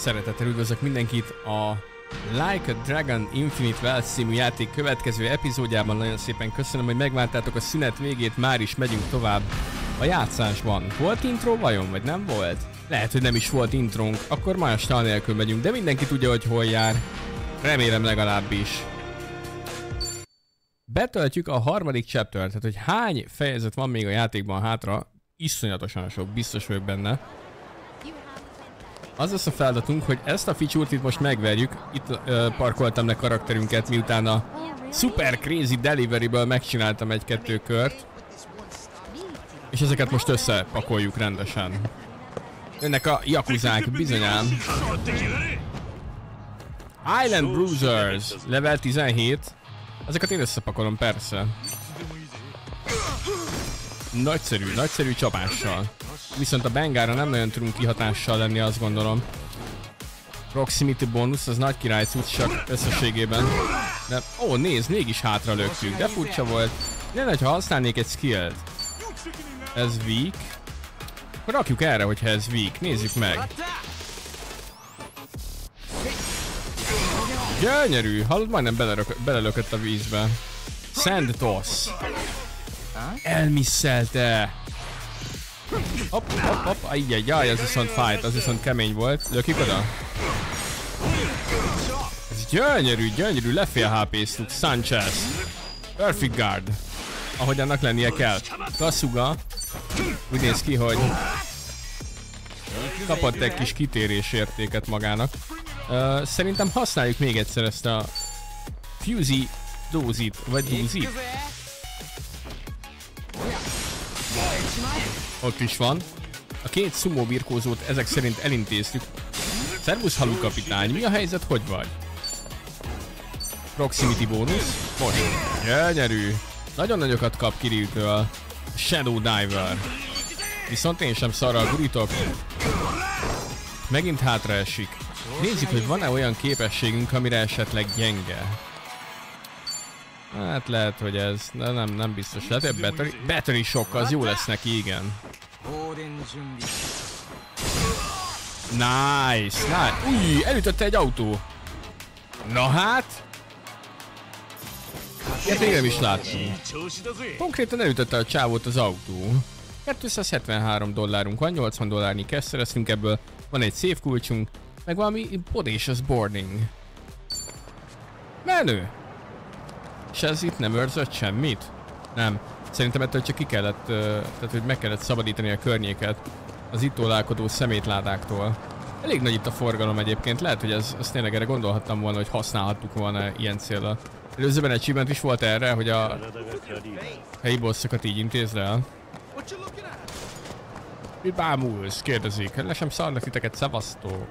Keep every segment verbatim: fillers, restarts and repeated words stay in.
Szeretettel üdvözlök mindenkit a Like a Dragon Infinite Wealth című játék következő epizódjában. Nagyon szépen köszönöm, hogy megvártátok a szünet végét, már is megyünk tovább a játszásban. Volt intro vajon, vagy nem volt? Lehet, hogy nem is volt intrónk, akkor más tal nélkül megyünk, de mindenki tudja, hogy hol jár. Remélem legalábbis. Betöltjük a harmadik chapter, tehát hogy hány fejezet van még a játékban hátra, iszonyatosan sok, biztos vagyok benne. Az lesz a feladatunk, hogy ezt a feature-t itt most megverjük. Itt uh, parkoltam le karakterünket, miután a Super Crazy Delivery-ből megcsináltam egy-kettő kört. És ezeket most összepakoljuk rendesen. Önnek a jakuzák, bizonyám. Island Bruisers, level tizenhét. Ezeket én összepakolom, persze. Nagyszerű, nagyszerű csapással. Viszont a Bengára nem nagyon tudunk kihatással lenni, azt gondolom. Proximity bonus, az nagy király cucc csak összességében. De, ó, nézd, mégis hátra löktük, de furcsa volt. Nem, hogyha használnék egy skillt. Ez weak. Akkor rakjuk erre, hogyha ez weak, nézzük meg. Gyönyörű, hallod, majdnem belelökött a vízbe. Sand toss. Elmisszelte. Hopp, hopp, hopp, ajjajjaj, az viszont fight, az viszont kemény volt. Lökik oda? Ez gyönyörű, gyönyörű, lefél há pé-ztuk, Sanchez. Perfect guard. Ahogy annak lennie kell. Kasuga. Úgy néz ki, hogy kapott egy kis kitérés értéket magának. Uh, szerintem használjuk még egyszer ezt a Fusey dózit, vagy dúzit. Ott is van. A két sumo birkózót ezek szerint elintéztük. Szervusz, Halu kapitány, mi a helyzet, hogy vagy? Proximity bónusz. Most. Gyönyörű. Nagyon nagyokat kap Kirilltől. Shadow Diver. Viszont én sem szarral gurítok. Megint hátra esik. Nézzük, hogy van-e olyan képességünk, amire esetleg gyenge. Hát lehet, hogy ez, de nem, nem biztos. Lehet, hogy battery, battery shock az jó lesz neki, igen. Nice, nice. Új, elütötte egy autó. Na hát. Ilyet még nem is láttunk. Konkrétan elütötte a csávót az autó. kétszázhetvenhárom dollárunk van, nyolcvan dollárnyi cash szereztünk ebből. Van egy szép kulcsunk, meg valami bodacious boarding. Menő. És ez itt nem őrzött semmit? Nem. Szerintem ettől csak ki kellett, uh, tehát hogy meg kellett szabadítani a környéket az itt ólálkodó szemétládáktól. Elég nagy itt a forgalom egyébként, lehet, hogy ez, ezt tényleg erre gondolhattam volna, hogy használhattuk volna ilyen célra. Előzőben egy achievement is volt erre, hogy a helyi bosszokat így intézd el. Mi bámulsz? Kérdezik. Le sem szarnak titeket, szevasztó.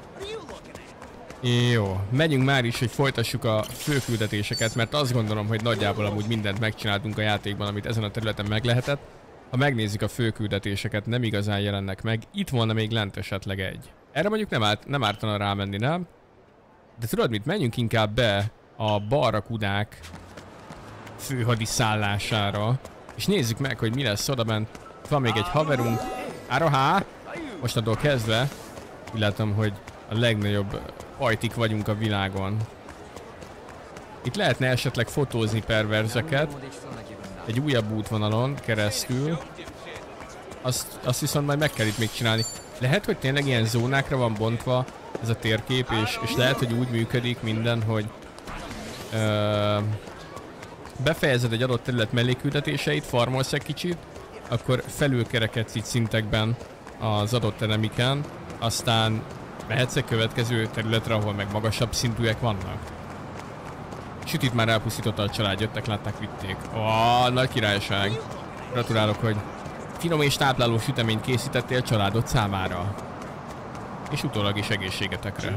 Jó, megyünk már is, hogy folytassuk a főküldetéseket, mert azt gondolom, hogy nagyjából amúgy mindent megcsináltunk a játékban, amit ezen a területen meg lehetett. Ha megnézzük a főküldetéseket, nem igazán jelennek meg. Itt volna még lent esetleg egy. Erre mondjuk nem, árt, nem ártana rámenni, nem? De tudod mit, menjünk inkább be a barrakudák főhadiszállására, és nézzük meg, hogy mi lesz odabent. Van még egy haverunk. Arohá! Mostantól kezdve úgy látom, hogy a legnagyobb pajtik vagyunk a világon. Itt lehetne esetleg fotózni perverzeket egy újabb útvonalon keresztül. Azt, azt viszont majd meg kell itt még csinálni. Lehet, hogy tényleg ilyen zónákra van bontva ez a térkép, és, és lehet, hogy úgy működik minden, hogy ö, befejezed egy adott terület melléküldetéseit, farmolsz egy kicsit, akkor felülkerekedsz itt szintekben az adott enemiken, aztán mehetsz egy következő területre, ahol meg magasabb szintűek vannak. És itt már elpusztította a család, jöttek, látták, vitték. Ó, nagy királyság. Gratulálok, hogy finom és tápláló süteményt készítettél családod számára. És utólag is egészségetekre.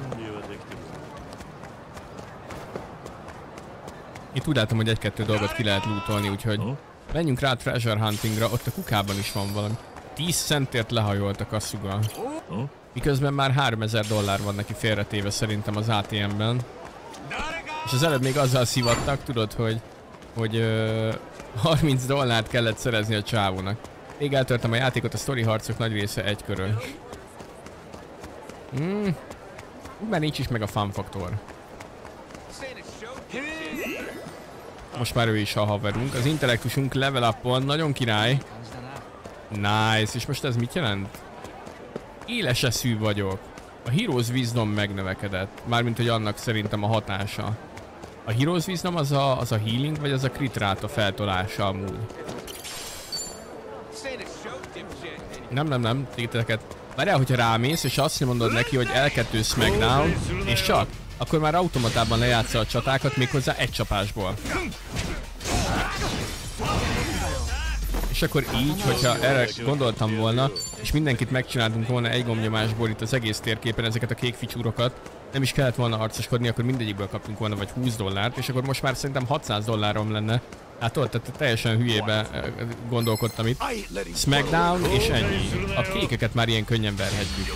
Itt úgy látom, hogy egy-kettő dolgot ki lehet lootolni, úgyhogy menjünk rá a treasure huntingra, ott a kukában is van valami. tíz centért lehajolt a Kasuga. Miközben már háromezer dollár van neki félretéve szerintem az á té em-ben. És az előbb még azzal szivattak, tudod, hogy, hogy ö, harminc dollárt kellett szerezni a csávónak. Még eltörtem a játékot, a sztori harcok nagy része egykörös. Hmm. Úgy már nincs is meg a fun faktor. Most már ő is a haverunk. Az intellektusunk level up-on, nagyon király. Nice, és most ez mit jelent? Éles eszű vagyok. A Heroes Wisdom megnövekedett. Mármint, hogy annak szerintem a hatása. A Heroes Wisdom az a, az a healing, vagy az a crit ráta feltolása amúgy? Nem, nem, nem, tételeket. Várjál, hogyha rámész, és azt mondod neki, hogy el kettő Smackdown, és csak, akkor már automatában lejátsza a csatákat méghozzá egy csapásból. És akkor így, hogyha erre gondoltam volna, és mindenkit megcsináltunk volna egy gombnyomásból itt az egész térképen ezeket a kék ficsúrokat, nem is kellett volna harcoskodni, akkor mindegyikből kaptunk volna vagy húsz dollárt, és akkor most már szerintem hatszáz dollárom lenne. Látod, tehát teljesen hülyébe gondolkodtam itt. Smackdown és ennyi. A kékeket már ilyen könnyen verhetjük.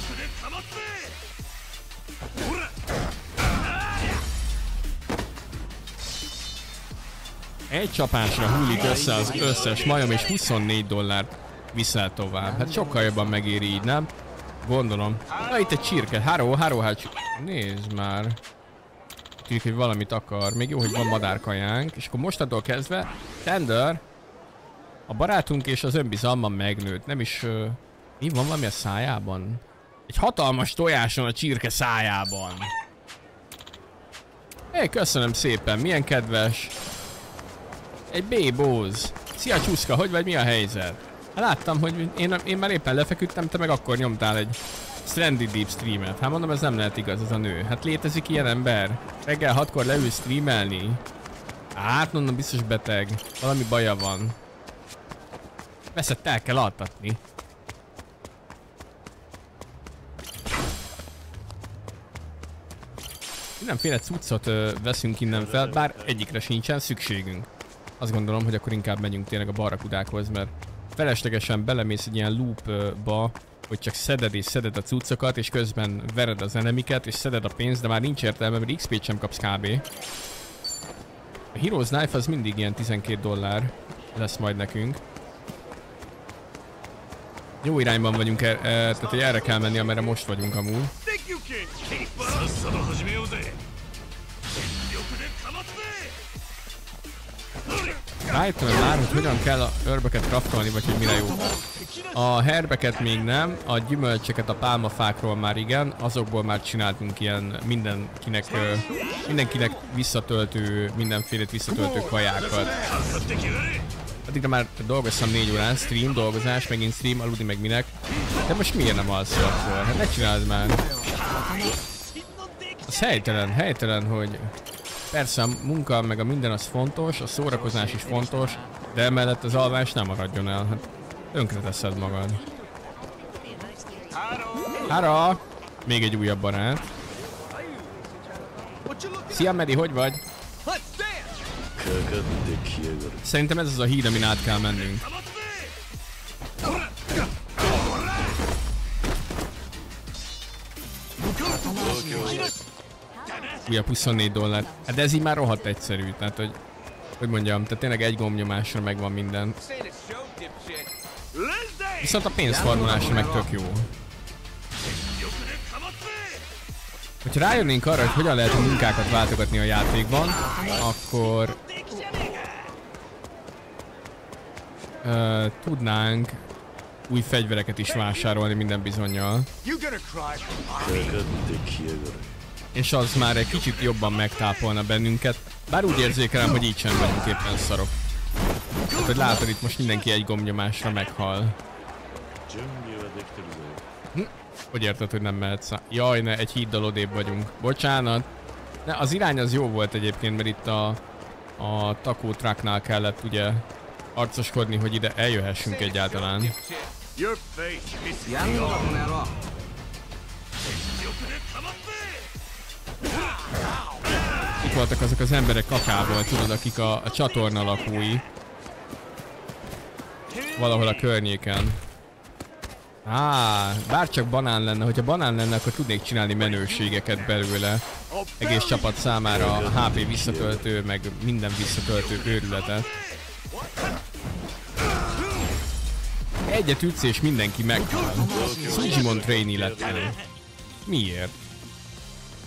Egy csapásra hullik össze az összes majom, és huszonnégy dollárt viszel tovább. Hát sokkal jobban megéri így, nem? Gondolom. Na itt egy csirke. Háró, háró, hát nézd már. Tűnik, hogy valamit akar. Még jó, hogy van madárkajánk. És akkor mostantól kezdve Tender, a barátunk és az önbizalma megnőtt. Nem is... Uh, mi van valami a szájában? Egy hatalmas tojáson a csirke szájában. Hé, köszönöm szépen. Milyen kedves. Egy bébóz. Szia Csuszka, hogy vagy, mi a helyzet? Láttam, hogy én, én már éppen lefeküdtem, te meg akkor nyomtál egy Stranded Deep streamet. Hát mondom, ez nem lehet igaz, ez a nő. Hát létezik ilyen ember? Reggel hatkor leül streamelni? Hát mondom, biztos beteg. Valami baja van. Veszett, el kell altatni. Mindenféle cuccot ö, veszünk innen fel, bár egyikre sincsen szükségünk. Azt gondolom, hogy akkor inkább menjünk tényleg a barrakudákhoz, mert feleslegesen belemész egy ilyen loopba, hogy csak szeded és szeded a cuccokat, és közben vered az enemiket, és szeded a pénzt, de már nincs értelme, mert iksz pét sem kapsz kb. A Heroes Knife az mindig ilyen tizenkét dollár lesz majd nekünk. Jó irányban vagyunk, er, er, tehát hogy erre kell menni, amerre most vagyunk amúgy. Rájöttem már, hogy hogyan kell a herbeket craftolni, vagy hogy mire jó. A herbeket még nem, a gyümölcseket a pálmafákról már igen, azokból már csináltunk ilyen mindenkinek, mindenkinek visszatöltő, mindenfélét visszatöltő kajákat. Addigra már dolgoztam négy órán, stream, dolgozás, megint stream, aludni meg minek. De most miért nem alszol akkor? Hát ne csináld már. Az helytelen, helytelen, hogy... Persze a munka meg a minden az fontos, a szórakozás is fontos, de emellett az alvás nem maradjon el, hát tönkre teszed magad. Hára! Még egy újabb barát. Szia Medi, hogy vagy? Szerintem ez az a híd, amin át kell mennünk. Újabb huszonnégy dollár. Hát de ez így már rohadt egyszerű, tehát hogy... Hogy mondjam, tehát tényleg egy gombnyomásra megvan minden. Viszont a pénzformulásra meg tök jó. Hogyha rájönnénk arra, hogy hogyan lehet a munkákat váltogatni a játékban, akkor... Uh, tudnánk új fegyvereket is vásárolni minden bizonnyal. És az már egy kicsit jobban megtápolna bennünket. Bár úgy érzékelem, hogy így sem vagyunk éppen szarok. Tehát, hogy látod, itt most mindenki egy gombnyomásra meghal. Hm? Hogy érted, hogy nem mehetsz? Jaj, ne, egy híddal odébb vagyunk. Bocsánat. Ne, az irány az jó volt egyébként, mert itt a, a Taco Trucknál kellett ugye arcoskodni, hogy ide eljöhessünk egyáltalán. Itt voltak azok az emberek kakából, tudod, akik a, a csatorna lakói. Valahol a környéken. Á, bárcsak banán lenne, hogyha banán lenne, akkor tudnék csinálni menőségeket belőle. Egész csapat számára a há pé visszatöltő, meg minden visszatöltő őrületet. Egyet ütsz és mindenki meghal. Sujimon Trainee lett elő. Miért?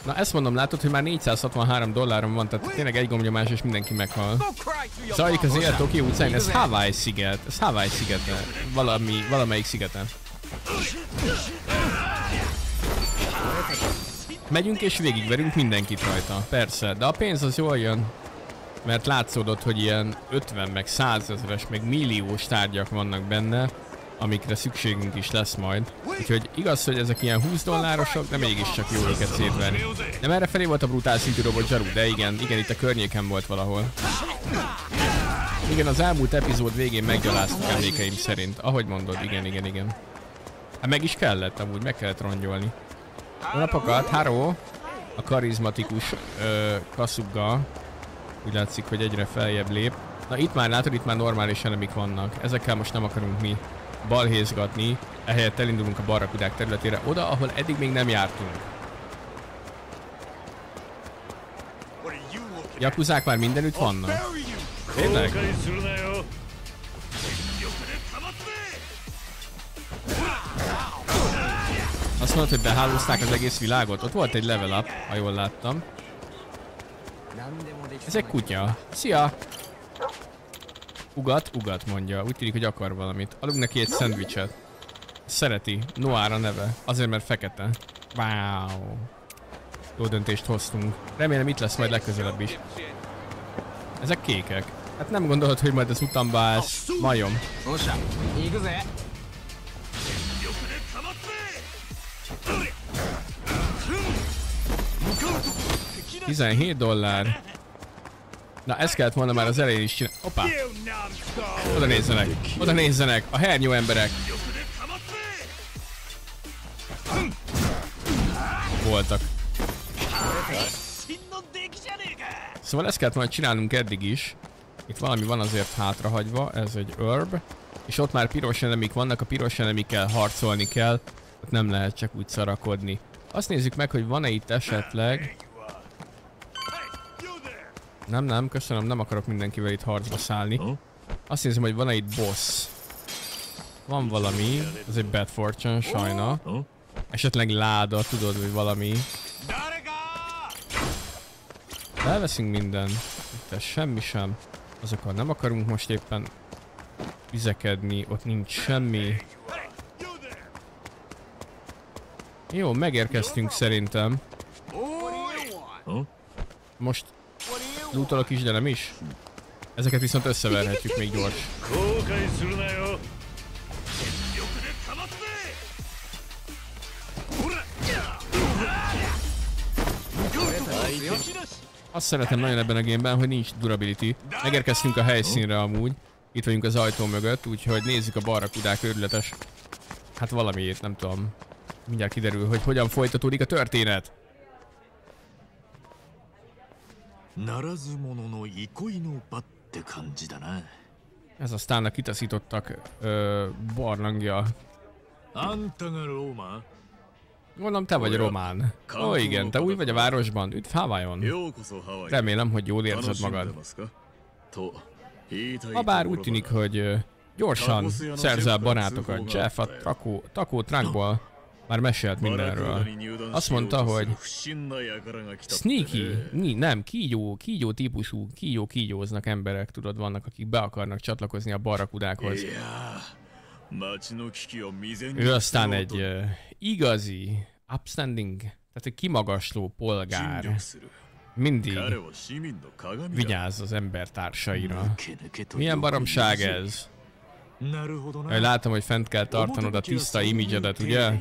Na ezt mondom, látod, hogy már négyszázhatvanhárom dollárom van, tehát tényleg egy gombnyomás és mindenki meghal. Zajlik az élet Tokió utcán, ez Hawaii sziget, ez Hawaii szigete, valami, valamelyik szigete. Megyünk és végigverünk mindenkit rajta, persze, de a pénz az jól jön. Mert látszódott, hogy ilyen ötven, meg százezeres, meg milliós tárgyak vannak benne, amikre szükségünk is lesz majd. Úgyhogy igaz, hogy ezek ilyen húsz dollárosok, de mégiscsak jó őket szétverni. Nem erre felé volt a brutál szintű robot zsaru, de igen, igen, itt a környéken volt valahol. Igen, az elmúlt epizód végén meggyaláztuk emlékeim szerint. Ahogy mondod, igen, igen, igen. Hát meg is kellett amúgy, meg kellett rongyolni. Jó napokat, háró! A karizmatikus ö, Kasuga. Úgy látszik, hogy egyre feljebb lép. Na itt már látod, itt már normális elemik vannak. Ezekkel most nem akarunk mi balhézgatni. Ehelyett elindulunk a barrakudák területére, oda, ahol eddig még nem jártunk. Jakuzák már mindenütt vannak. Tényleg? Azt mondod, hogy behálózták az egész világot? Ott volt egy level up, ha jól láttam. Ez egy kutya. Szia! Ugat, ugat mondja. Úgy tűnik, hogy akar valamit. Adunk neki egy szendvicset. Szereti. Noir a neve. Azért, mert fekete. Wow. Jó döntést hoztunk. Remélem itt lesz majd legközelebb is. Ezek kékek. Hát nem gondolod, hogy majd az utamba állsz. Majom. tizenhét dollár. Na, ezt kellett volna már az elején is csinálni. Hoppá! Oda nézzenek! Oda nézzenek! A hernyó emberek! Voltak. Szóval ezt kellett volna csinálnunk eddig is. Itt valami van azért hátrahagyva, ez egy herb. És ott már piros enemik vannak, a piros enemikkel harcolni kell. Ott nem lehet csak úgy szarakodni. Azt nézzük meg, hogy van-e itt esetleg... Nem, nem, köszönöm, nem akarok mindenkivel itt harcba szállni. Azt nézem, hogy van-e itt boss. Van valami, ez egy bad fortune, sajna. Esetleg láda, tudod, hogy valami. Elveszünk minden. Itt semmi sem. Azokkal nem akarunk most éppen vizekedni, ott nincs semmi. Jó, megérkeztünk szerintem. Most lootolok is, de nem is. Ezeket viszont összeverhetjük még gyors. Azt szeretem nagyon ebben a gameben, hogy nincs durability. Megérkeztünk a helyszínre amúgy. Itt vagyunk az ajtó mögött, úgyhogy nézzük a barrakudák őrületes. Hát valamiért, nem tudom. Mindjárt kiderül, hogy hogyan folytatódik a történet. Ez aztán a kitaszítottak ö, barlangja. Gondolom, te vagy román. Ó, igen, te új vagy a városban. Üdv Hawaiion. Remélem, hogy jól érzed magad. Habár úgy tűnik, hogy ö, gyorsan szerzel barátokat. Jeff a Taco, Taco Trunkból már mesélt mindenről. Azt mondta, hogy sneaky, ni, nem, kígyó, kígyó típusú, kígyó kígyóznak emberek, tudod, vannak, akik be akarnak csatlakozni a barrakudákhoz. Ő aztán egy uh, igazi, upstanding, tehát egy kimagasló polgár. Mindig vigyázz az embertársaira. Milyen baromság ez? Látom, hogy fent kell tartanod a tiszta imidzsedet, ugye?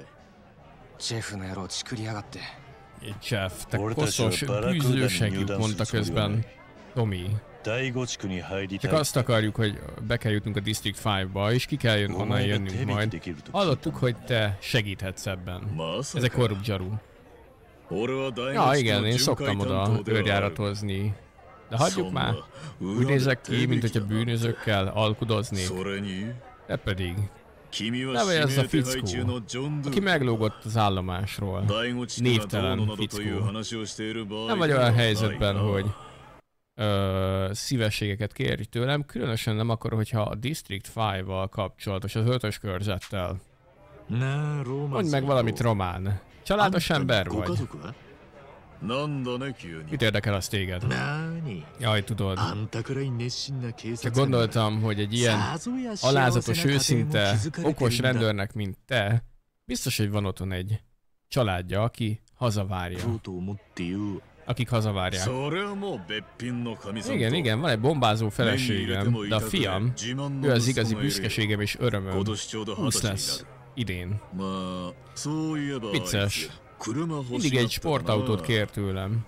Jeff, te koszos, bűzlősegít, mondta közben Tommy. Csak azt akarjuk, hogy be kell jutnunk a District ötbe, és ki kell jön, onnan jönnünk majd. Hallottuk, hogy te segíthetsz ebben. Ez egy korrupt zsaru. Ja, igen, én szoktam oda őrjáratozni. De hagyjuk már. Úgy nézek ki, mint hogyha bűnözőkkel alkudoznék. Te pedig. Ne vagy ez a fickó, aki meglógott az állomásról. Névtelen fickó. Nem vagy olyan helyzetben, hogy ö, szívességeket kérj tőlem. Különösen nem akkor, hogyha a District ötvel kapcsolatos, az ötös körzettel. Mondj meg valamit, román. Családos ember vagy? Mit érdekel az téged? Jaj, tudod. Csak gondoltam, hogy egy ilyen alázatos, őszinte, okos rendőrnek, mint te, biztos, hogy van otthon egy családja, aki hazavárja. Akik hazavárják. Igen, igen, van egy bombázó feleségem, de a fiam, ő az igazi büszkeségem és örömöm. húsz lesz idén. Vicces. Mindig egy sportautót kér tőlem.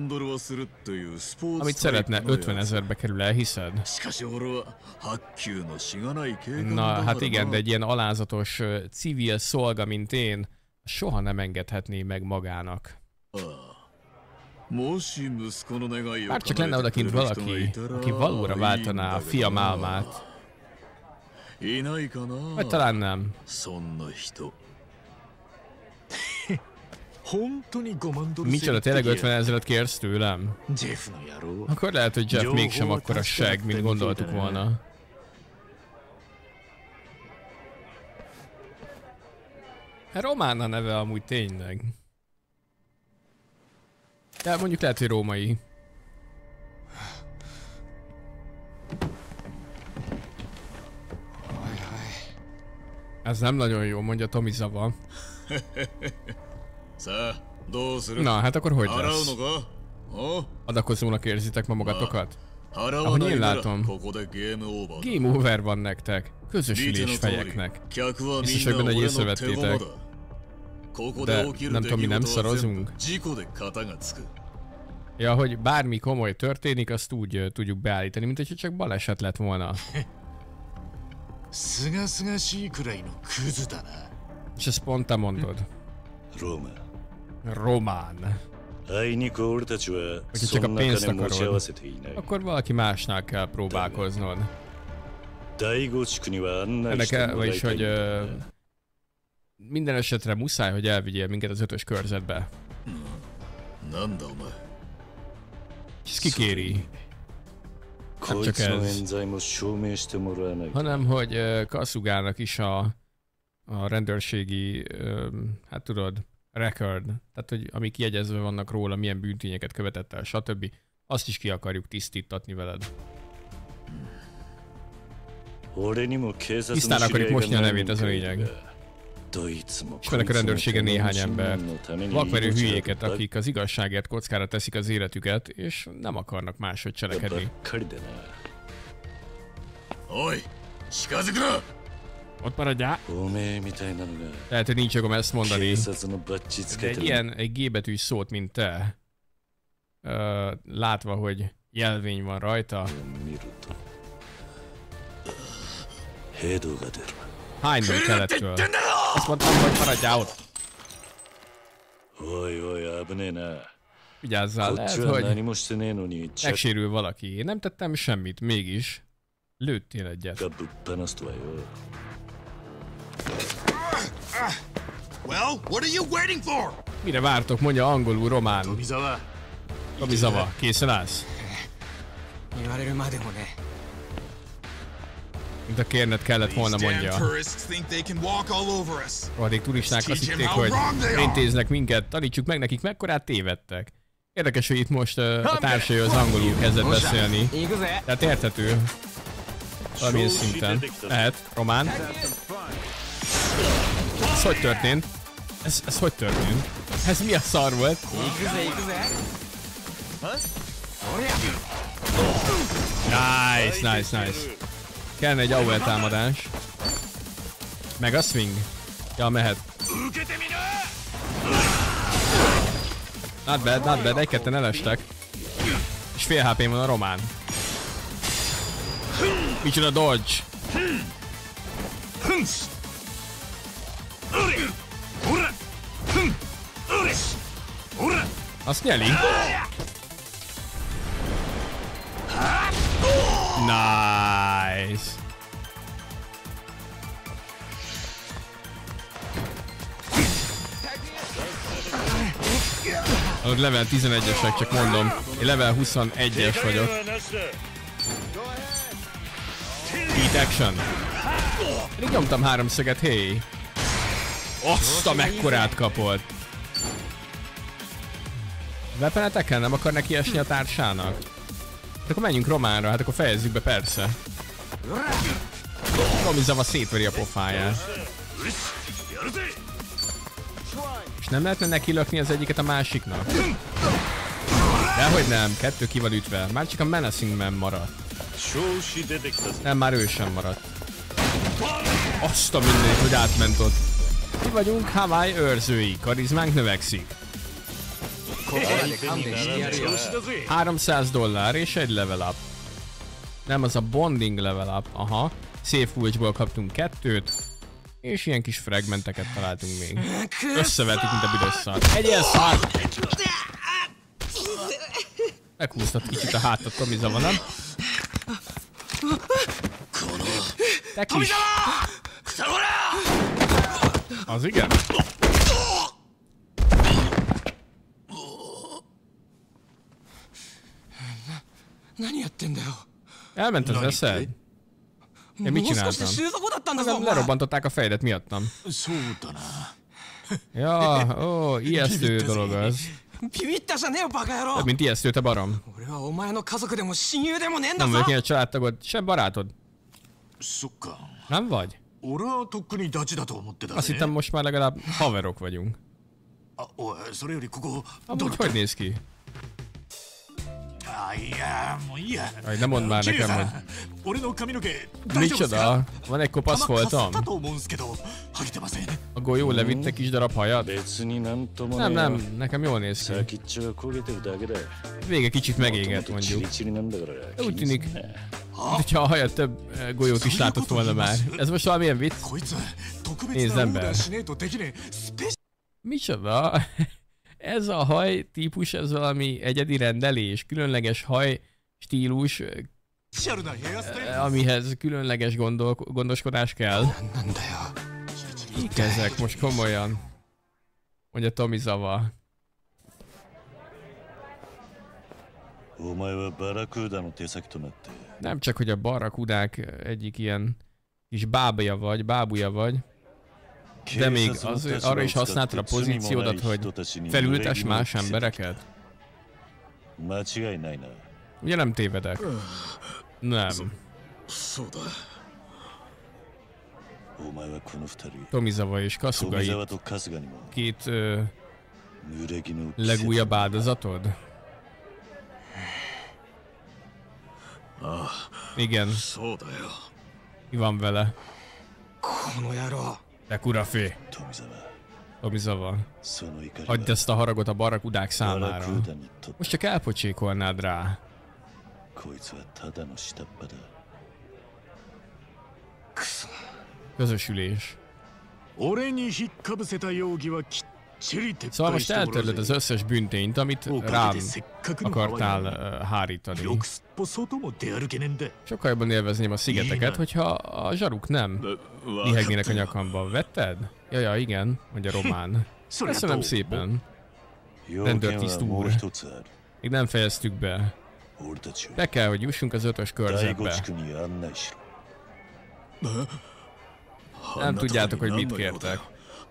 Amit szeretne, ötven ezerbe kerül el, hiszed? Na, hát igen, de egy ilyen alázatos civil szolga, mint én, soha nem engedhetné meg magának. Bár csak lenne odakint valaki, aki valóra váltaná a fiam álmát. Vagy talán nem. Micsoda, tényleg ötven ezeret kérsz tőlem? Akkor lehet, hogy Jeff mégsem akkora seg, mint gondoltuk volna. Román a neve amúgy tényleg. De mondjuk lehet, hogy római. Ez nem nagyon jó, mondja Tomizawa. Na, hát akkor hogy lesz? Adakozónak érzitek ma magatokat? Ahogy én látom, game over van nektek, közösülés fejeknek. Biztos, hogy benne, hogy észrevettétek. De nem tudom, mi nem szarozunk? Ja, hogy bármi komoly történik, azt úgy uh, tudjuk beállítani, mint hogyha csak baleset lett volna. És ezt pont te mondod. Román. Hogyha csak a pénzt akarod, akkor valaki másnál kell próbálkoznod. Ennek el, vagyis, hogy uh, minden esetre muszáj, hogy elvigyél minket az ötös körzetbe. És ezt kikéri. Nem csak ez, hanem hogy uh, Kasugának is a, a rendőrségi, uh, hát tudod, record, tehát hogy amik jegyezve vannak róla, milyen bűntényeket követett el, stb. Azt is ki akarjuk tisztítatni veled. Tisztán akarjuk mosni a nevét, ez a lényeg. Ismerek a rendőrségen néhány ember, vakverő hülyéket, akik az igazságért kockára teszik az életüket, és nem akarnak máshogy cselekedni. Ott maradjál! Lehet, hogy nincs jogom ezt mondani, de egy ilyen egy G betűs szót, mint te, uh, látva, hogy jelvény van rajta, hánynom kelettől. Azt mondtam, hogy maradjál ott. Vigyázzál, lehet, hogy megsérül valaki. Én nem tettem semmit, mégis lőttél egyet. Well, what are you waiting for? Mire vártok, mondja angolul román. Tomizawa, készen állsz? Mint a kérned kellett volna, mondja. Rohadék turisták azt hitték, hogy intéznek minket, tanítsuk meg nekik, mekkorát tévedtek. Érdekes, hogy itt most uh, a társai az angolul kezdett beszélni. Tehát érthető. Valamilyen szinten. Lehet, román. Ez hogy történt? Ez, ez hogy történt? Ez mi a szar volt? Nice, nice, nice. Kellene egy AOE támadás. Meg a swing. Ja, mehet. Not bad, not bad. Egy-ketten elestek. És fél há pé-n van a román. Micsoda dodge. Azt nyeli. Nice. A level tizenegyesek, csak mondom. Én level huszonegyes vagyok. Heat action. Én nyomtam háromszöget, hey. Azt a mekkorát kapott. Weapon-etekkel nem akar neki esni a társának? Hát akkor menjünk Románra, hát akkor fejezzük be, persze. Tomizawa szétveri a pofáját. És nem lehetne neki lökni az egyiket a másiknak? Dehogy nem, kettő ki van ütve. Már csak a Menacing Man maradt. Nem, már ő sem maradt. Azt a mindenit, hogy átment ott. Mi vagyunk Hawaii őrzői, karizmánk növekszik. háromszáz dollár és egy level up. Nem, az a bonding level up, aha. Safe kulcsból kaptunk kettőt. És ilyen kis fragmenteket találtunk még. Összevettük, mint a büdös szar. Egyél szar! Meghúztat kicsit a hátat Tomizawa, nem? Te kis! Az igen? Elment az eszed? Én mit csináltam? Nem, lerobbantották a fejedet miattam. Ja, ó, ijesztő dolog az. Több mint ijesztő, te barom. Nem vagyok én a családtagod, sem barátod. Nem vagy? Azt hittem most már legalább haverok vagyunk. Amúgy hogy néz ki? Aj, nem mondd már nekem, hogy... Micsoda? Van egy kopasz foltom? A golyó levitte kis darab hajat? Nem, nem, nekem jól néz ki. Vége kicsit megégett, mondjuk. De úgy tűnik, hogyha a hajat több golyót is látott volna már. Ez most valamilyen vicc? Nézd, ember. Micsoda? Ez a haj típus, ez valami egyedi rendelés, különleges haj stílus, amihez különleges gondol, gondoskodás kell. Kik ezek most komolyan? Mondja Tomizawa. Nem csak, hogy a barrakudák egyik ilyen kis bábja vagy, bábúja vagy, de még az, arra is használtad a pozíciódat, hogy felültes más embereket? Ugye nem tévedek? Nem. Tomizawa és Kasugai két ö, legújabb áldozatod? Igen. Mi van vele? Te kurafé! Tomizawa. Hagyd ezt a haragot a barrakudák számára. Most csak elpocsékolnád rá. Közösülés. Szóval most eltörlöd az összes büntényt, amit rám akartál uh, hárítani. Sokkal jobban élvezném a szigeteket, hogyha a zsaruk nem lihegnének a nyakamba. Vetted? Jaja, igen, mondja Román. Köszönöm szépen. Rendőrtiszt úr. Még nem fejeztük be. Be kell, hogy jussunk az ötös körzetbe. Nem tudjátok, hogy mit kértek.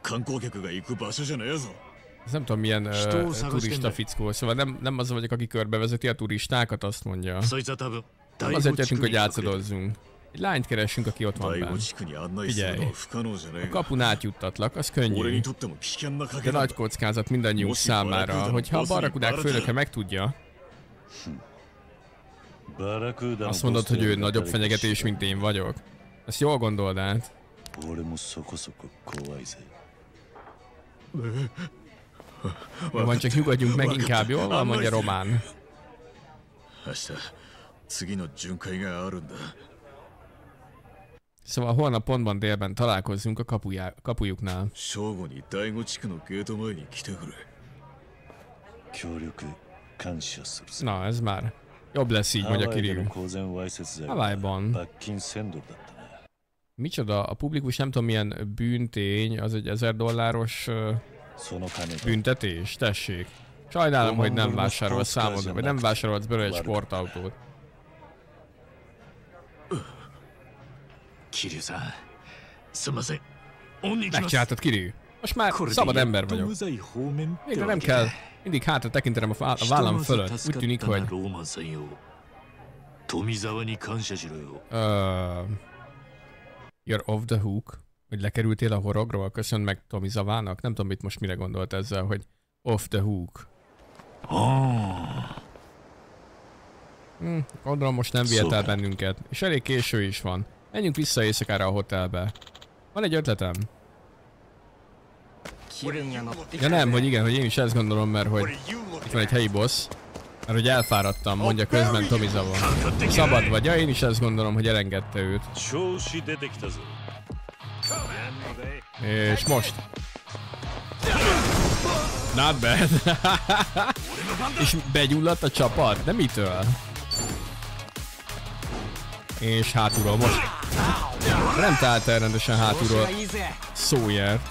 Ez nem tudom milyen uh, turista fickó, szóval nem, nem az vagyok, aki körbevezeti a turistákat, azt mondja. Nem azért jöttünk, hogy játszadozzunk. Egy lányt keresünk, aki ott van benne. Figyelj, a kapun átjuttatlak, az könnyű. De nagy kockázat mindannyiunk számára, hogyha a barrakudák főnöke megtudja. Azt mondod, hogy ő nagyobb fenyegetés, mint én vagyok. Ezt jól gondold át. Jó van, csak nyugodjunk meg inkább, jól van, mondja Román. Szóval holnap pontban délben találkozzunk a kapujá, kapujuknál. Na, ez már jobb lesz így, mondja Kiryu. Hawaii-ban. Micsoda? A publikus nem tudom milyen bűntény, az egy ezer dolláros uh, büntetés? Tessék. Sajnálom, hogy nem vásárolsz számodra, vagy nem vásárolsz belőle egy sportautót. Megcsináltad, Kiryu? Most már szabad ember vagyok. Végre nem kell mindig hátra tekintenem a, a vállam fölött. Úgy tűnik, hogy... Uh, you're off the hook. Hogy lekerültél a horogról, köszönöm meg Tomizavának. Nem tudom, mit most mire gondolt ezzel, hogy off the hook. Hm, gondolom most nem vihet el bennünket. És elég késő is van. Menjünk vissza éjszakára a hotelbe. Van egy ötletem. Ja nem, hogy igen, hogy én is ezt gondolom, mert hogy itt van egy helyi boss. Mert hogy elfáradtam, mondja közben Tomizawa. Szabad vagy? Ja, én is ezt gondolom, hogy elengedte őt. És most. Not bad. És begyulladt a csapat? De mitől? És hátulról most. Nem talált el rendesen hátulról Sawyer.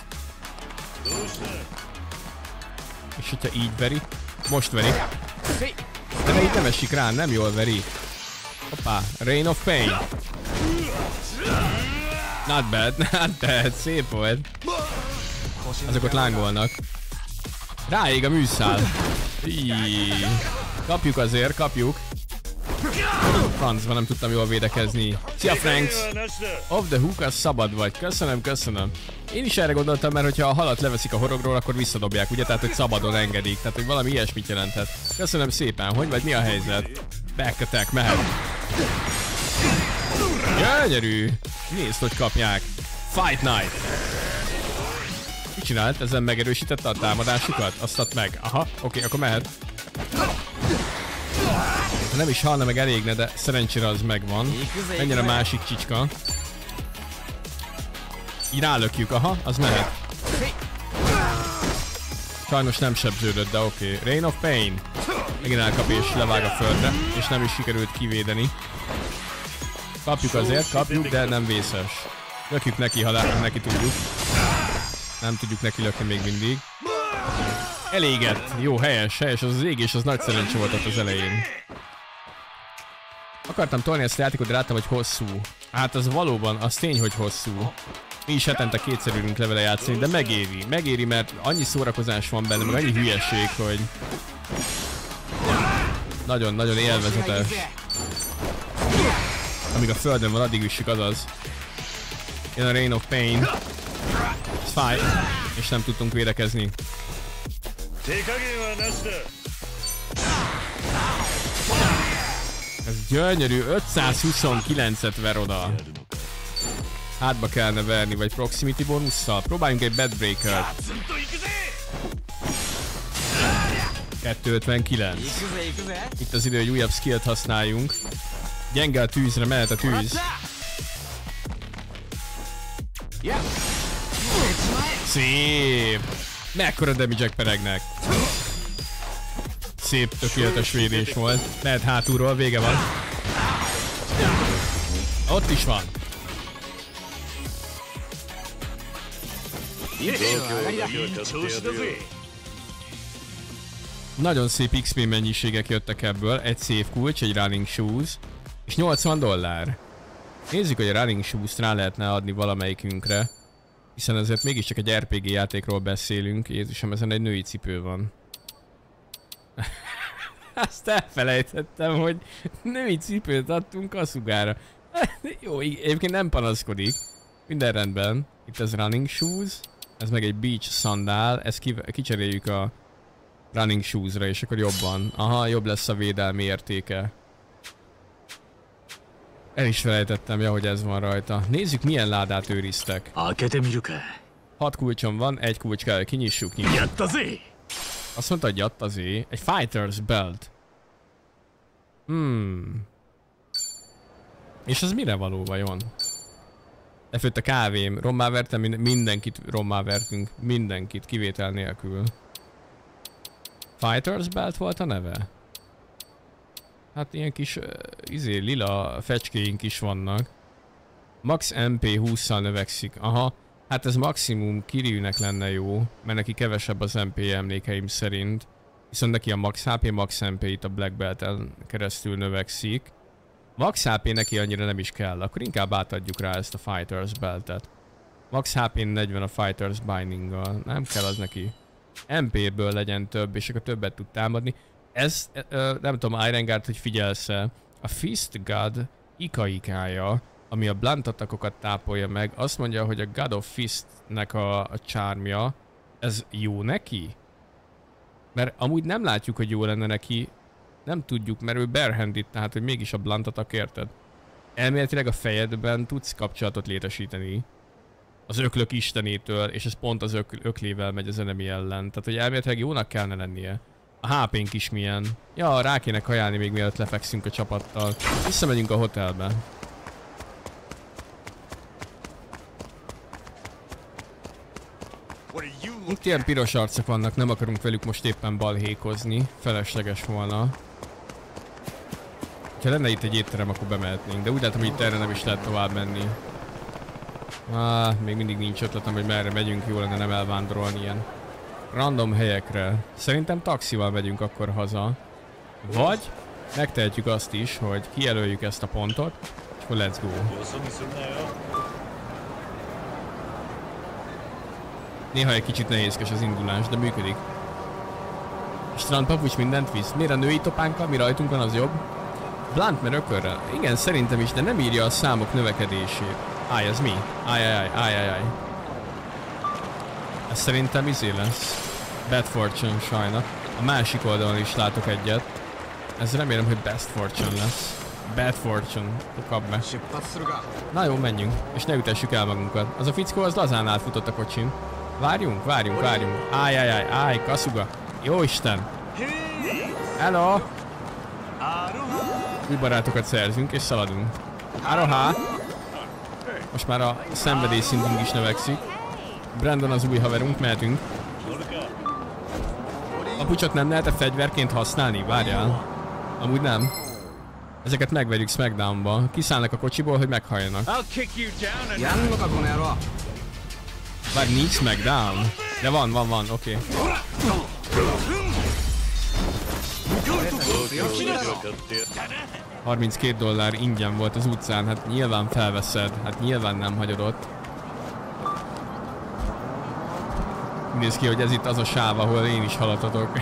És hogyha így veri, most veri. De így nem esik rá, nem jól veri. Hoppá, Rain of Pain. Not bad, not bad, szép volt. Azok ott lángolnak. Ráég a műszál. Íííí. Kapjuk azért, kapjuk. Francban nem tudtam jól védekezni. Szia Franks! Off the hook, az szabad vagy. Köszönöm, köszönöm. Én is erre gondoltam, mert hogyha a halat leveszik a horogról, akkor visszadobják, ugye? Tehát, hogy szabadon engedik. Tehát, hogy valami ilyesmit jelenthet. Köszönöm szépen. Hogy vagy? Mi a helyzet? Back attack, mehet. Gyönyörű! Nézd, hogy kapják. Fight Night! Mit csinált? Ezen megerősítette a támadásukat? Azt add meg. Aha, oké, okay, akkor mehet. Nem is halna meg elégne, de szerencsére az megvan. Menjen a másik csicska. Így rálökjük, aha, az mehet. Sajnos nem sebződött, de oké. Okay. Rain of Pain. Megint elkap és levág a földre, és nem is sikerült kivédeni. Kapjuk azért, kapjuk, de nem vészes. Lökjük neki, ha látjuk, neki tudjuk. Nem tudjuk neki lökni még mindig. Elégett. Jó, helyes, helyes. Az az égés, az nagy szerencsé volt ott az elején. Akartam tolni ezt a játékot, de láttam, hogy hosszú. Hát az valóban, az tény, hogy hosszú. Mi is hetente kétszer ülünk le vele játszani, de megéri. Megéri, mert annyi szórakozás van benne, meg annyi hülyeség, hogy... Nagyon-nagyon élvezetes. Amíg a földön van, addig üssük, azaz. Jön a Rain of Pain. Fight. És nem tudtunk védekezni. Ez gyönyörű, ötszázhuszonkilencet ver oda. Hátba kellene verni, vagy proximity bonusszal. Próbáljunk egy Bedbreaker-t. kétszázötvenkilenc. Itt az idő, hogy újabb skillt használjunk. Gyenge a tűzre, mehet a tűz. Szép! Mekkora damage-ek peregnek. Szép, tökéletes védés volt. Mehet hátulról, vége van. Ott is van. Nagyon szép iksz pé mennyiségek jöttek ebből. Egy szép kulcs, egy running shoes. És nyolcvan dollár. Nézzük, hogy a running shoes-t rá lehetne adni valamelyikünkre. Hiszen ezért mégiscsak egy er pé gé játékról beszélünk. Jézusom, ezen egy női cipő van. Azt elfelejtettem, hogy női cipőt adtunk Kasugára. Jó, egyébként nem panaszkodik. Minden rendben. Itt ez running shoes. Ez meg egy beach sandál. Ezt kicseréljük a running shoes-ra, és akkor jobban. Aha, jobb lesz a védelmi értéke. El is felejtettem, ja, hogy ez van rajta. Nézzük, milyen ládát őriztek. Hat kulcsom van, egy kulcs kell, kinyissuk, nyissuk. Azt mondta, hogy jattazé. Egy fighter's belt. Hmm. És az mire való vajon? Lefőtt a kávém. Rommá vertem, mindenkit rommá vertünk. Mindenkit, kivétel nélkül. Fighter's belt volt a neve? Hát ilyen kis uh, izé, lila fecskéink is vannak. Max em pé hússzal növekszik. Aha. Hát ez maximum Kiryunek lenne jó, mert neki kevesebb az em pé emlékeim szerint. Viszont neki a max há pé, max em pé itt a Black Belt-en keresztül növekszik. Max há pé neki annyira nem is kell, akkor inkább átadjuk rá ezt a Fighter's Belt-et. Max há pén negyven a Fighters Binding-gal. Nem kell az neki. em pé-ből legyen több, és akkor többet tud támadni. Ez, ö, nem tudom, Irengard, hogy figyelsz-e. A Fist God ikaikája, ami a blunt attackokat tápolja meg, azt mondja, hogy a God of Fist-nek a, a charmja, ez jó neki? Mert amúgy nem látjuk, hogy jó lenne neki. Nem tudjuk, mert ő barehanded, tehát hogy mégis a blunt attack, érted? Elméletileg a fejedben tudsz kapcsolatot létesíteni az öklök istenétől, és ez pont az ök öklével megy az enemy ellen. Tehát, hogy elméletileg jónak kellene lennie. A há pénk is milyen. Ja, rá kéne kajálni még mielőtt lefekszünk a csapattal. Visszamegyünk a hotelbe. Itt ilyen piros arcok vannak, nem akarunk velük most éppen balhékozni. Felesleges volna. Ha lenne itt egy étterem, akkor bemehetnénk, de úgy látom, hogy itt erre nem is lehet tovább menni. Ah, még mindig nincs ötletem, hogy merre megyünk, jó lenne nem elvándorolni ilyen random helyekre. Szerintem taxival megyünk akkor haza. Vagy megtehetjük azt is, hogy kijelöljük ezt a pontot, és akkor let's go. Néha egy kicsit nehézkes az indulás, de működik. A strandpapucs mindent visz. Miért a női topánkkal, mi rajtunk van, az jobb? Blunt, mert ökörrel. Igen, szerintem is, de nem írja a számok növekedését. Áj, ez mi? Áj, áj, áj, áj, áj, áj. Ez szerintem izé lesz. Bad Fortune sajna. A másik oldalon is látok egyet. Ez remélem, hogy Best Fortune lesz. Bad Fortune. Kap be. Na jó, menjünk. És ne ütessük el magunkat. Az a fickó az lazán átfutott a kocsin. Várjunk, várjunk, várjunk. Áj, áj, áj, áj, kaszuga. Jó Isten. Hello. Új barátokat szerzünk és szaladunk. Aroha. Most már a szenvedély szintünk is növekszik. Brandon az új haverunk, mehetünk. A pucsot nem lehet-e fegyverként használni? Várjál. Amúgy nem. Ezeket megverjük Smackdownba. Kiszállnak a kocsiból, hogy meghalljanak. Bár nincs Smackdown. De van, van, van, oké. Okay. harminckét dollár ingyen volt az utcán, hát nyilván felveszed, hát nyilván nem hagyod ott. Néz ki, hogy ez itt az a sáv, ahol én is haladhatok.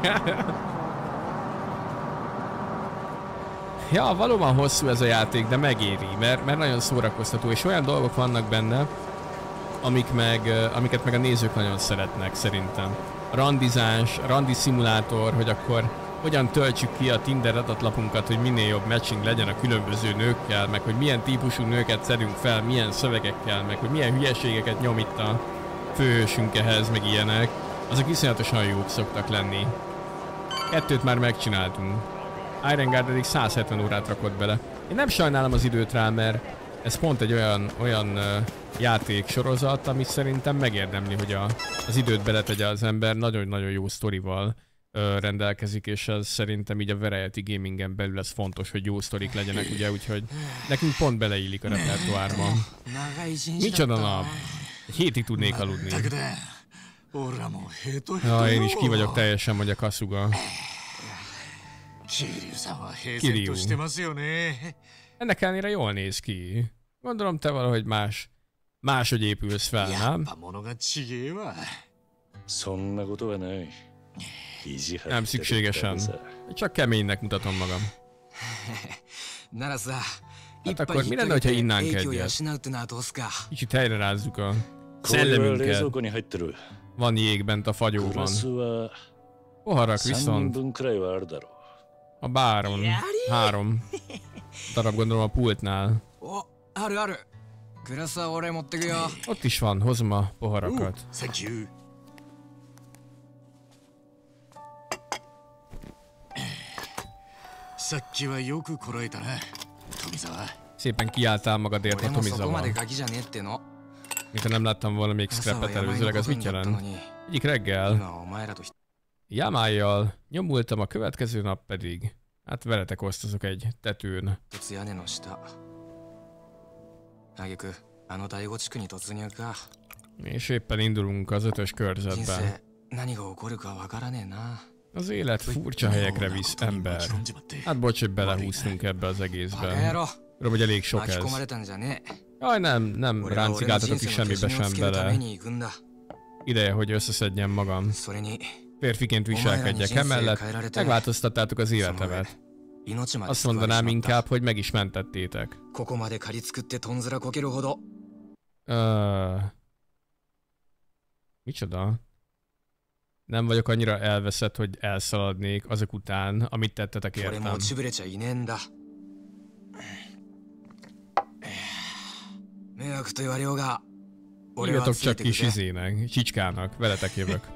Ja, valóban hosszú ez a játék, de megéri, mert, mert nagyon szórakoztató, és olyan dolgok vannak benne, amik meg, amiket meg a nézők nagyon szeretnek szerintem. A randizás, a randi szimulátor, hogy akkor hogyan töltsük ki a Tinder adatlapunkat, hogy minél jobb matching legyen a különböző nőkkel, meg hogy milyen típusú nőket szedünk fel, milyen szövegekkel, meg hogy milyen hülyeségeket nyom itt a főhősünk ehhez, meg ilyenek. Azok iszonyatosan jók szoktak lenni. Kettőt már megcsináltunk. Irengard eddig száz hetven órát rakott bele. Én nem sajnálom az időt rá, mert ez pont egy olyan, olyan uh, játéksorozat, ami szerintem megérdemli, hogy a, az időt beletegye az ember. Nagyon-nagyon jó sztorival uh, rendelkezik, és ez szerintem így a Variety Gamingen belül ez fontos, hogy jó sztorik legyenek, ugye, úgyhogy nekünk pont beleillik a repertoárban. Micsoda nap! Egy hétig tudnék aludni. Ja, én is ki vagyok teljesen, mondja Kasuga. Kiryu. Ennek ellenére jól néz ki. Gondolom te valahogy más, máshogy épülsz fel, nem? Nem szükségesen. Csak keménynek mutatom magam. Hát akkor mi lenne, hogyha innánk egyet? Kicsit helyre rázzuk a szellemünket. Van jég bent a fagyóban. Poharak viszont a báron. Három darab, gondolom a pultnál. Ott is van, hozom a poharakat. Szépen kiálltál magadért a Tomizawa. Mintha nem láttam volna még scrapet előzőleg, az mit jelent? Egyik reggel Yamájjal nyomultam, a következő nap pedig hát veletek osztozok egy tetőn. És éppen indulunk az ötös körzetbe. Az élet furcsa helyekre visz, ember. Hát bocs, hogy belehúztunk ebbe az egészbe. Tudom, hogy elég sok ez. Jaj, nem, nem ráncigáltatok is semmibe sem bele. Ideje, hogy összeszedjem magam. Férfiként viselkedjek emellett, megváltoztattátok az életemet. Azt mondanám inkább, hogy meg is mentettétek. Uh, micsoda? Nem vagyok annyira elveszett, hogy elszaladnék azok után, amit tettetek értem. Írjatok csak kis izének, csicskának, veletek jövök.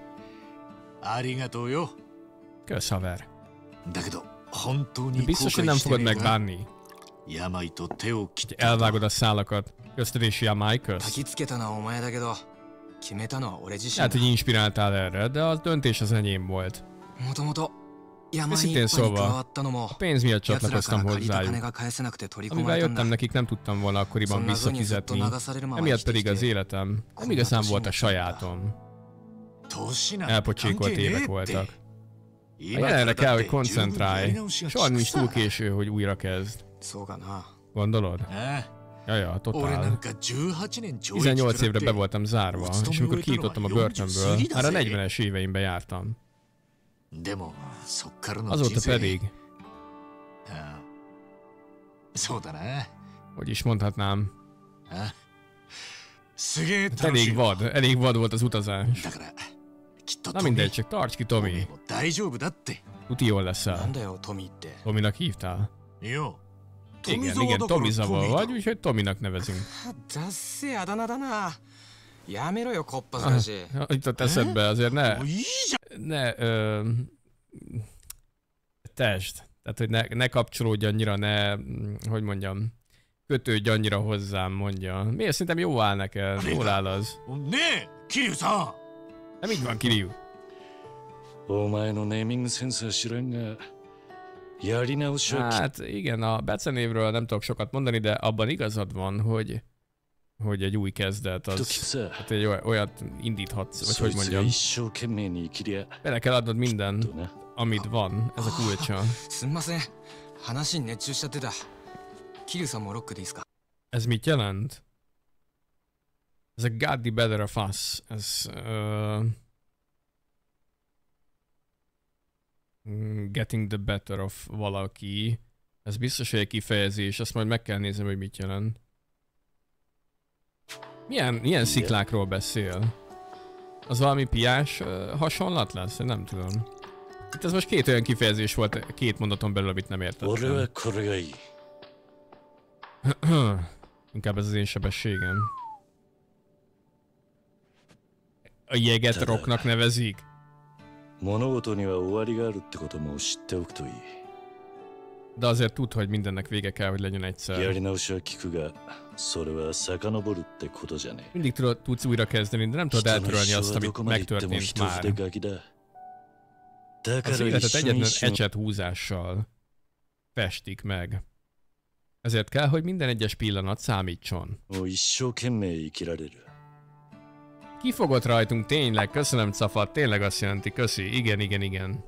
Kösz, haver. De biztos, hogy nem fogod megbánni. Hogy elvágod a szálakat. Közted és Yamai, kösz. Hát, hogy inspiráltál erre, de a döntés az enyém volt. Őszintén szólva, a pénz miatt csatlakoztam hozzájuk. Amivel jöttem nekik, nem tudtam volna akkoriban visszafizetni, emiatt pedig az életem nem igazán volt a sajátom. Elpocsékolt évek voltak. A jelenre kell, hogy koncentrálj. Soha nincs túl késő, hogy újra kezd. Gondolod? Jaja, totál. tizennyolc évre be voltam zárva, és amikor kijutottam a börtönből, már a negyvenes éveimben jártam. Azóta pedig... Hogy is mondhatnám... Elég vad, elég vad volt az utazás. Na mindegy, csak tarts ki, Tomi. Tuti jól leszel. Tominak hívtál? Igen, igen, Tomizaval vagy, úgyhogy Tominak nevezünk. Ah, jutott eszedbe, azért ne... Ne... Ö, test. Tehát, hogy ne, ne kapcsolódj annyira, ne... Hogy mondjam... Kötődj annyira hozzám, mondja. Miért? Szerintem jó áll neked. Jól áll az. Nem így van, Kiryu. Hát igen, a becenévről nem tudok sokat mondani, de abban igazad van, hogy hogy egy új kezdet, az hát egy olyat indíthatsz, vagy hogy mondjam. Bele kell adnod minden, amit van, ez a kulcsa. Ez mit jelent? Ez a got the better of us. Ez... Uh, getting the better of valaki. Ez biztos, hogy egy kifejezés, azt majd meg kell nézni, hogy mit jelent. Milyen, milyen sziklákról beszél? Az valami piás uh, hasonlat lesz? Nem tudom. Itt ez most két olyan kifejezés volt, két mondaton belül, amit nem értettem. Inkább ez az én sebességem. A jeget rocknak nevezik? De azért tudd, hogy mindennek vége kell, hogy legyen egyszer. Mindig tudod, tudsz újra kezdeni, de nem tudod eltörölni azt, amit megtörtént már. Az életet egyetlen ecset húzással festik meg. Ezért kell, hogy minden egyes pillanat számítson. Kifogott rajtunk, tényleg, köszönöm Cafat, tényleg azt jelenti, köszi, igen, igen, igen.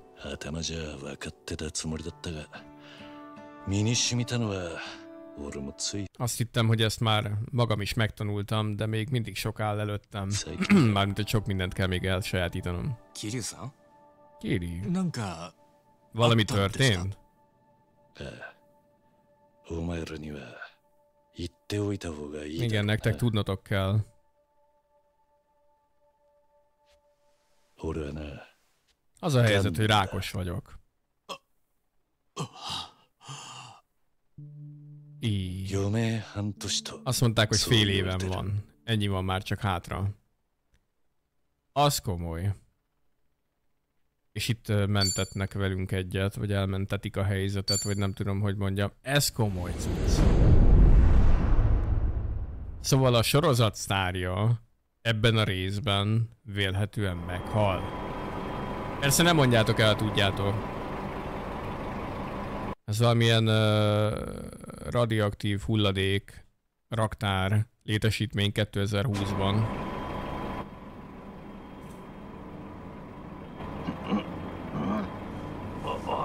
Azt hittem, hogy ezt már magam is megtanultam, de még mindig sok áll előttem. Mármint, hogy sok mindent kell még elsajátítanom. Kiryu? Valami történt? Igen, nektek tudnotok kell. Az a helyzet, hogy rákos vagyok. Így. Azt mondták, hogy fél évem van. Ennyi van már csak hátra. Az komoly. És itt mentetnek velünk egyet, vagy elmentetik a helyzetet, vagy nem tudom, hogy mondjam. Ez komoly cucc. Szóval a sorozat sztárja ebben a részben vélhetően meghal. Persze nem mondjátok el, tudjátok. Ez valamilyen uh, radioaktív hulladék raktár létesítmény kétezer-húszban.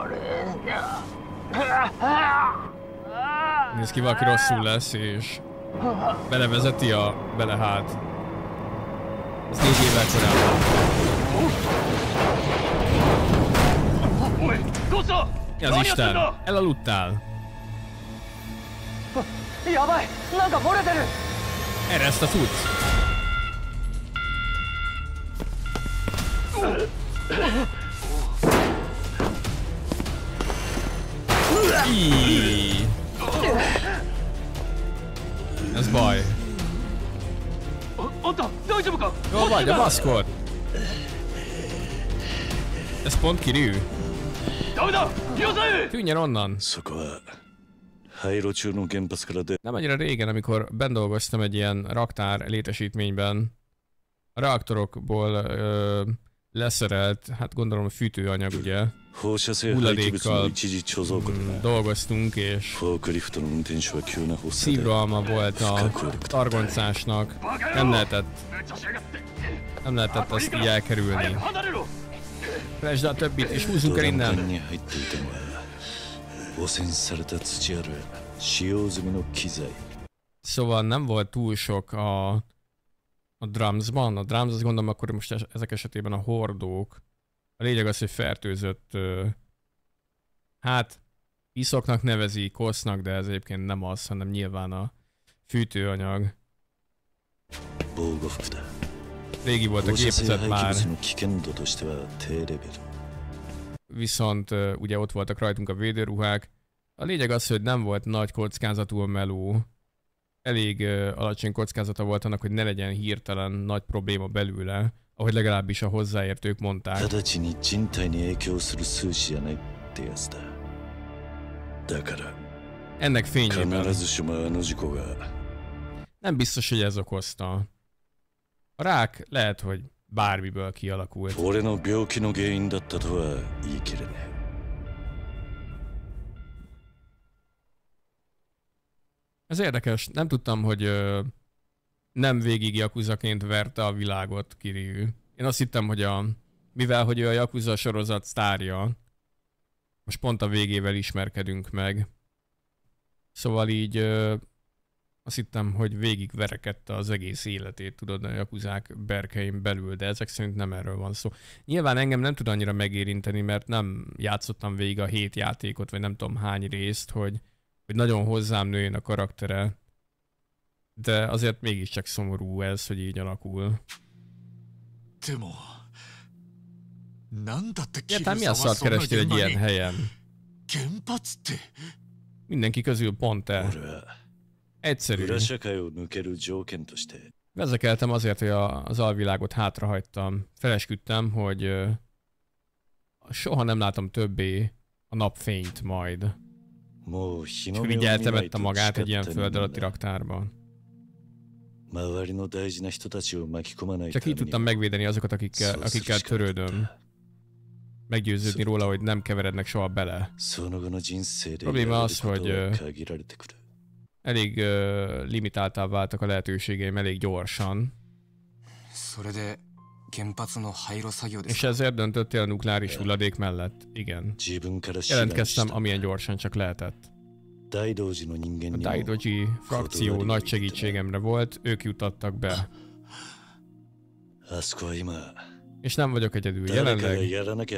Nézd ki, valaki rosszul lesz, és Belevezeti a belehát. Ez négy évvel korábban. Mi az Isten? Elaludtál? Erre ezt a cucc. Íííí. Ez baj. Jól vagy, a maszkot? Ez pont Kiryu. Tűnjen onnan. Nem annyira régen, amikor benn dolgoztam egy ilyen raktár létesítményben, a reaktorokból ö, leszerelt, hát gondolom fűtőanyag ugye, hulladékkal mm, dolgoztunk, és szívrohalma volt a targoncásnak, nem lehetett, nem lehetett ezt így elkerülni. Felejtsd a többit, és húzzunk el innen! Szóval nem volt túl sok a, a drumsban. A drums, azt gondolom, akkor most ezek esetében a hordók. A lényeg az, hogy fertőzött, hát iszoknak nevezi, kosznak, de ez egyébként nem az, hanem nyilván a fűtőanyag. Régi volt a gépezet már. Viszont uh, ugye ott voltak rajtunk a védőruhák. A lényeg az, hogy nem volt nagy kockázatú a meló. Elég uh, alacsony kockázata volt annak, hogy ne legyen hirtelen nagy probléma belőle, ahogy legalábbis a hozzáértők mondták. Ennek fényében nem biztos, hogy ez okozta. A rák lehet, hogy bármiből kialakult. Ez érdekes, nem tudtam, hogy ö, nem végig jakuzaként verte a világot Kiryu. Én azt hittem, hogy a, mivel hogy ő a Yakuza sorozat sztárja, most pont a végével ismerkedünk meg. Szóval így ö, azt hittem, hogy végig verekedte az egész életét, tudod, a jakuzák berkein belül, de ezek szerint nem erről van szó. Nyilván engem nem tud annyira megérinteni, mert nem játszottam végig a hét játékot, vagy nem tudom hány részt, hogy, hogy nagyon hozzám nőjön a karaktere. De azért mégiscsak szomorú ez, hogy így alakul. Értem, mi a szart kerestél egy ilyen helyen? Mindenki közül pont te. Egyszerű. Vezekeltem azért, hogy az alvilágot hátrahagytam. Felesküdtem, hogy uh, soha nem látom többé a napfényt majd. És akkor így eltemette magát egy ilyen föld alatti raktárban. Csak így tudtam megvédeni azokat, akikkel, akikkel törődöm. Meggyőződni róla, hogy nem keverednek soha bele. Probléma az, hogy uh, elég uh, limitáltá váltak a lehetőségeim elég gyorsan. És ezért döntöttél a nukleáris hulladék mellett. Igen. Jelentkeztem, amilyen gyorsan csak lehetett. A Daidoji frakció nagy segítségemre volt, ők jutattak be. És nem vagyok egyedül jelenleg.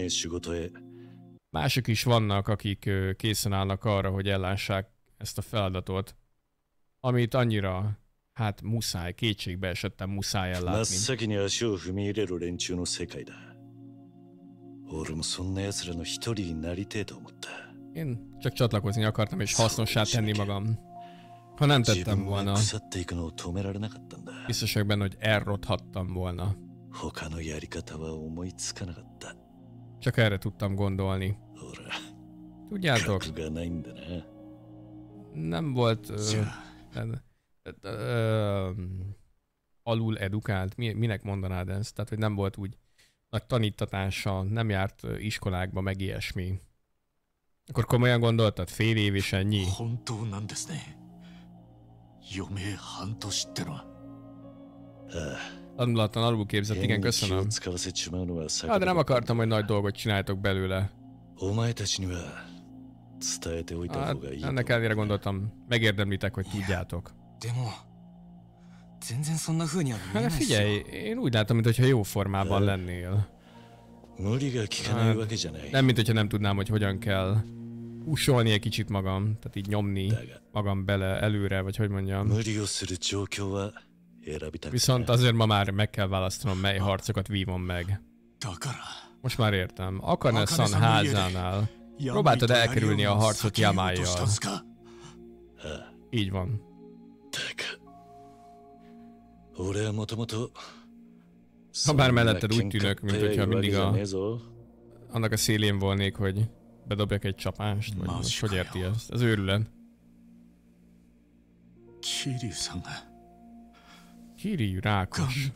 Mások is vannak, akik készen állnak arra, hogy ellássák ezt a feladatot, amit annyira, hát muszáj, kétségbe esettem muszáj ellátni. Én csak csatlakozni akartam és hasznossá tenni magam. Ha nem tettem volna, biztos vagyok benne, hogy elrothattam volna. Csak erre tudtam gondolni. Tudjátok, nem volt ö, ö, ö, ö, alul edukált, Mi, minek mondanád ezt? Tehát, hogy nem volt úgy nagy tanítatása, nem járt iskolákba, meg ilyesmi. Akkor komolyan gondoltad? Fél év és ennyi? Tanulatlan alul képzett, igen, köszönöm. Hát, de nem akartam, hogy nagy dolgot csináltok belőle. Hát, ennek ellenére gondoltam, megérdemlitek, hogy tudjátok. Hát figyelj, én úgy látom, mintha jó formában lennél. Hát, nem, mintha nem tudnám, hogy hogyan kell usolni egy kicsit magam, tehát így nyomni magam bele előre, vagy hogy mondjam. Viszont azért ma már meg kell választanom, mely harcokat vívom meg. Most már értem. Akane-san házánál próbáltad elkerülni a harcot Yamájjal. Így van. Habár melletted úgy tűnök, mint hogyha mindig a... annak a szélén volnék, hogy bedobjak egy csapást, vagy most hogy érti ezt? Ez őrület. Kiryu rákos.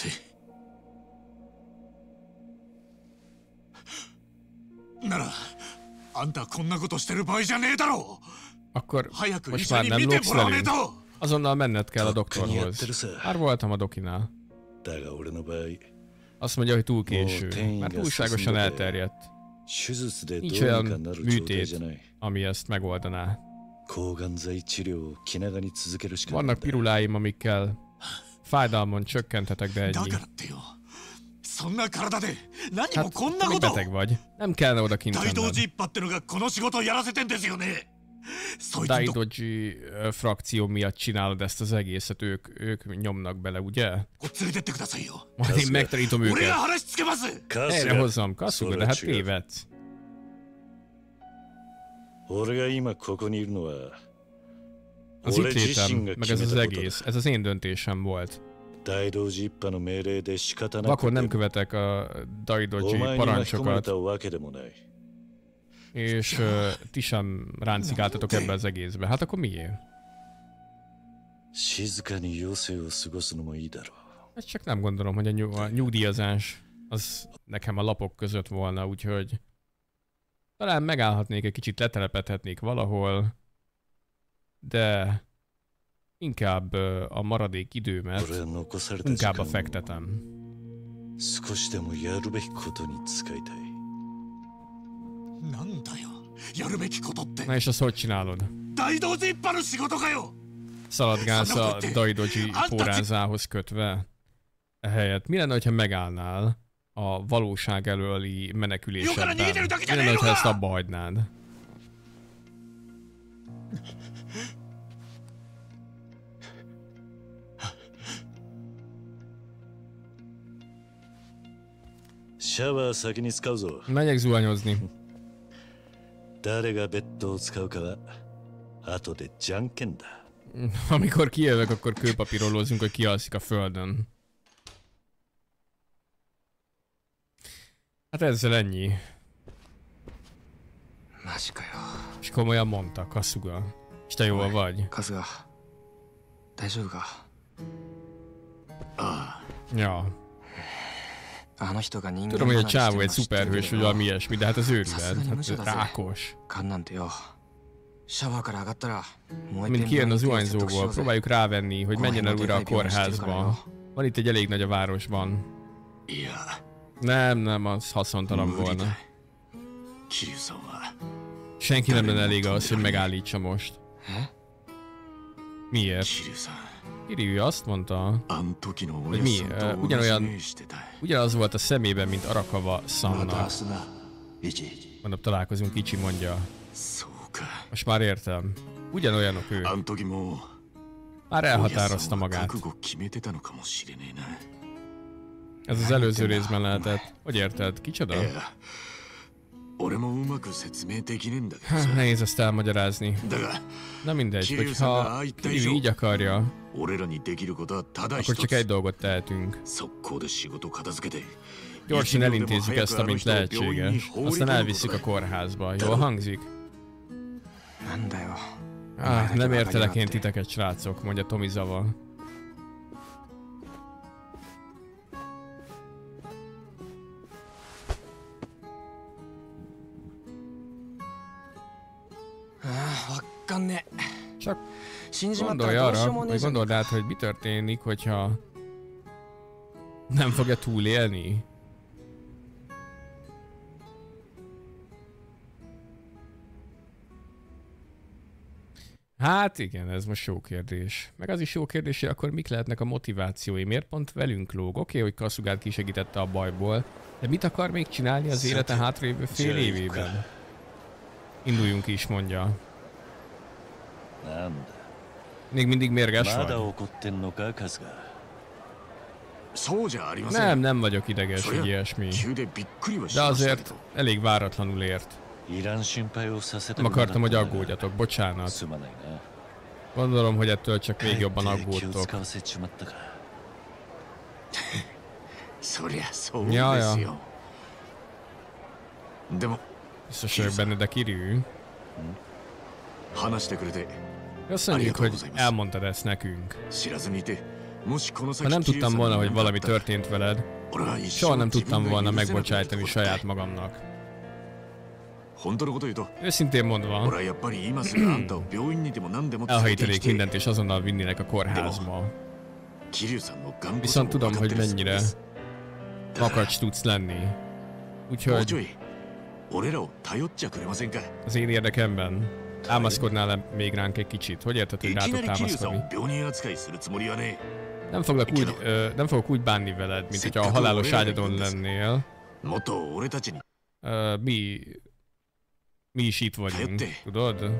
Akkor most már nem lógsz velünk? Azonnal menned kell a doktorhoz. Már voltam a dokinál. Azt mondja, hogy túl késő. Már túlságosan elterjedt. Nincs olyan műtét, ami ezt megoldaná. Vannak piruláim, amikkel fájdalmon csökkenthetek, de ennyi. Hát, mi beteg vagy? Nem kellene oda kint lenned. Daidoji frakció miatt csinálod ezt az egészet, ők, ők nyomnak bele, ugye? Majd én megtanítom őket. Erre hozzam, Kasuga, de hát tévedsz. Az itt létem, meg ez az egész, ez az én döntésem volt. Vakon nem követek a Daidoji parancsokat. És uh, ti sem ráncigáltatok ebbe az egészbe. Hát akkor miért? Ez csak nem gondolom, hogy a, nyug a nyugdíjazás az nekem a lapok között volna, úgyhogy talán megállhatnék, egy kicsit letelepedhetnék valahol, de inkább uh, a maradék időmet munkába fektetem. Na és azt hogy csinálod? Szaladgálsz a Daidoji pórázához kötve? Ehelyett mi lenne, ha megállnál a valóság előli menekülésedben? Mi lenne, ha ezt abba hagynád? Megyek zuhanyozni. Amikor kijövök, akkor kőpapírolózunk, hogy ki alszik a földön. Hát ezzel ennyi. És komolyan mondta, Kasuga. És te jól vagy? Ja. Tudom, hogy a csávó egy szuperhős, vagy valami ilyesmi, de hát az őrület, hát rákos. Mint kijön az zuhanyzóból, próbáljuk rávenni, hogy menjen el újra a kórházba. Van itt egy elég nagy a városban. Nem, nem, az haszontalan volna. Senki nem lenne elég az, hogy megállítsa most. Miért? Kiryu azt mondta, hogy mi, uh, ugyanolyan, ugyanaz volt a szemében, mint Arakawa-sannak. Mondom, találkozunk, Ichi mondja. Most már értem. Ugyanolyanok ők. Már elhatározta magát. Ez az előző részben lehetett. Hogy érted? Kicsoda? Nehéz ezt elmagyarázni. Na mindegy, hogyha Kiryu így akarja, akkor csak egy dolgot tehetünk. Gyorsan elintézzük ezt, amint lehetséges. Aztán elvisszük a kórházba. Jól hangzik? Ah, nem értelek én titeket, srácok, mondja Tomizawa. Csak gondolj arra, vagy gondold át, hogy mi történik, hogyha nem fogja túlélni. Hát igen, ez most jó kérdés. Meg az is jó kérdés, hogy akkor mik lehetnek a motivációi. Miért pont velünk lóg? Oké, okay, hogy Kasugát kisegítette a bajból, de mit akar még csinálni az élete hátrévő fél évében? Induljunk is, mondja. Még mindig mérges vagy? Nem, nem vagyok ideges, hogy ilyesmi. De azért elég váratlanul ért. Nem akartam, hogy aggódjatok, bocsánat. Gondolom, hogy ettől csak még jobban aggódtok. Ja, ja. Biztos vagyok benne, de Kiryu. Köszönjük, hogy elmondtad ezt nekünk. Ha nem tudtam volna, hogy valami történt veled, soha nem tudtam volna megbocsájtani saját magamnak. Őszintén mondva, elhajítanék mindent és azonnal vinnének a kórházba. Viszont tudom, hogy mennyire makacs tudsz lenni. Úgyhogy az én érdekemben támaszkodnál még ránk egy kicsit. Hogy érted, hogy rá tud támaszkodni? Nem foglak úgy, ö, nem fogok úgy bánni veled, mint hogyha a halálos ágyadon lennél. Ö, mi... Mi is itt vagyunk, tudod?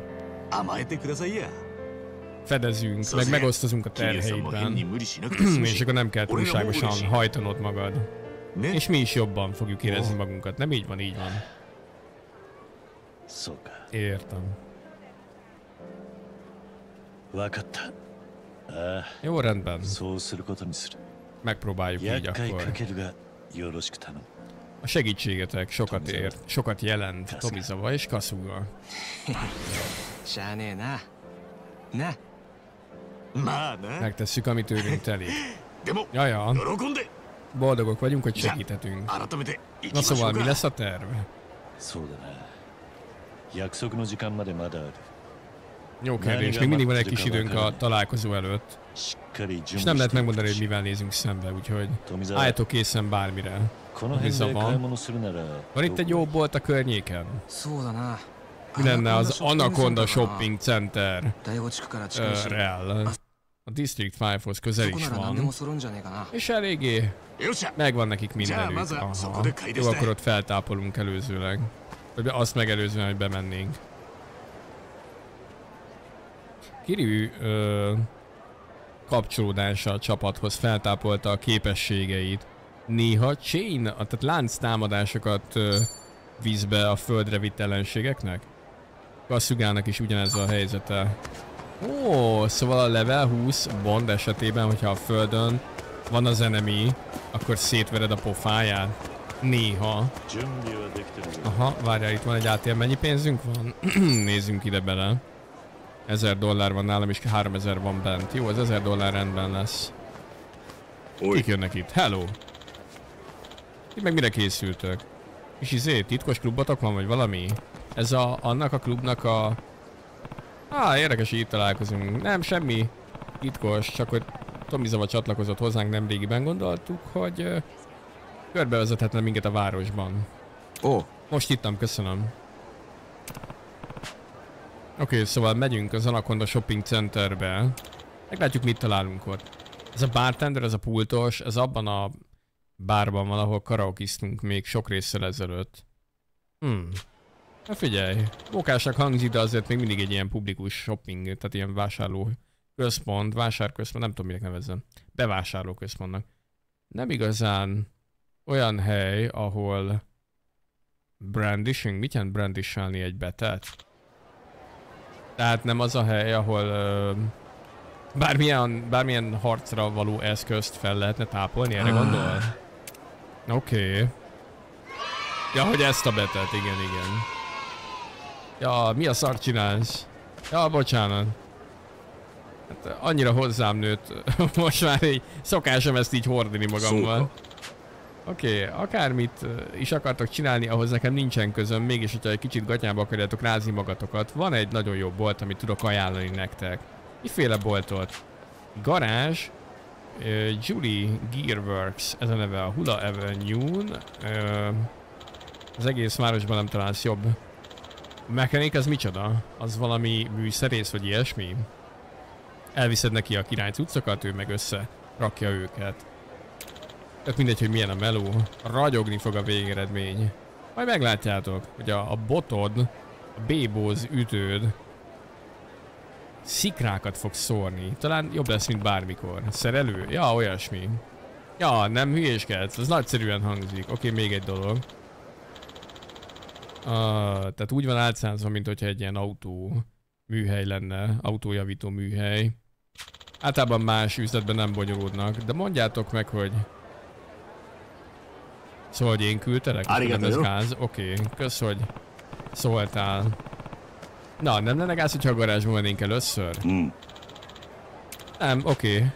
Fedezünk, meg megosztozunk a terheidben, és akkor nem kell túlságosan hajtanod magad. És mi is jobban fogjuk érezni magunkat, nem így van, így van. Értem. Jó, rendben. Megpróbáljuk így akkor. A segítségetek sokat ért, sokat jelent Tomizawa és Kasuga. Megtesszük, amit tőlünk telik. Jaja. Boldogok vagyunk, hogy segíthetünk. Na szóval, mi lesz a terv? Jó kérdés, még mindig van egy kis időnk a találkozó előtt. És nem lehet megmondani, hogy mivel nézünk szembe, úgyhogy álljatok készen bármire. Tomizawa, van itt egy jó bolt a környéken? Mi lenne az Anaconda Shopping Center uh, Real? A District öthez közel is van. És eléggé megvan nekik mindenük. Aha. Jó, akkor ott feltápolunk előzőleg. Vagy azt megelőzően, hogy bemennénk. Kiryu ö, kapcsolódása a csapathoz feltápolta a képességeit. Néha chain, tehát lánc támadásokat ö, víz be a földre vitt ellenségeknek. Kasugának is ugyanez a helyzete. Ó, szóval a level húsz Bond esetében, hogyha a földön van az enemy, akkor szétvered a pofáját. Néha. Aha, várjál, itt van egy á té em, mennyi pénzünk van? Nézzünk ide bele. ezer dollár van nálam, és háromezer van bent. Jó, az ezer dollár rendben lesz. Kik jönnek itt? Hello! Itt meg mire készültök? És izé, titkos klubotok van, vagy valami? Ez a, annak a klubnak a... Á, érdekes, hogy itt találkozunk. Nem, semmi titkos, csak hogy Tomizawa csatlakozott hozzánk nemrégiben, gondoltuk, hogy uh, körbevezethetne minket a városban. Ó. Oh. Most ittam, köszönöm. Oké, okay, szóval megyünk az Anaconda Shopping Centerbe. Meglátjuk, mit találunk ott. Ez a bartender, ez a pultos, ez abban a bárban van, ahol karaokiztunk még sok résszel ezelőtt. Hmm. Na figyelj, mókásnak hangzik, de azért még mindig egy ilyen publikus shopping, tehát ilyen vásárló központ, vásárközpont, nem tudom, minek nevezzem. Bevásárló központnak. Nem igazán olyan hely, ahol brandishing, mit jelent brandiselni egy betet? Tehát nem az a hely, ahol uh, bármilyen, bármilyen harcra való eszközt fel lehetne tápolni, erre gondol? Oké. Okay. Ja, hogy ezt a betet, igen, igen. Ja, mi a szart csinálsz? Ja, bocsánat. Hát annyira hozzám nőtt, most már így szokásom ezt így hordani magammal. Oké, okay, akármit is akartok csinálni, ahhoz nekem nincsen közöm, mégis, hogyha egy kicsit gatyába akarjátok rázni magatokat, van egy nagyon jó bolt, amit tudok ajánlani nektek. Miféle boltot? Garázs, uh, Julie Gearworks, ez a neve a Hula Avenue-n. Uh, az egész városban nem találsz jobb A mechanik az micsoda? Az valami műszerész vagy ilyesmi? Elviszed neki a király cuccokat, ő meg össze rakja őket. Tehát mindegy, hogy milyen a meló. Ragyogni fog a végeredmény. Majd meglátjátok, hogy a, a botod, a bébóz ütőd szikrákat fog szórni. Talán jobb lesz, mint bármikor. Szerelő? Ja, olyasmi. Ja, nem hülyéskedsz, ez nagyszerűen hangzik. Oké, még egy dolog. Uh, tehát úgy van átszázva, mint hogyha egy ilyen autó műhely lenne, autójavító műhely. Általában más üzletben nem bonyolódnak, de mondjátok meg, hogy... Szóval, hogy én küldtelek? Nem ez gáz? Oké, okay. Kösz, hogy szóltál. Na, nem lenne gáz, hogyha a garázsban mennénk először? Mm. Nem, oké. Okay.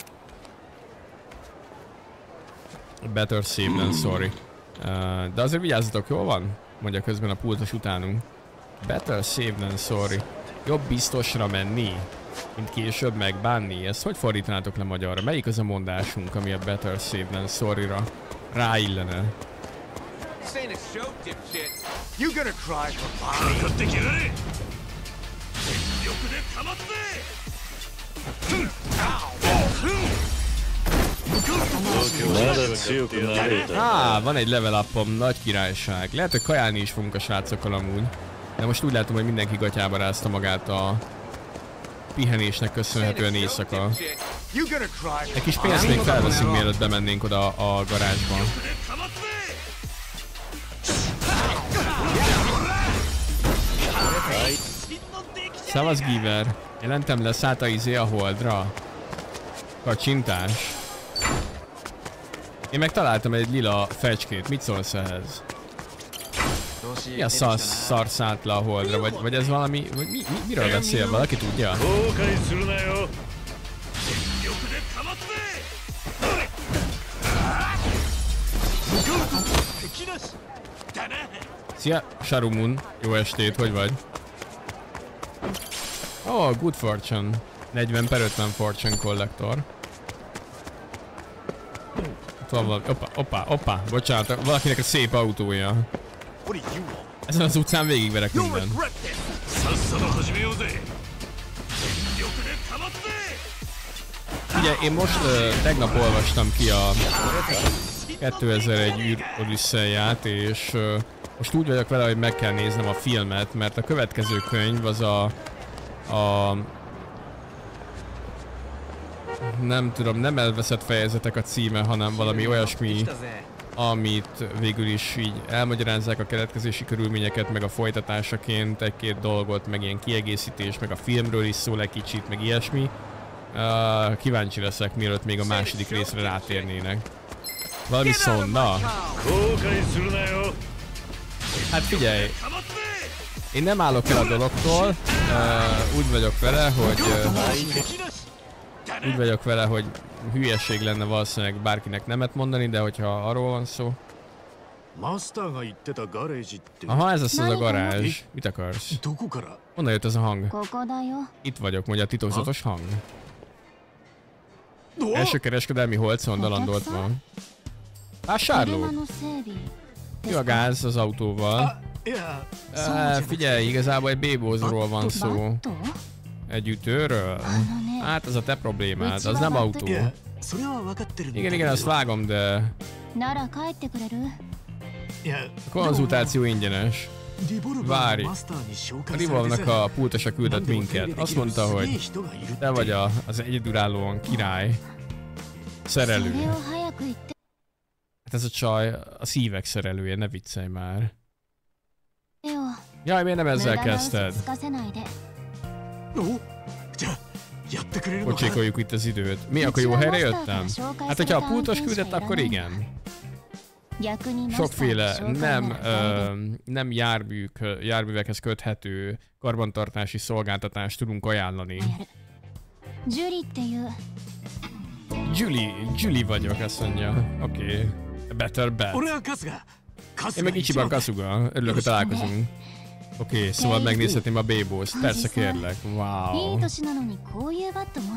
Better safe than sorry. Uh, de azért vigyázzatok, jól van? Mondja közben a pultos utánunk. Better safe than sorry. Jobb biztosra menni, mint később megbánni. Ezt hogy fordítanátok le magyarra? Melyik az a mondásunk, ami a better safe than sorry-ra ráillene? Á, van egy level up-om, nagy királyság. Lehet, hogy kajálni is fogunk a srácokkal amúgy. De most úgy látom, hogy mindenki gatyába rázta magát a pihenésnek köszönhetően éjszaka. Egy kis pénzt még felveszünk, mielőtt bemennénk oda a garázsba. Szavasz, Giver. Jelentem, leszállt a izé a holdra. Kacsintás. Én meg találtam egy lila fecskét, mit szólsz ehhez? Mi a szar, szar szállt le a holdra, vagy, vagy ez valami... Mi, mi, miről beszél? Valaki tudja? Szia, Sharumun. Jó estét, hogy vagy? Oh, good fortune. negyven per ötven fortune collector. Ott van valami. Opa, opa, opa. Bocsánat, valakinek a szép autója. Ezen az utcán végigverek minden. Ugye én most uh, tegnap olvastam ki a kétezer-egy űr Odüsszeiát, és uh, most úgy vagyok vele, hogy meg kell néznem a filmet, mert a következő könyv az a... a nem tudom, nem elveszett fejezetek a címe, hanem valami olyasmi, amit végül is így elmagyarázzák a keletkezési körülményeket, meg a folytatásaként egy-két dolgot, meg ilyen kiegészítés, meg a filmről is szól egy kicsit, meg ilyesmi. Uh, kíváncsi leszek, mielőtt még a második részre rátérnének. Valami szonda? Hát figyelj, én nem állok el a dologtól, uh, úgy vagyok vele, hogy uh, úgy vagyok vele, hogy hülyeség lenne valószínűleg bárkinek nemet mondani, de hogyha arról van szó. Aha, ez az az a garázs. Mit akarsz? Honnan jött ez a hang? Itt vagyok, mondja a titokzatos hang. Első kereskedelmi holcon landolt van. Vásárló! Mi a gáz az autóval? Uh, figyelj, igazából egy bébózról van szó. Egy ütőről? Hát az a te problémád, az nem autó. Igen, igen, azt vágom, de... A konzultáció ingyenes. Várj. A Rivolnak a pultosa küldött minket. Azt mondta, hogy te vagy a, az egyedülállóan király. Szerelő. Hát ez a csaj a szívek szerelője, ne viccelj már. Jaj, miért nem ezzel kezdted? Pocsékoljuk itt az időt. Mi, akkor jó helyre jöttem? Hát, hogyha a pultos küldett, akkor igen. Sokféle nem, ö, nem járműk, járművekhez köthető karbantartási szolgáltatást tudunk ajánlani. Julie, Julie vagyok, azt mondja. Oké. Okay. Better bet. Én meg Ichiban Kasuga. Örülök, hogy találkozunk. Oké, okay, szóval megnézhetném a Bébózt. Persze, kérlek. Wow.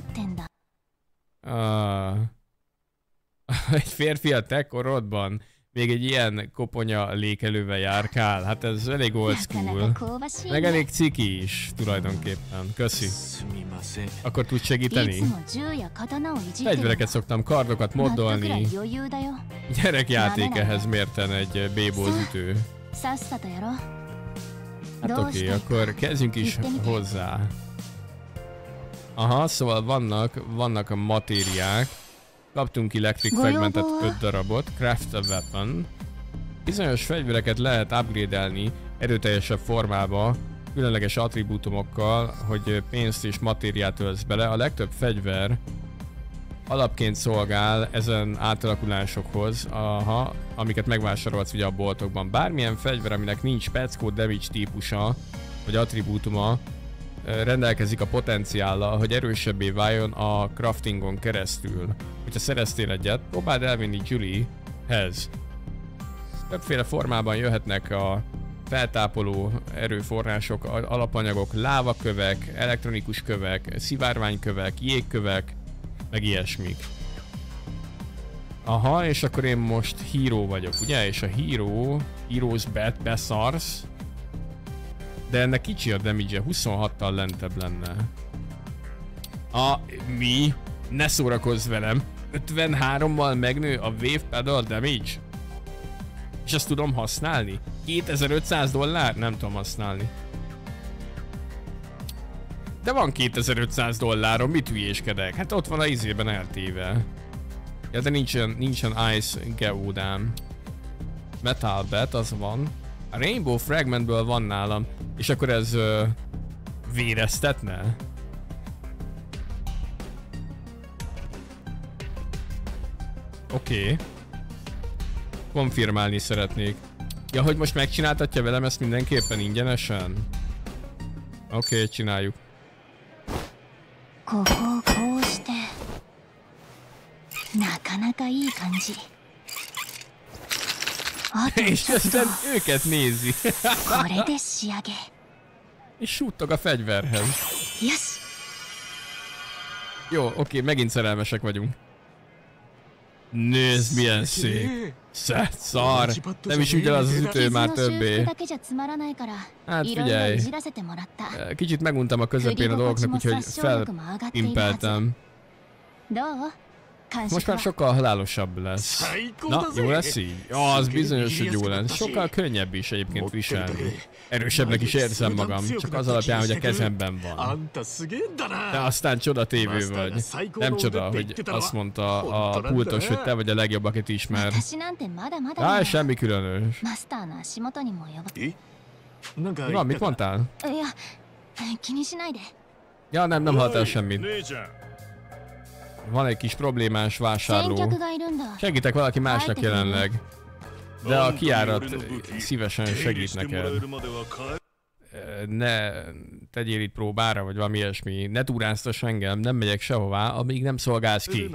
Uh, egy férfi a te korodban? még egy ilyen koponya lékelővel járkál. Hát ez elég old school. Meg elég ciki is tulajdonképpen. Köszi. Akkor tudsz segíteni? Fegyvereket szoktam, kardokat moddolni. Gyerekjáték ehhez mérten egy bébózütő. Hát oké, akkor kezdjünk is hozzá. Aha, szóval vannak, vannak a matériák. Kaptunk electric fragmentet öt darabot. Craft a weapon. Bizonyos fegyvereket lehet upgrade-elni erőteljesebb formába, különleges attribútumokkal, hogy pénzt és matériát ölsz bele. A legtöbb fegyver alapként szolgál ezen átalakulásokhoz, aha, amiket megvásárolsz ugye a boltokban. Bármilyen fegyver, aminek nincs peckó damage típusa, vagy attribútuma, rendelkezik a potenciállal, hogy erősebbé váljon a craftingon keresztül. Hogyha szereztél egyet, próbáld elvinni Julie-hez. Többféle formában jöhetnek a feltápoló erőforrások, alapanyagok, lávakövek, elektronikus kövek, szivárványkövek, jégkövek, meg ilyesmik. Aha, és akkor én most hero vagyok, ugye? És a hero, heroes bet, beszarsz. De ennek kicsi a damage-e, huszonhattal lentebb lenne. A mi? Ne szórakozz velem. ötvenhárommal megnő a wave pedal damage? És ezt tudom használni? kétezer-ötszáz dollár? Nem tudom használni. De van kétezer-ötszáz dollárom, mit hülyéskedek? Hát ott van a izében eltéve. Ja, de nincsen, nincsen ice geódám. Metal bet, az van. A Rainbow Fragmentből van nálam. És akkor ez ö, véreztetne? Oké. Okay. Konfirmálni szeretnék. Ja, hogy most megcsináltatja velem ezt mindenképpen ingyenesen? Oké, okay, csináljuk. És aztán őket nézi. És súttog a fegyverhez. Jó, oké, okay, megint szerelmesek vagyunk. Nézd, milyen szép. Szett szar. Nem is ugyanaz az ütő már többé. Hát figyelj. Kicsit meguntam a közepén a dolgoknak, úgyhogy felimpeltem. Most már sokkal halálosabb lesz. Na, jó lesz így? Ja, az bizonyos, hogy jó lesz. Sokkal könnyebb is egyébként viselni. Erősebbnek is érzem magam, csak az alapján, hogy a kezemben van. De aztán csodatévő vagy. Nem csoda, hogy azt mondta a pultos, hogy te vagy a legjobb, akit ismer. Á, semmi különös. Mi van, mit mondtál? Ja, nem, nem haltál semmit. Van egy kis problémás vásárló. Segítek valaki másnak jelenleg. De a kijárat szívesen segít neked. Ne tegyél itt próbára, vagy valami ilyesmi. Ne túráztass engem, nem megyek sehová, amíg nem szolgálsz ki.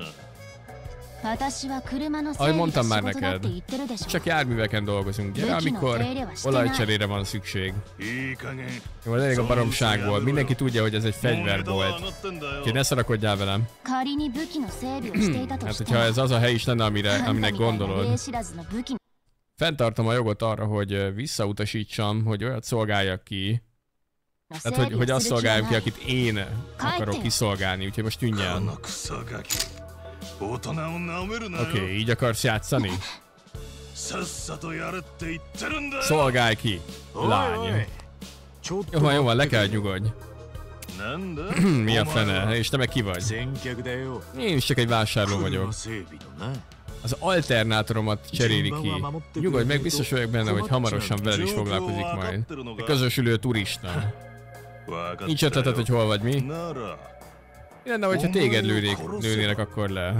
Ahogy mondtam már neked, csak járműveken dolgozunk. Gyere, amikor olajcserére van szükség. Jó, elég a baromságból. Mindenki tudja, hogy ez egy fegyver volt. Úgyhogy ne szarakodjál velem. Hát, hogyha ez az a hely is lenne, amire, aminek gondolod. Fenntartom a jogot arra, hogy visszautasítsam, hogy olyat szolgáljak ki. Tehát, hogy, hogy azt szolgáljam ki, akit én akarok kiszolgálni. Úgyhogy most tűnj el. Oké, okay, így akarsz játszani? Szolgálj ki, lány. Jó van, jó van, le kell nyugodj. Mi a fene? És te meg ki vagy? Én is csak egy vásárló vagyok. Az alternátoromat cseréli ki. Nyugodj meg, biztos vagyok benne, hogy hamarosan veled is foglalkozik majd. Egy közösülő turista. Nincs ötleted, hogy hol vagy, mi? Mi lenne, hogyha téged lőnék, lőnének akkor le?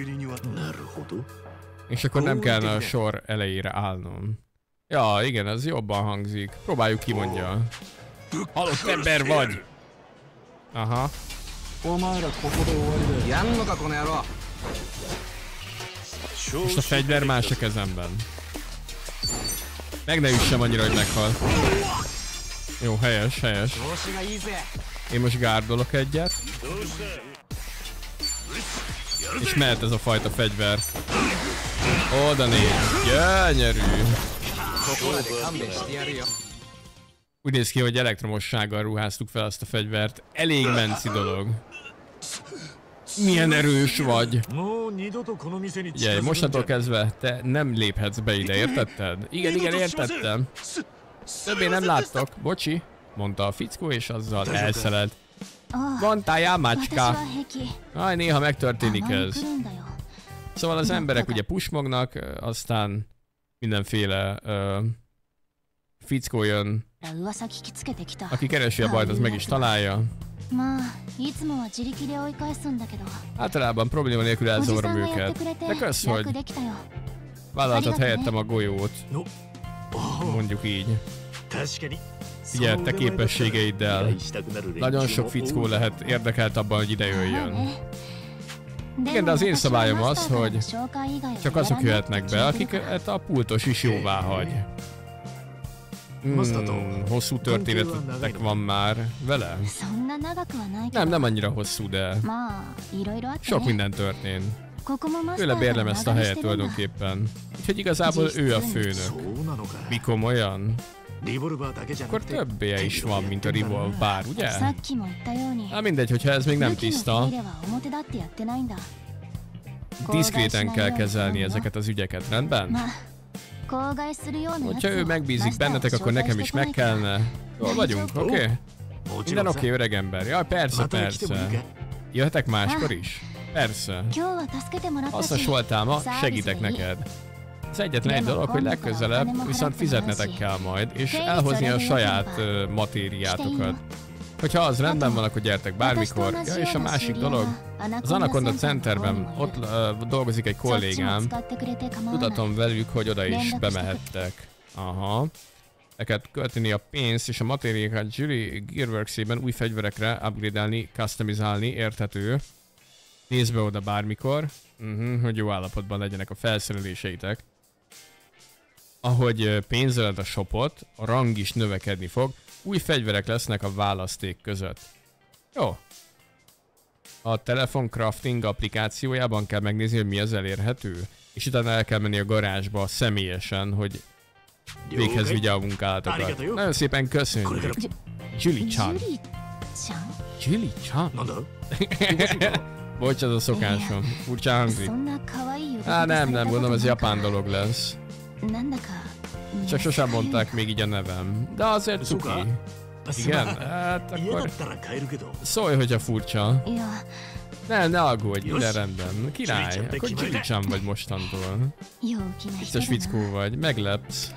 És akkor nem kellene a sor elejére állnom. Ja, igen, ez jobban hangzik. Próbáljuk ki, mondja. Halott ember vagy! Aha. És a fegyver más a kezemben. Meg ne üssem annyira, hogy meghal. Jó, helyes, helyes. Én most gárdolok egyet. És mehet ez a fajta fegyver. Oda néz. Gyönyörű. Úgy néz ki, hogy elektromossággal ruháztuk fel azt a fegyvert. Elég menci dolog. Milyen erős vagy. Ugye, mostantól kezdve te nem léphetsz be ide, értetted? Igen, igen, értettem. Többé nem láttok. Bocsi, mondta a fickó, és azzal elszalelt. Vontáljál, macska! Aj, néha megtörténik ez. Szóval az emberek ugye pusmognak, aztán mindenféle uh, fickó jön, aki keresi a bajt, az meg is találja. Általában probléma nélkül elzavarom őket. De kösz, hogy vállaltad helyettem a golyót. Mondjuk így. Ugye, te képességeiddel nagyon sok fickó lehet érdekelt abban, hogy ide jöjjön. Igen, de az én szabályom az, hogy csak azok jöhetnek be, akiket a pultos is jóvá hagy. Hmm, hosszú történetek van már vele? Nem, nem annyira hosszú, de sok minden történt. Tőle bérlem ezt a helyet tulajdonképpen. Úgyhogy igazából ő a főnök. Mi komolyan? Akkor több helye is van, mint a revolver, ugye? Hát mindegy, hogyha ez még nem tiszta. Diszkréten kell kezelni ezeket az ügyeket, rendben? Hogyha ő megbízik bennetek, akkor nekem is meg kellene. Jól vagyunk, oké? Okay? Minden oké, okay, öregember. Jaj, persze, persze. Jöhetek máskor is? Persze. Hasznos voltál ma, segítek neked. Az egyetlen egy dolog, hogy legközelebb viszont fizetnetek kell majd, és elhozni a saját uh, matériátokat. Hogyha az rendben van, akkor gyertek bármikor. Ja, és a másik dolog, az Anaconda Centerben ott uh, dolgozik egy kollégám. Tudatom velük, hogy oda is bemehettek. Aha. Neked költeni a pénzt és a matériákat Jury Gearworks-ében új fegyverekre upgrade-elni, customizálni, érthető. Nézd be oda bármikor, uh-huh, hogy jó állapotban legyenek a felszereléseitek. Ahogy pénzöled a shopot, a rang is növekedni fog, új fegyverek lesznek a választék között. Jó. A telefon crafting applikációjában kell megnézni, hogy mi az elérhető, és utána el kell menni a garázsba személyesen, hogy véghez vigye a munkálatokat. Nagyon szépen köszönjük. Julie-chan. Julie-chan? Bocs, az a szokásom. Furcsa hangzik. Á, nem, nem, gondolom ez japán dolog lesz. Csak sosem mondták még így a nevem. De azért cuki. Igen? Hát akkor... Szólj, hogyha furcsa. Nem, ne aggódj, minden rendben. Király, akkor Julie-chan vagy mostantól. Biztos fickó vagy, meglepsz.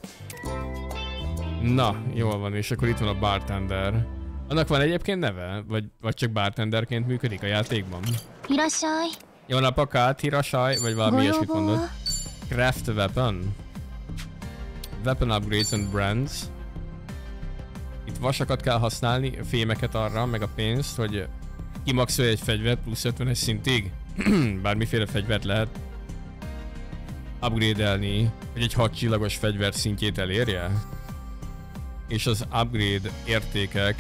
Na, jól van, és akkor itt van a bartender. Annak van egyébként neve? Vagy, vagy csak bartenderként működik a játékban? Jó napokát, Hirasai, vagy valami ilyesmit mondod. Craft weapon. Weapon upgrades and brands. Itt vasakat kell használni, fémeket arra, meg a pénzt, hogy kimaxolja egy fegyvert plusz ötvenes szintig. Bármiféle fegyvert lehet upgrade-elni, hogy egy hat csillagos fegyver szintjét elérje. És az upgrade értékek,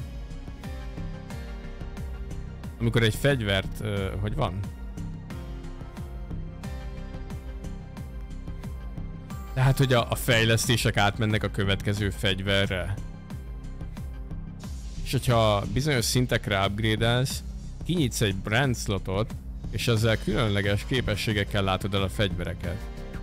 amikor egy fegyvert, uh, hogy van? Tehát, hogy a, a fejlesztések átmennek a következő fegyverre. És hogyha bizonyos szintekre upgrade-elsz, kinyitsz egy brand slotot, és ezzel különleges képességekkel látod el a fegyvereket.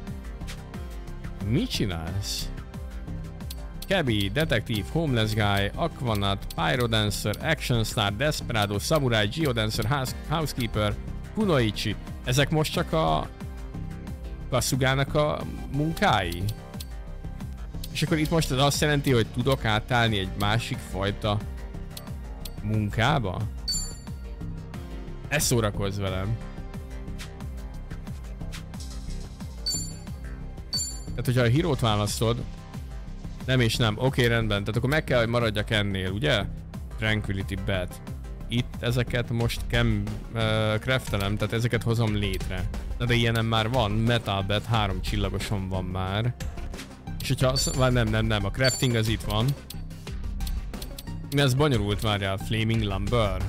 Mit csinálsz? Cabby, Detective, Homeless Guy, Aquanaut, Pyrodancer, Action Star, Desperado, Samurai, Geodancer, house, Housekeeper, Kunoichi. Ezek most csak a Kasugának a munkái? És akkor itt most ez azt jelenti, hogy tudok átállni egy másik fajta munkába? Ez szórakozz velem. Tehát, hogyha a hírót választod, nem és nem, oké, okay, rendben, tehát akkor meg kell, hogy maradjak ennél, ugye? Tranquility Bet. Itt ezeket most kem, uh, craftelem, tehát ezeket hozom létre. Na de ilyenem már van, Metal Bet, három csillagoson van már. És hogyha az, nem, nem, nem, a crafting az itt van. Ez bonyolult, várjál, Flaming Lumber.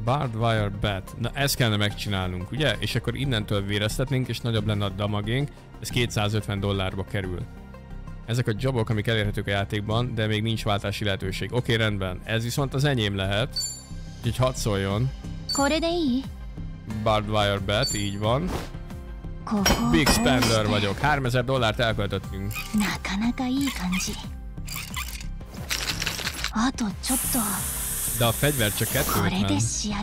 Barbed Wire Bat. Na ezt kellene megcsinálnunk, ugye? És akkor innentől véreztetnénk, és nagyobb lenne a damagénk. Ez kétszázötven dollárba kerül. Ezek a jobok, amik elérhetők a játékban, de még nincs váltási lehetőség. Oké, okay, rendben. Ez viszont az enyém lehet. Úgyhogy hadd szóljon. Barbed Wire Bat, így van. Big spender vagyok. háromezer dollárt elköltöttünk. De a fegyver csak kétszázötven.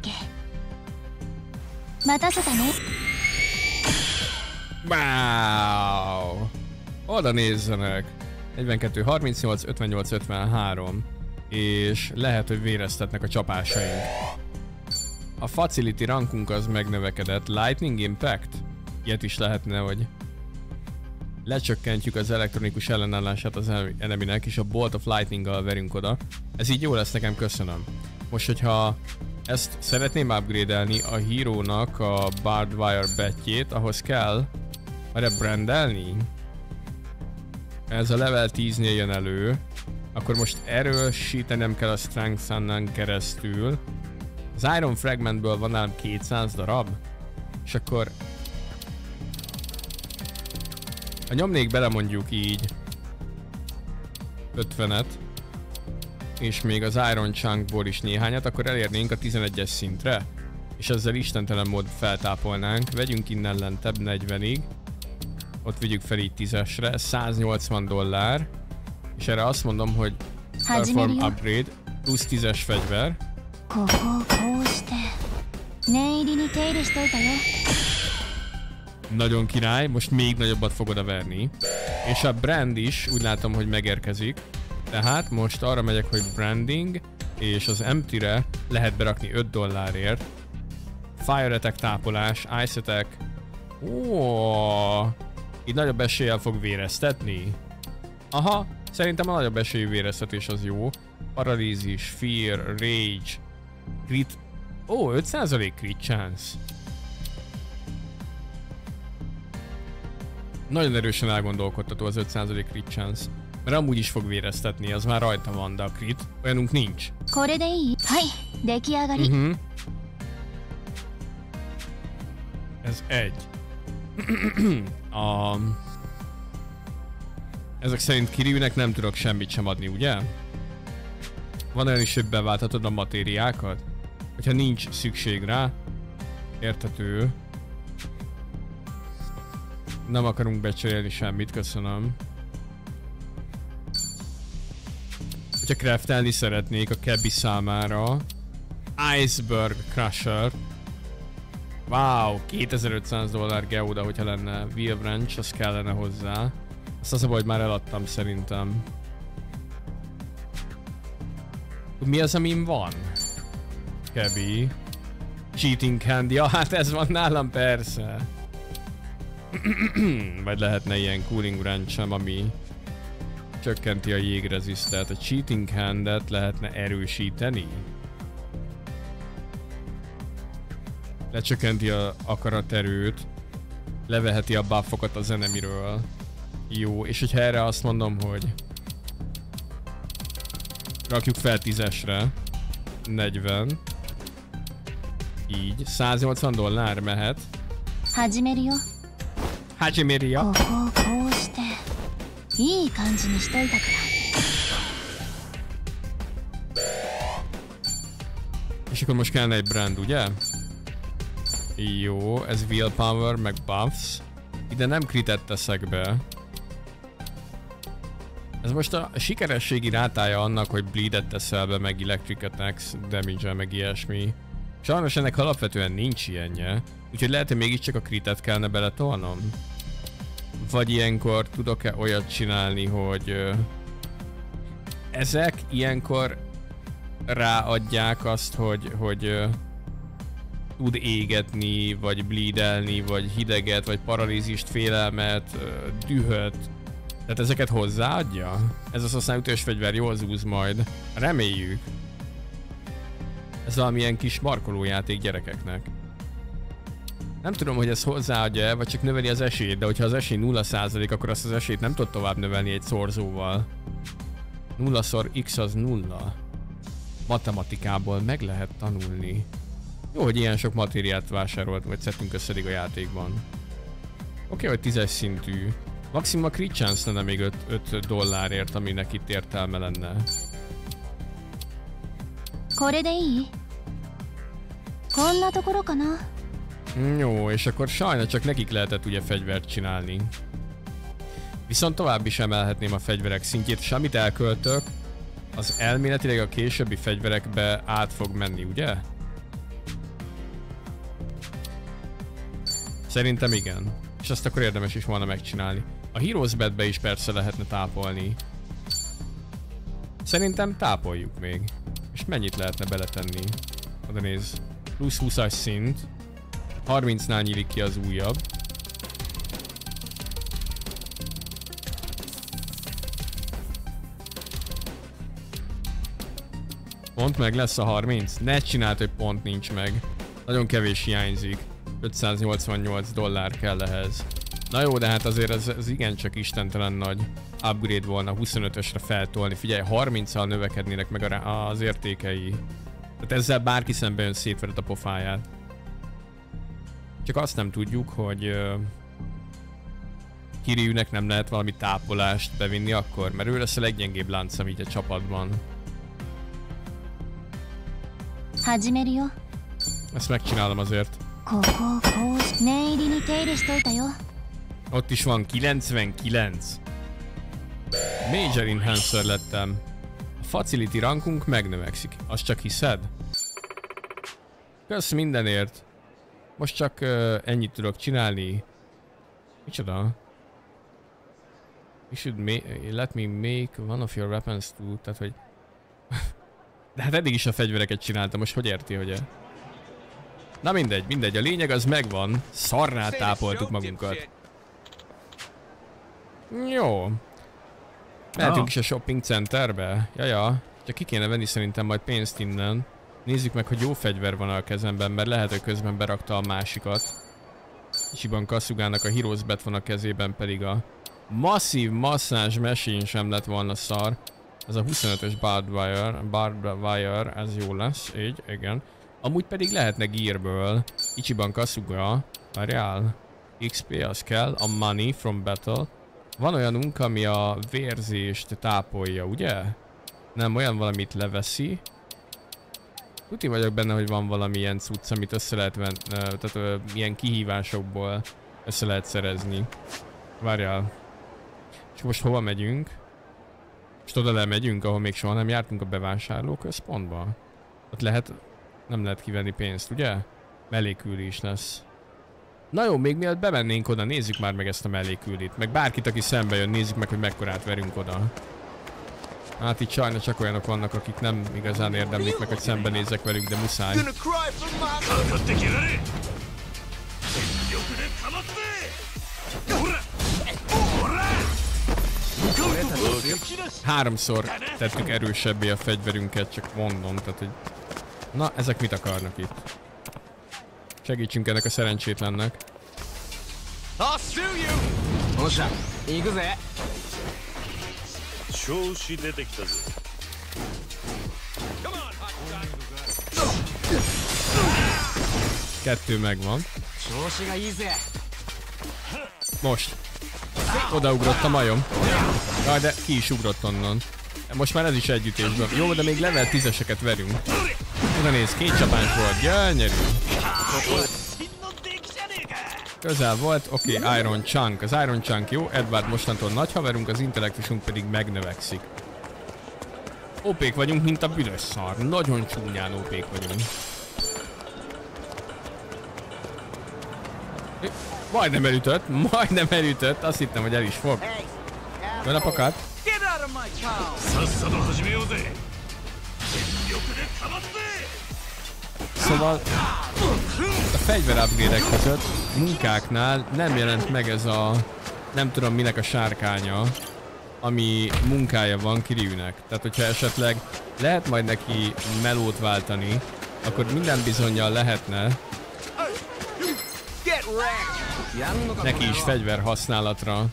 Wow! Oda nézzenek! negyvenkettő, harmincnyolc, ötvennyolc, ötvenhárom. És lehet, hogy véreztetnek a csapásaink. A facility rankunk az megnövekedett. Lightning Impact? Ilyet is lehetne, hogy lecsökkentjük az elektronikus ellenállását az eneminek, és a Bolt of Lightning-gal verünk oda. Ez így jó lesz nekem, köszönöm. Most, hogyha ezt szeretném upgrade-elni a hírónak a Barbed Wire Batjét, ahhoz kell erre brandelni. Ez a level tíznél jön elő. Akkor most erősítenem kell a Strength Sun-en keresztül. Az Iron Fragmentből van nálam kétszáz darab. És akkor ha nyomnék bele mondjuk így ötvenet, és még az Iron Chunkból is néhányat, akkor elérnénk a tizenegyes szintre. És ezzel istentelen mód feltápolnánk. Vegyünk innen lentebb negyvenig. Ott vigyük fel így tízesre, száznyolcvan dollár. És erre azt mondom, hogy Perform Upgrade, plusz tízes fegyver. Nagyon király, most még nagyobbat fog oda verni. És a brand is, úgy látom, hogy megérkezik. Tehát most arra megyek, hogy branding, és az empty-re lehet berakni öt dollárért. Fire attack tápolás, ice attack. Ó, így nagyobb eséllyel fog véreztetni. Aha, szerintem a nagyobb esélyű véreztetés az jó. Paralízis, fear, rage, crit. Ó, öt százalék crit chance. Nagyon erősen elgondolkodtató az öt százalék crit chance. Mert amúgy is fog véreztetni, az már rajta van, de a crit olyanunk nincs. Uh-huh. Ez egy. a... Ezek szerint Kiryunek nem tudok semmit sem adni, ugye? Van olyan is, hogy beválthatod a matériákat? Hogyha nincs szükség rá. Érthető. Nem akarunk becserélni semmit, köszönöm. Hogyha craftelni szeretnék a Cabby számára. Iceberg Crusher. Wow, kétezer-ötszáz dollár geoda, hogyha lenne Wheel Branch, az kellene hozzá. Azt az a baj, hogy már eladtam szerintem. Mi az, amin van? Cabby. Cheating Hand, ja, hát ez van nálam persze. Vagy lehetne ilyen Cooling Branch-em, ami csökkenti a jégrezisztet. A Cheating Hand-et lehetne erősíteni. Lecsökkenti a akaraterőt. Leveheti a buffokat az enemiről. Jó, és hogyha erre azt mondom, hogy rakjuk fel tízesre. negyven. Így. száznyolcvan dollár mehet. Hajimeru. Hajimeru. És akkor most kellene egy brand, ugye? Jó, ez willpower, meg buffs. Ide nem kritet teszek be. Ez most a sikerességi rátája annak, hogy bleedet teszel be, meg electric attacks, damage-el, meg ilyesmi. Sajnos ennek alapvetően nincs ilyenje, úgyhogy lehet, hogy mégiscsak a kritet kellene beletolnom. Vagy ilyenkor tudok-e olyat csinálni, hogy ö, ezek ilyenkor ráadják azt, hogy, hogy ö, tud égetni, vagy bleedelni, vagy hideget, vagy paralízist, félelmet, ö, dühöt. Tehát ezeket hozzáadja? Ez az aztán ütős fegyver jól zúz majd. Reméljük. Ez valamilyen kis markolójáték gyerekeknek. Nem tudom, hogy ez hozzáadja-e, vagy csak növeli az esélyt, de hogyha az esély nulla százalék, akkor azt az esélyt nem tud tovább növelni egy szorzóval. nulla szor x az nulla. Matematikából meg lehet tanulni. Jó, hogy ilyen sok matériát vásárolt, vagy szedtünk össze a játékban. Oké, okay, hogy tízes szintű. Maximum a crit chance lenne még öt dollárért, aminek itt értelme lenne. Jó, és akkor sajnos csak nekik lehetett ugye fegyvert csinálni. Viszont tovább is emelhetném a fegyverek szintjét, és amit elköltök, az elméletileg a későbbi fegyverekbe át fog menni, ugye? Szerintem igen. És azt akkor érdemes is volna megcsinálni. A Heroes Bedbe is persze lehetne tápolni. Szerintem tápoljuk még. És mennyit lehetne beletenni? Oda nézd. Plusz húszas szint. harmincnál nyílik ki az újabb. Pont meg lesz a harminc? Ne csináld, hogy pont nincs meg. Nagyon kevés hiányzik. ötszáznyolcvannyolc dollár kell ehhez. Na jó, de hát azért ez, ez igencsak istentelen nagy upgrade volna huszonötösre feltolni. Figyelj, harminccal növekednének meg az értékei. Tehát ezzel bárki szembe jön, szétvered a pofáját. Csak azt nem tudjuk, hogy uh, Kiryunek nem lehet valami tápolást bevinni akkor, mert ő lesz a leggyengébb láncszem így a csapatban. Ezt megcsinálom azért. Ott is van kilencvenkilenc. Major Enhancer lettem. A facility rankunk megnövekszik. Azt csak hiszed? Kösz mindenért. Most csak uh, ennyit tudok csinálni. Micsoda? You should let me make one of your weapons too. Tehát, hogy... De hát eddig is a fegyvereket csináltam, most hogy érti, hogy... Na mindegy, mindegy, a lényeg az megvan. Szarrá tápoltuk magunkat. Jó. Mehetünk is a shopping centerbe. Jaja, csak ki kéne venni szerintem majd pénzt innen. Nézzük meg, hogy jó fegyver van a kezemben, mert lehet, hogy közben berakta a másikat. Ichiban Kasugának a Heroes Bet van a kezében, pedig a masszív masszázs machine sem lett volna szar. Ez a huszonötös Barbed Wire, Barbed Wire, ez jó lesz, így, igen. Amúgy pedig lehetne gearből. Ichiban Kasuga, várjál. iksz pé az kell, a money from battle. Van olyanunk, ami a vérzést tápolja, ugye? Nem, olyan valamit leveszi. Tuti vagyok benne, hogy van valami ilyen cucc, amit össze lehet venni, tehát ö, ilyen kihívásokból össze lehet szerezni. Várjál. És most hova megyünk? Most oda lemegyünk, ahol még soha nem jártunk, a bevásárlóközpontba? Ott lehet, nem lehet kivenni pénzt, ugye? Melléküli is lesz. Na jó, még mielőtt bemennénk oda, nézzük már meg ezt a mellékülit. Meg bárkit, aki szembe jön, nézzük meg, hogy mekkorát verünk oda. Hát itt sajnos csak olyanok vannak, akik nem igazán érdemlik meg, hogy szembenézzek velük, de muszáj. Háromszor tettük erősebbé a fegyverünket, csak mondom, tehát hogy... Na, ezek mit akarnak itt? Segítsünk ennek a szerencsétlennek. Kettő megvan. Most. Odaugrott a majom. Jaj, de ki is ugrott onnan. Most már ez is együttésben. Jó, de még level tízeseket verünk. Oda néz, két csapás volt. Gyönyörű. Közel volt, oké, okay, Iron Chunk. Az Iron Chunk jó, Edward mostantól nagy haverunk, az intellektusunk pedig megnövekszik. ó pék vagyunk, mint a büdös szar. Nagyon csúnyán ó pék vagyunk. Majdnem elütött, majdnem elütött, azt hittem, hogy el is fog. Jó napokat! Szóval a fegyver upgrade-ek között munkáknál nem jelent meg ez a nem tudom minek a sárkánya, ami munkája van Kiryunek. Tehát hogyha esetleg lehet majd neki melót váltani, akkor minden bizonnyal lehetne neki is fegyver használatra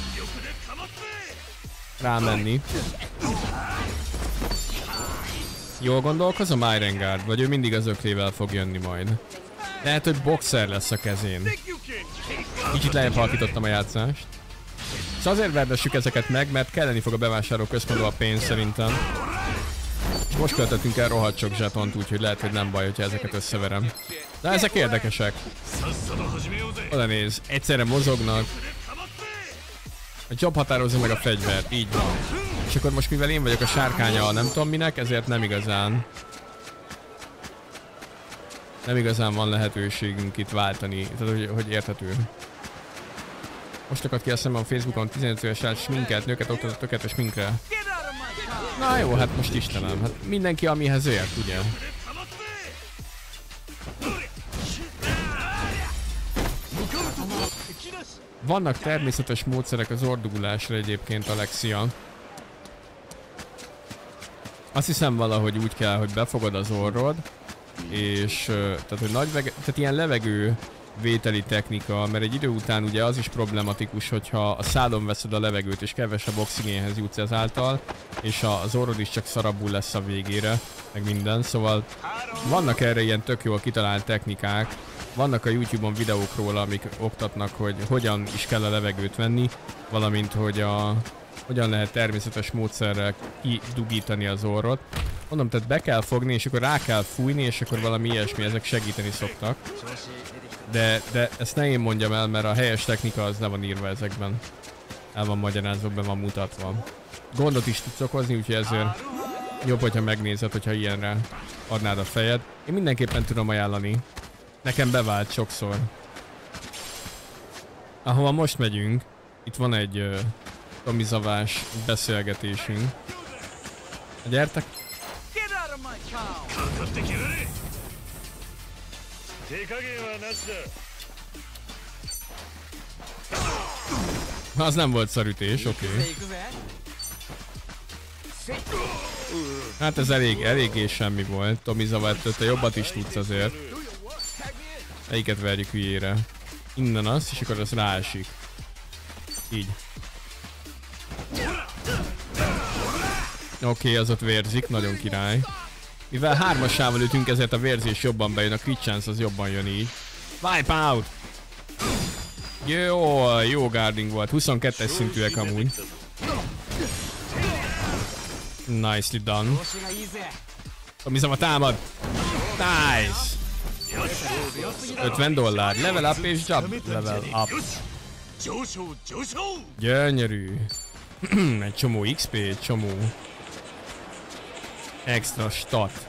rámenni. Jól gondolkozom, Irengard? Vagy ő mindig az öklével fog jönni majd? Lehet, hogy boxer lesz a kezén. Kicsit lejjebb halkítottam a játszást. Szóval azért verdessük ezeket meg, mert kelleni fog a bevásárló központba a pénz szerintem. És most költöttünk el rohadt sok zsetont, úgyhogy lehet, hogy nem baj, hogyha ezeket összeverem. De ezek érdekesek. Oda néz, egyszerre mozognak. A jobb határozza meg a fegyvert, így van. És akkor most mivel én vagyok a sárkánya, nem tudom minek, ezért nem igazán... Nem igazán van lehetőségünk itt váltani, tehát hogy, hogy érthető. Most akadt ki a szemben a Facebookon tizenöt éves át sminket, nőket oktatott tökéletes sminkre. Na jó, hát most Istenem, hát mindenki amihez ért, ugye? Vannak természetes módszerek az ordugulásra egyébként, Alexia. Azt hiszem valahogy úgy kell, hogy befogad az orrod, és tehát, hogy nagy vege, tehát ilyen levegő vételi technika, mert egy idő után ugye az is problematikus, hogyha a szádon veszed a levegőt és kevesebb oxigénhez jutsz ezáltal, és az orrod is csak szarabbul lesz a végére, meg minden, szóval vannak erre ilyen tök jól kitalált technikák, vannak a YouTube-on videók róla, amik oktatnak, hogy hogyan is kell a levegőt venni, valamint hogy a, hogyan lehet természetes módszerrel kidugítani az orrot. Mondom, tehát be kell fogni, és akkor rá kell fújni, és akkor valami ilyesmi, ezek segíteni szoktak. De, de ezt ne én mondjam el, mert a helyes technika az le van írva ezekben. El van magyarázva, be van mutatva. Gondot is tudsz okozni, úgyhogy ezért jobb, hogyha megnézed, hogyha ilyenre adnád a fejed. Én mindenképpen tudom ajánlani. Nekem bevált sokszor. Ahova most megyünk, itt van egy uh, tomizavás beszélgetésünk. Gyertek! Az nem volt szarütés, oké. Okay. Hát ez elég, eléggé semmi volt. Tomizavát, te jobbat is tudsz azért. Melyiket verjük hülyére? Innen az, és akkor az ráesik. Így. Oké, okay, az ott vérzik, nagyon király. Mivel hármasával ütünk, ezért a vérzés jobban bejön, a crit chance az jobban jön így. Wipe out! Jó, jó guarding volt, huszonkettes szintűek amúgy. Nicely done. Tomizava támad! Nice! ötven dollár, level up és jump level up. Gyönyörű. Egy csomó iksz pé, egy csomó extra stat.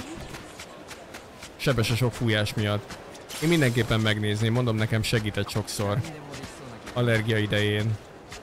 Sebes a sok fújás miatt. Én mindenképpen megnézném, mondom, nekem segített sokszor. Allergia idején.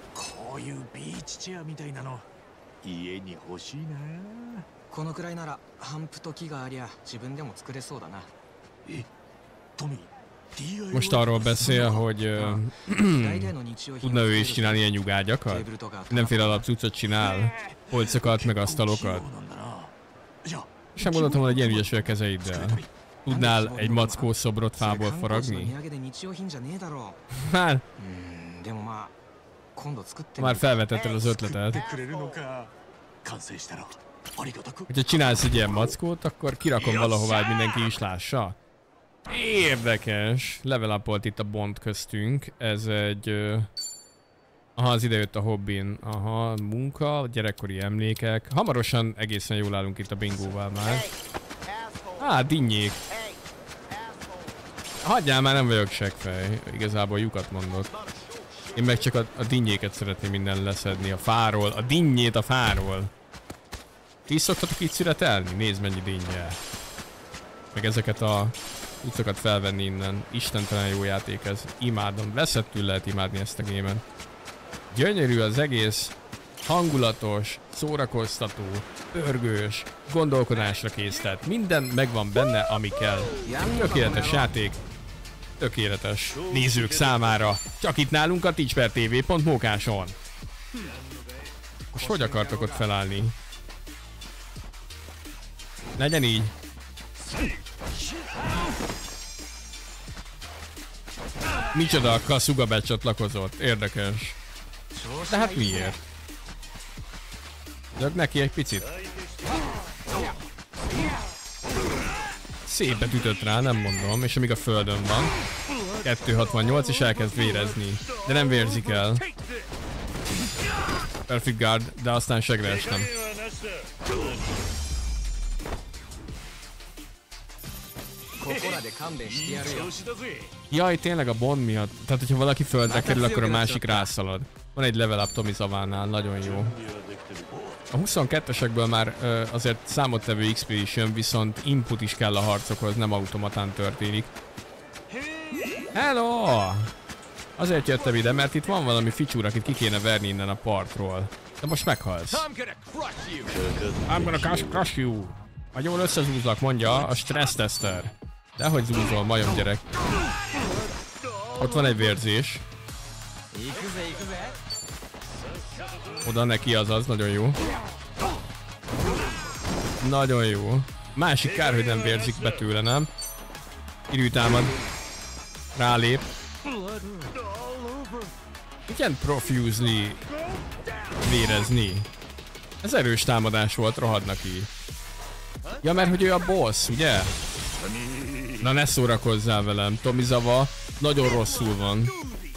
Most arról beszél, hogy uh, tudna ő is csinálni ilyen nyugágyakat? Mindenféle alapcuccot csinál, polcokat, meg asztalokat. Sem gondoltam, hogy egy ilyen ügyes vagy a kezeiddel. Tudnál egy mackó szobrot fából faragni? Hát... Már felvetetted az ötletet. Hogyha csinálsz egy ilyen mackót, akkor kirakom valahová, hogy mindenki is lássa. Érdekes. Level up-olt itt a Bond köztünk. Ez egy... Uh... Aha, az idejött a hobbin. Aha, munka, gyerekkori emlékek. Hamarosan egészen jól állunk itt a bingóval már. Á, dinnyék. Hagyjál már, nem vagyok seggfej. Igazából lyukat mondott. Én meg csak a, a dinnyéket szeretném minden leszedni. A fáról. A dinnyét a fáról. Ti is szoktatok így születelni? Nézd, mennyi dinnye. Meg ezeket a cuccokat felvenni innen. Istentelen jó játék ez. Imádom. Veszettül lehet imádni ezt a gémet. Gyönyörű az egész. Hangulatos, szórakoztató, pörgős, gondolkodásra késztet. Minden megvan benne, ami kell. Tökéletes játék. Tökéletes nézők számára. Csak itt nálunk a twitch té vé pont mókáson. Most hogy akartok ott felállni? Legyen így. Micsoda, a Kasuga becsatlakozott. Érdekes. De hát miért? Dög neki egy picit. szépet ütött rá, nem mondom, és amíg a földön van. kettő hatvannyolc és elkezd vérezni. De nem vérzik el. Perfect guard, de aztán segre estem. Jaj, tényleg a Bond miatt. Tehát, hogyha valaki földre kerül, akkor a másik rászalad. Van egy level up Tomizawánál, nagyon jó. A huszonkettősekből már ö, azért számottevő iksz pé is jön, viszont input is kell a harcokhoz, nem automatán történik. Hello! Azért jöttem ide, mert itt van valami ficsúr, akit ki kéne verni innen a partról. De most meghalsz. I'm gonna crush, crush you. Ha jól összezúzlak, mondja a stresszteszter. Dehogy zúzol, majom gyerek. Ott van egy vérzés. Oda neki azaz, nagyon jó. Nagyon jó. Másik kár, hogy nem vérzik be tőle, nem? Irű támad. Rálép. Igen, profusely vérezni. Ez erős támadás volt, rohadnak ki. Ja, mert hogy ő a boss, ugye? Na ne szórakozzál velem, Tomizawa nagyon rosszul van.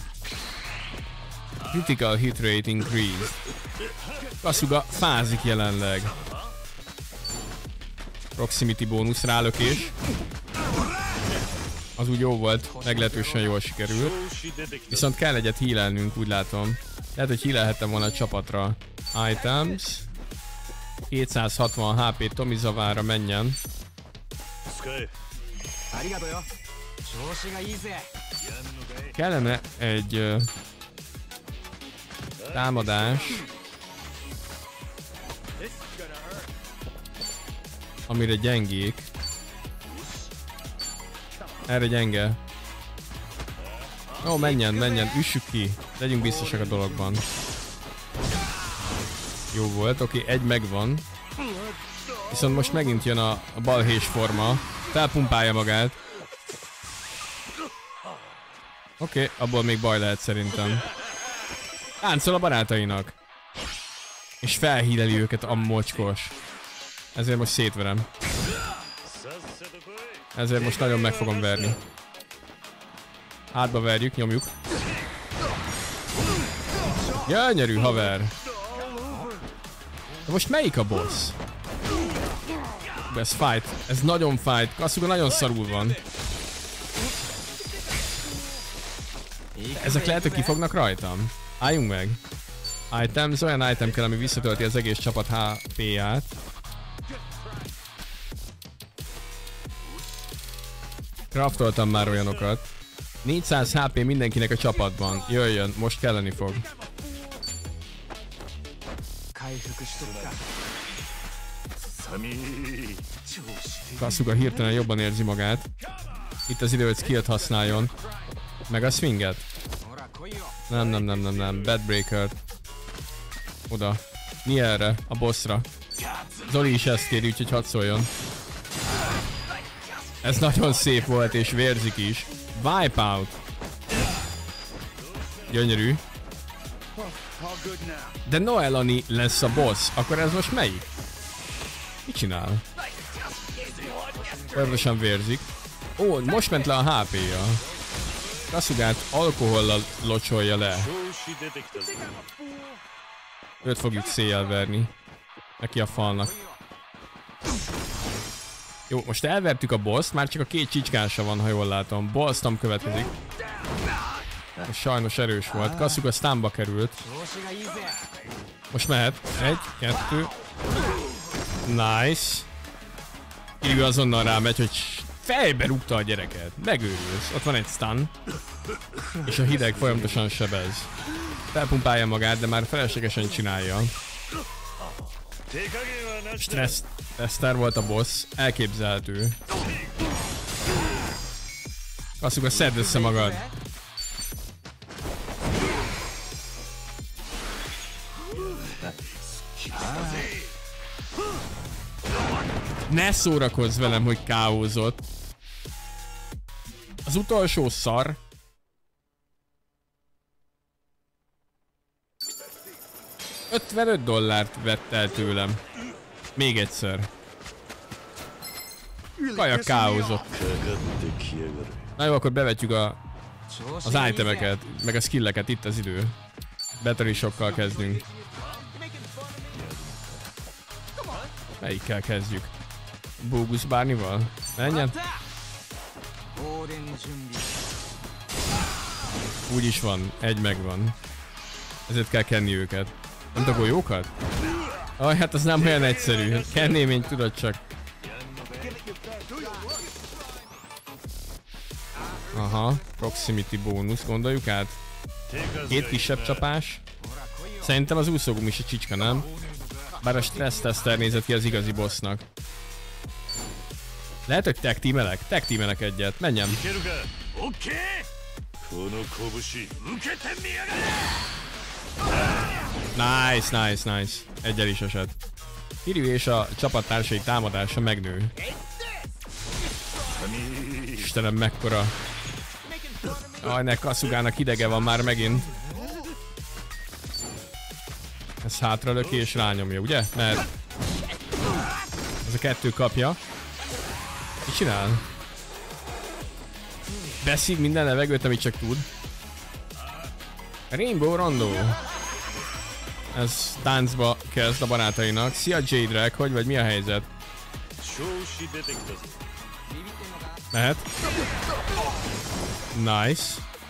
Critical hit rate increased. Kasuga fázik jelenleg. Proximity bónusz rálökés. Az úgy jó volt, meglehetősen jól sikerült. Viszont kell egyet healelnünk, úgy látom. Lehet, hogy healelhettem volna a csapatra. Items. kétszázhatvan há pé Tomizavára menjen. Kellene egy uh, támadás, amire gyengék. Erre gyenge. Ó, menjen, menjen, üssük ki. Legyünk biztosak a dologban. Jó volt, oké, egy megvan. Viszont most megint jön a, a balhés forma. Felpumpálja magát. Oké, okay, abból még baj lehet szerintem. Táncol a barátainak. És felhíleli őket a mocskos. Ezért most szétverem. Ezért most nagyon meg fogom verni. Hátba verjük, nyomjuk. Gyönyörű, haver. De most melyik a boss? Ez fight. Ez nagyon fight. Kasuga nagyon szarul van. Ezek lehet, hogy kifognak rajtam. Álljunk meg. Items, olyan item kell, ami visszatölti az egész csapat há pé-ját. Craftoltam már olyanokat. négyszáz há pé mindenkinek a csapatban. Jöjjön, most kelleni fog. Kasuga hirtelen jobban érzi magát. Itt az idő, hogy skillt használjon. Meg a swinget. Nem, nem, nem, nem, nem. Badbreaker. Oda. Mi erre? A bossra. Zoli is ezt kéri, úgyhogy hadd szóljon. Ez nagyon szép volt, és vérzik is. Wipeout. Gyönyörű. De Noelani lesz a boss. Akkor ez most melyik? Mit csinál? Örösen vérzik. Ó, most ment le a há pé-ja. Kasugát alkohollal locsolja le. Őt fogjuk széjjel verni. Neki a falnak. Jó, most elvertük a boss, már csak a két csicskása van, ha jól látom. Ballstam következik. Ez sajnos erős volt. Kasuga stunba került. Most mehet. Egy, kettő. Nice. Ő azonnal rámegy, hogy fejbe rúgta a gyereket. Megőrülsz. Ott van egy stun. És a hideg folyamatosan sebez. Felpumpálja magát, de már feleslegesen csinálja. Stressz teszter volt a boss. Elképzelhető. Kasuga, szedd össze magad. Ne szórakozz velem, hogy káózott. Az utolsó szar. ötvenöt dollárt vett el tőlem. Még egyszer. Kaja káozott. Na jó, akkor bevetjük a, az itemeket, meg a skilleket, itt az idő. Battery shockkal kezdünk. Melyikkel kezdjük? Bógusz bárnival? Menjen? Úgy is van, egy megvan. Ezért kell kenni őket. Nem tudok jókat? Aj, hát az nem olyan egyszerű. Kennémény tudod csak. Aha, proximity bónusz, gondoljuk át. Két kisebb csapás. Szerintem az úszógum is a csicska, nem? Bár a stressz teszter nézett ki az igazi bossnak. Lehet, hogy tag teamelek? Tag teamelek egyet, menjem. Nice, nice, nice. Egyel is esett. Kiryu és a csapattársai támadása megnő. Istenem, mekkora. Aj, ne, Kasugának idege van már megint. Ez hátra löki és rányomja, ugye? Mert ez a kettő kapja. Mit csinál? Beszív minden levegőt, amit csak tud. Rainbow Rondo. Ez táncba kezd a barátainak. Szia J-Drag, hogy vagy, mi a helyzet? Mehet. Nice.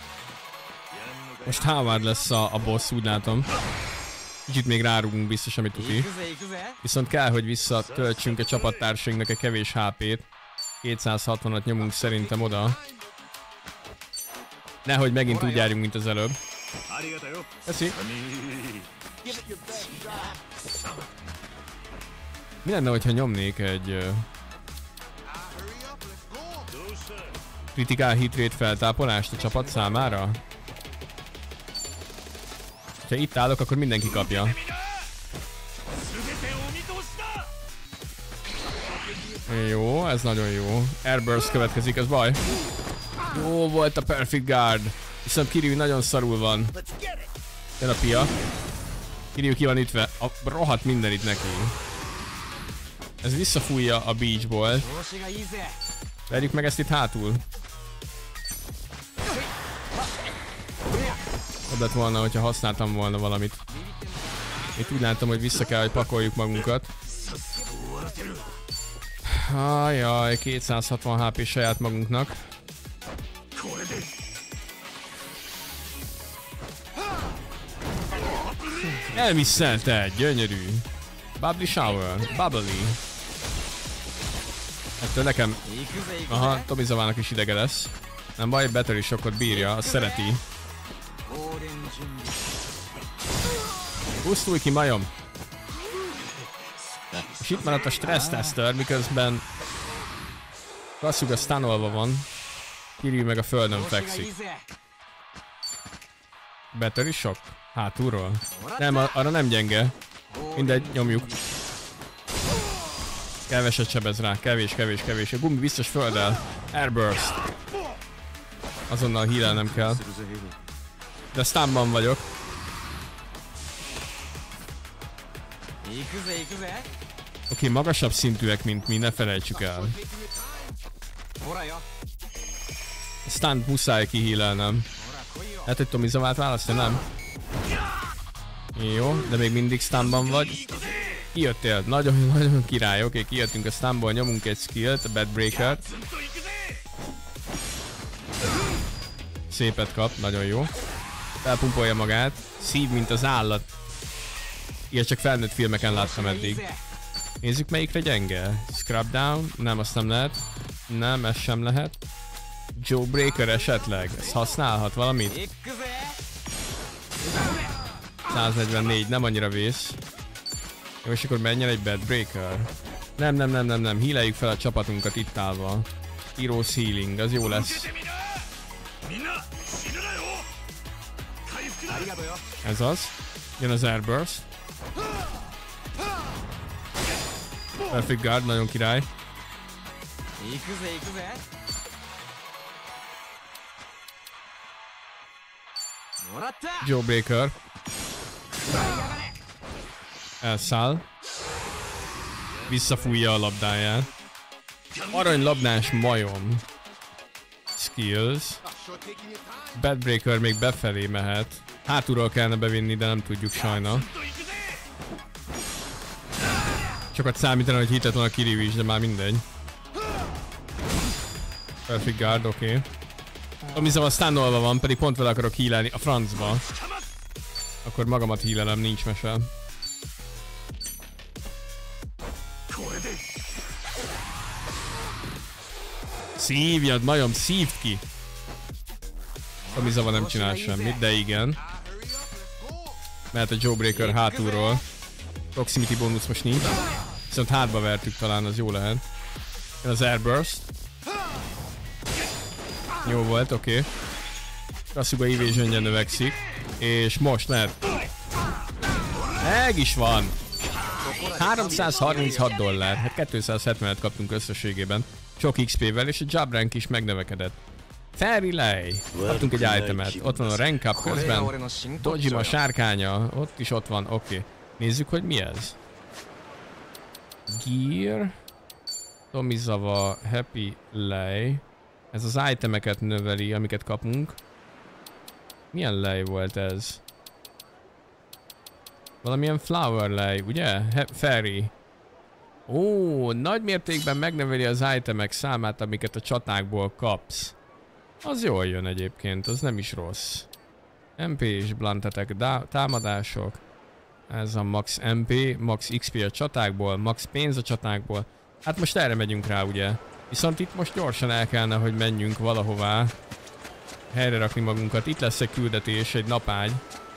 Most Howard lesz a, a boss, úgy látom. Kicsit még rárugunk biztos, amit tuti. Viszont kell, hogy visszatöltsünk a csapattársainknak a kevés há pét. kétszázhatvanat nyomunk szerintem oda. Nehogy megint úgy járjunk, mint az előbb. Köszi. Mi lenne, hogyha nyomnék egy... Uh, kritikál hitrate feltápolást a csapat számára? Ha itt állok, akkor mindenki kapja. Jó, ez nagyon jó. Airburst következik, ez baj. Jó volt a Perfect Guard. Viszont Kiryu nagyon szarul van. Jön a pia. Kiryu ki van ütve. A rohadt minden itt neki. Ez visszafújja a beachból. Vegyük meg ezt itt hátul. Jobb lett volna, hogyha használtam volna valamit. Itt úgy láttam, hogy vissza kell, hogy pakoljuk magunkat. Ajaj, kétszázhatvan há pé saját magunknak. Elmisszelte, gyönyörű. Bubbly shower, bubbly. Ettől nekem... Aha, Tomizavának is idege lesz. Nem baj, battery shockot bírja, azt szereti. Pusztulj ki, majom! És itt maradt a stressz tester, miközben Kasuga stunolva van. Kiryu meg a földön fekszik. Battery shock? Hátulról? Nem, arra nem gyenge. Mindegy, nyomjuk. Keveset sebez rá, kevés, kevés, kevés. A gumi biztos földdel. Airburst. Azonnal healelnem kell. De stunban vagyok. Oké, okay, magasabb szintűek, mint mi, ne felejtsük el. Stunt muszáj kihílelnem. Hát, hogy Tomizavát választja, nem? Jó, de még mindig stunban vagy. Kijöttél, nagyon-nagyon király. Oké, okay, kijöttünk a stunból, nyomunk egy skillt, a Bedbreaker-t. Szépet kap, nagyon jó. Felpumpolja magát. Szív, mint az állat. Ilyet csak felnőtt filmeken láttam eddig. Nézzük, melyikre gyenge. Scrub down? Nem, azt nem lehet. Nem, ez sem lehet. Jawbreaker esetleg? Ez használhat valamit? száznegyvennégy, nem annyira vész. Jó, és akkor menjen egy Bedbreaker. Nem, nem, nem, nem, nem. Healeljük fel a csapatunkat itt állva. Heroes Healing, az jó lesz. Ez az. Jön az Airburst. Perfect Guard, nagyon király. Jawbreaker. Elszáll. Visszafújja a labdáját. Aranylabdás majom. Skills. Bedbreaker még befelé mehet. Hátulról kellene bevinni, de nem tudjuk sajna. Sokat számítana, hogy hitet van a Kiryu is, de már mindegy. Perfect guard, oké. Okay. Tomizawa stunnolva van, pedig pont vele akarok healelni a francba. Akkor magamat healelem, nincs mese. Szívjad, majom, szívd ki! Tomizawa nem csinál semmit, de igen. Mehet a Jawbreaker hátulról. Proximity bónusz most nincs. Viszont hátba vertük talán, az jó lehet. Jön az Airburst. Jó volt, oké. Okay. Kasuga evasionje növekszik. És most lehet. Meg is van! háromszázharminchat dollár. Hát kétszázhetvenet kaptunk összességében. Sok iksz pé-vel, és a job rank is megnövekedett. Fairy Lei. Kaptunk egy itemet. Ott van a rank up közben. Dojima sárkánya. Ott is ott van, oké. Okay. Nézzük, hogy mi ez. Gear. Tomizawa Happy Lei. Ez az itemeket növeli, amiket kapunk. Milyen lej volt ez? Valamilyen flower lej, ugye? He fairy. Ó, nagy mértékben megnöveli az itemek számát, amiket a csatákból kapsz. Az jól jön egyébként, az nem is rossz. em pé és blunt attack támadások. Ez a max em pé, max iksz pé a csatákból, max pénz a csatákból. Hát most erre megyünk rá, ugye? Viszont itt most gyorsan el kellene, hogy menjünk valahová. Helyre rakni magunkat. Itt lesz egy küldetés, egy napágy.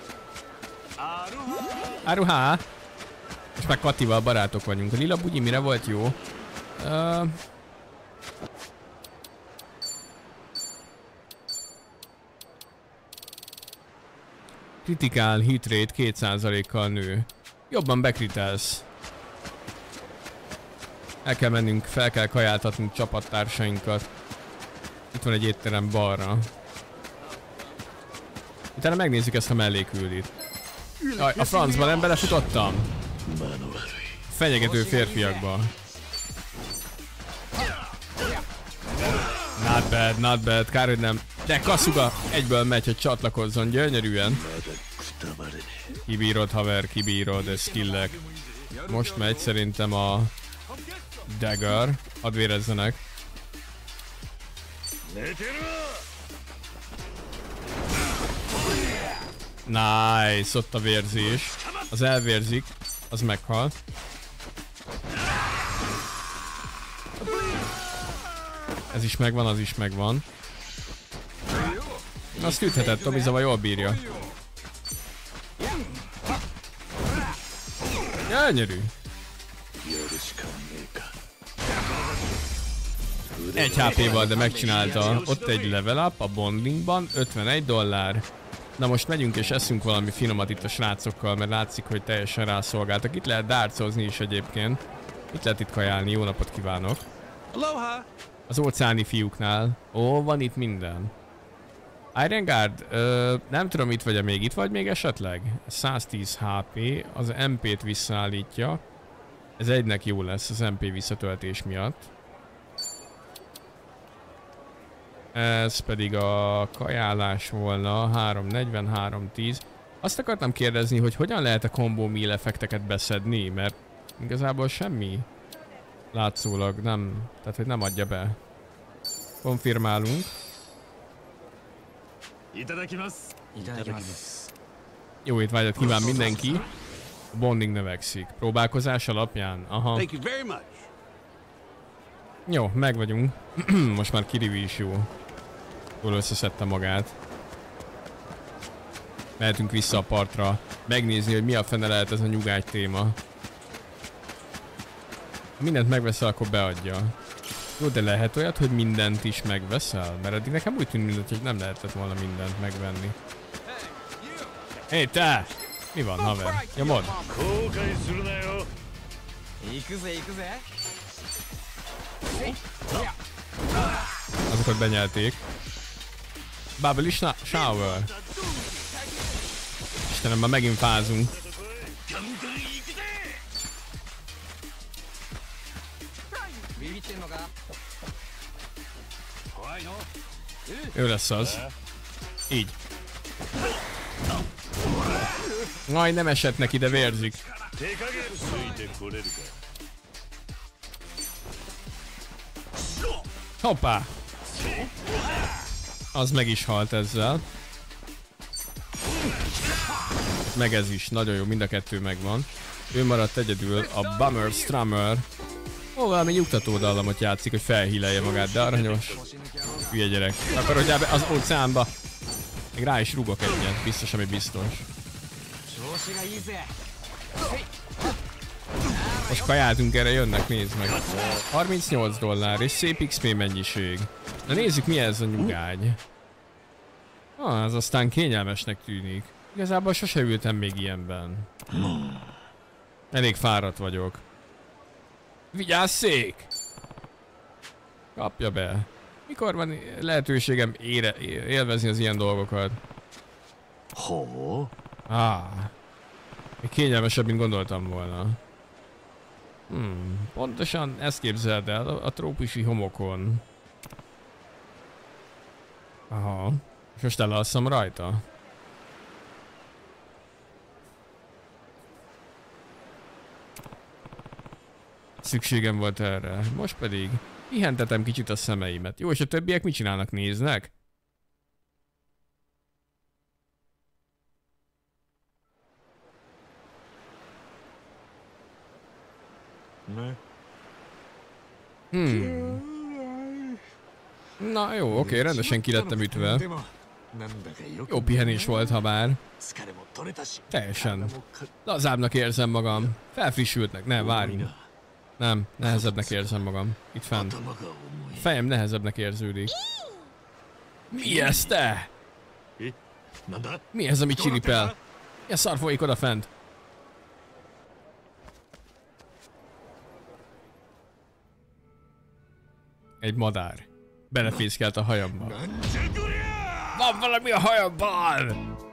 Aruhá! Most már Katival barátok vagyunk. A lila bugyi mire volt jó? Uh... Critical hit rate két százalékkal nő. Jobban bekritelsz. El kell mennünk, fel kell kajáltatnunk csapattársainkat. Itt van egy étterem balra. Utána megnézzük ezt a melléküldit. Jaj, a francba nem belefutottam. Fenyegető férfiakba. Not bad, not bad, kár, hogy nem. De Kasuga egyből megy, hogy csatlakozzon gyönyörűen. Kibírod, haver, kibírod, ez skillek. Most megy szerintem a dagger. Hadd vérezzenek. Nice, ott a vérzés. Az elvérzik, az meghal. Ez is megvan, az is megvan. Azt üthetett, Tomizawa jól bírja. Gyönyörű. Egy há pé-val, de megcsinálta. Ott egy level up a bondingban, ötvenegy dollár. Na most megyünk és eszünk valami finomat itt a srácokkal, mert látszik, hogy teljesen rászolgáltak. Itt lehet dárcozni is egyébként. Itt lehet itt kajálni, jó napot kívánok. Az óceáni fiúknál. Ó, van itt minden. Iron Guard, ö, nem tudom, itt vagy-e még, itt vagy még esetleg? száztíz há pé, az em pét visszaállítja. Ez egynek jó lesz az em pé visszatöltés miatt. Ez pedig a kajálás volna, három negyven, három tíz. Azt akartam kérdezni, hogy hogyan lehet a combo meal effekteket beszedni, mert igazából semmi látszólag nem, tehát hogy nem adja be. Konfirmálunk. Jó étvágyat kíván mindenki. A bonding növekszik. Próbálkozás alapján. Aha. Jó, meg vagyunk. Most már Kiryu is jó. Jól összeszedte magát. Mehetünk vissza a partra. Megnézni, hogy mi a fene lehet ez a nyugágy téma. Ha mindent megveszel, akkor beadja. Jó, de lehet olyat, hogy mindent is megveszel? Mert eddig nekem úgy tűnik, hogy nem lehetett volna mindent megvenni. Hé, hey, te! Mi van, haver? Nyomod? Azokat benyelték. Bubble shower. Istenem, már megint fázunk. Ő lesz az. Így. Aj, nem esett neki, de vérzik. Hoppá! Az meg is halt ezzel. Meg ez is, nagyon jó, mind a kettő megvan. Ő maradt egyedül, a Bummer Strummer. Ó, valami nyugtató dallamot játszik, hogy felhílelje magát, de aranyos. Hülye gyerek. Akkor hogy az óceánba. Még rá is rúgok egyet, biztos, ami biztos. Most kajáltunk, erre jönnek, nézd meg. harmincnyolc dollár és szép iksz pé mennyiség. Na nézzük, mi ez a nyugány. Ah, ez aztán kényelmesnek tűnik. Igazából sose ültem még ilyenben. Elég fáradt vagyok. Vigyázz, szék! Kapja be. Mikor van lehetőségem ére, élvezni az ilyen dolgokat? Ah. Még kényelmesebb, mint gondoltam volna. Hmm, pontosan ezt képzeld el a, a trópusi homokon. Aha. És most elalszom rajta. Szükségem volt erre. Most pedig pihentetem kicsit a szemeimet. Jó, és a többiek mit csinálnak? Néznek? Hmm. Na jó, oké, rendesen ki lettem ütve. Jó pihenés volt, ha bár. Teljesen lazábbnak érzem magam. Felfrissültnek, ne, várjunk. Nem, nehezebbnek érzem magam. Itt fent. A fejem nehezebbnek érződik. Mi ez, te? Mi ez, ami csiripel? Mi a szar folyik oda fent? Egy madár. Belefészkelt a hajamba. Van valami a hajamban!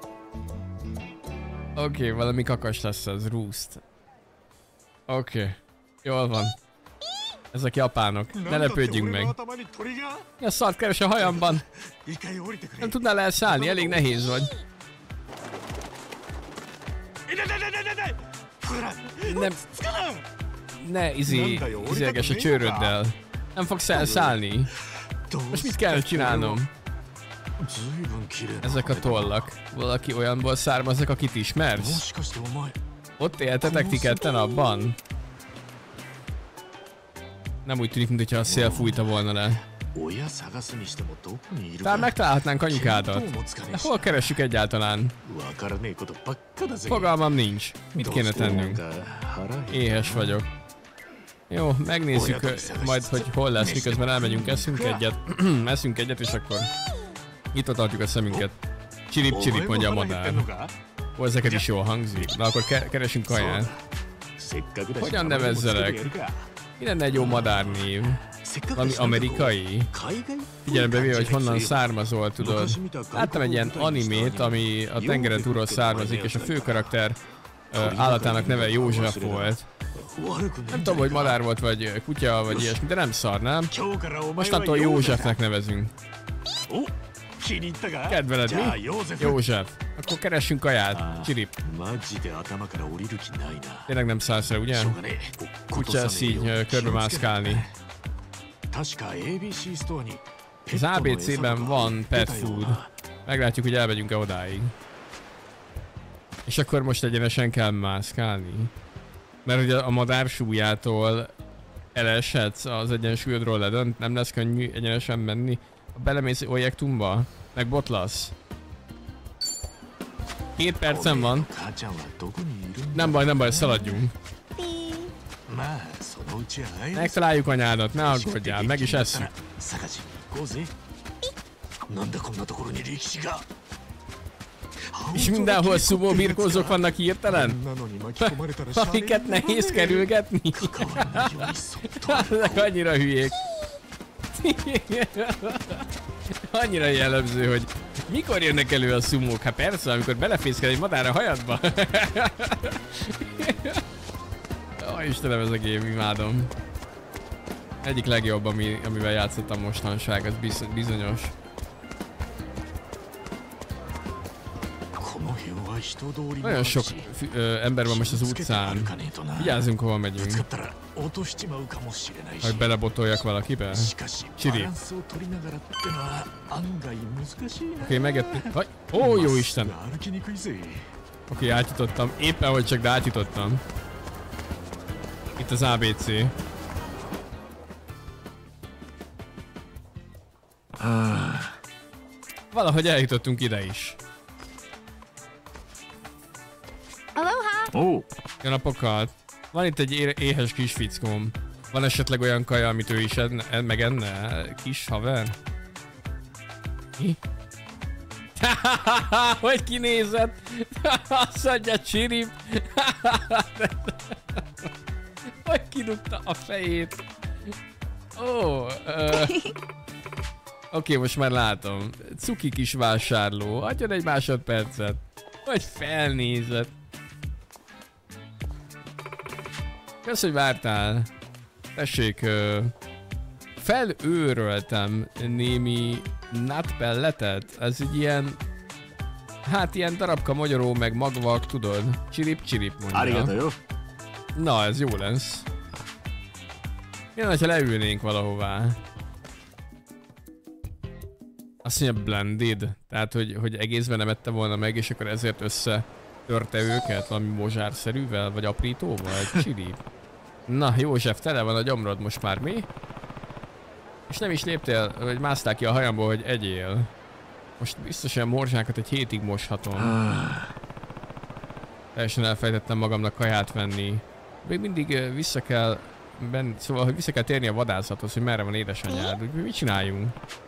Oké, okay, valami kakas lesz az, rúszt. Oké. Okay. Jól van. Ezek japánok. Ne lepődjünk meg. Mi a szart keres a hajamban? Nem tudnál elszállni? Elég nehéz vagy. Nem. Ne izé, izélges a csőröddel. Nem fogsz elszállni. Most mit kell csinálnom? Ezek a tollak. Valaki olyanból származnak, akit ismersz? Ott éltetek ti ketten abban? Nem úgy tűnik, mintha a szél fújta volna le. Talán megtalálhatnánk anyukádat. De hol keressük egyáltalán? Fogalmam nincs. Mit kéne tennünk? Éhes vagyok. Jó, megnézzük majd, hogy hol lesz, miközben elmegyünk, eszünk egyet. Eszünk egyet, és akkor nyitva tartjuk a szemünket. Csirip, csirip, mondja a madár. Ó, ezeket is jól hangzik. Na akkor ke keresünk kaját. Hogyan nevezzelek? Mi lenne egy jó madárnév? Valami amerikai? Figyelembe véve, hogy honnan származol, tudod. Láttam egy ilyen animét, ami a tengeren túlról származik, és a főkarakter uh, állatának neve József volt. Nem tudom, hogy madár volt, vagy kutya, vagy ilyesmi, de nem szar, nem? Mostantól Józsefnek nevezünk. Kedveled, mi? József. Akkor keressünk kaját. Csirip. Tényleg nem szállsz el, ugye? Kutya így körbe mászkálni. Az á bé cében van pet food. Meglátjuk, hogy elmegyünk-e odáig. És akkor most egyenesen kell mászkálni. Mert ugye a madár súlyától eleshetsz, az egyensúlyodról ledönt, nem lesz könnyű egyenesen menni. Belemész Olyektumba, meg botlasz. Két percem van. Nem baj, nem baj, szaladjunk. Megtaláljuk anyádat, ne aggódjál, meg is esszük. És mindenhol szumó birkózók vannak hirtelen? Amiket nehéz kerülgetni? Ezek annyira hülyék. Annyira jellemző, hogy mikor jönnek elő a szumók? Hát persze, amikor belefészkel egy madár a hajadba. Ó, Istenem, ez a game, imádom. Egyik legjobb, ami, amivel játszottam mostanság, ez biz, bizonyos. Nagyon sok ö, ember van most az utcán. Vigyázzunk, hova megyünk. Hogy belebotoljak valakibe? Csiri. Oké, okay, megjöttünk. Ó, jó Isten! Oké, okay, átjutottam. Éppen hogy csak, de átjutottam. Itt az á bé cé. Valahogy eljutottunk ide is. Aloha! Oh. Jó napokat! Van itt egy é éhes kis fickóm. Van esetleg olyan kaja, amit ő is enne, megenne? Kis haver? Mi? Hogy kinézett? Azt mondja, Csirip! Hogy kidugta a fejét? Ó, oh, uh, Oké, okay, most már látom. Cuki kis vásárló. Adjon egy másodpercet. Hogy felnézett. Kösz, hogy vártál. Tessék, uh, felőröltem némi nutpelletet. Ez egy ilyen... Hát ilyen darabka magyaró meg magvak, tudod? Csirip-csirip mondja. Na, ez jó lesz. Milyen, ha leülnénk valahová. Azt mondja blended, tehát hogy, hogy egészben nem ette volna meg, és akkor ezért összetörte őket valami mozsárszerűvel, vagy aprítóval, csirip. Na József, tele van a gyomrod most már, mi? És nem is léptél, vagy másztál ki a hajamból, hogy egyél. Most biztosan morzsákat egy hétig moshatom. Teljesen elfejtettem magamnak kaját venni. Még mindig vissza kell benni, szóval, hogy vissza kell térni a vadászathoz, hogy merre van édesanyád. Úgyhogy mit csináljunk?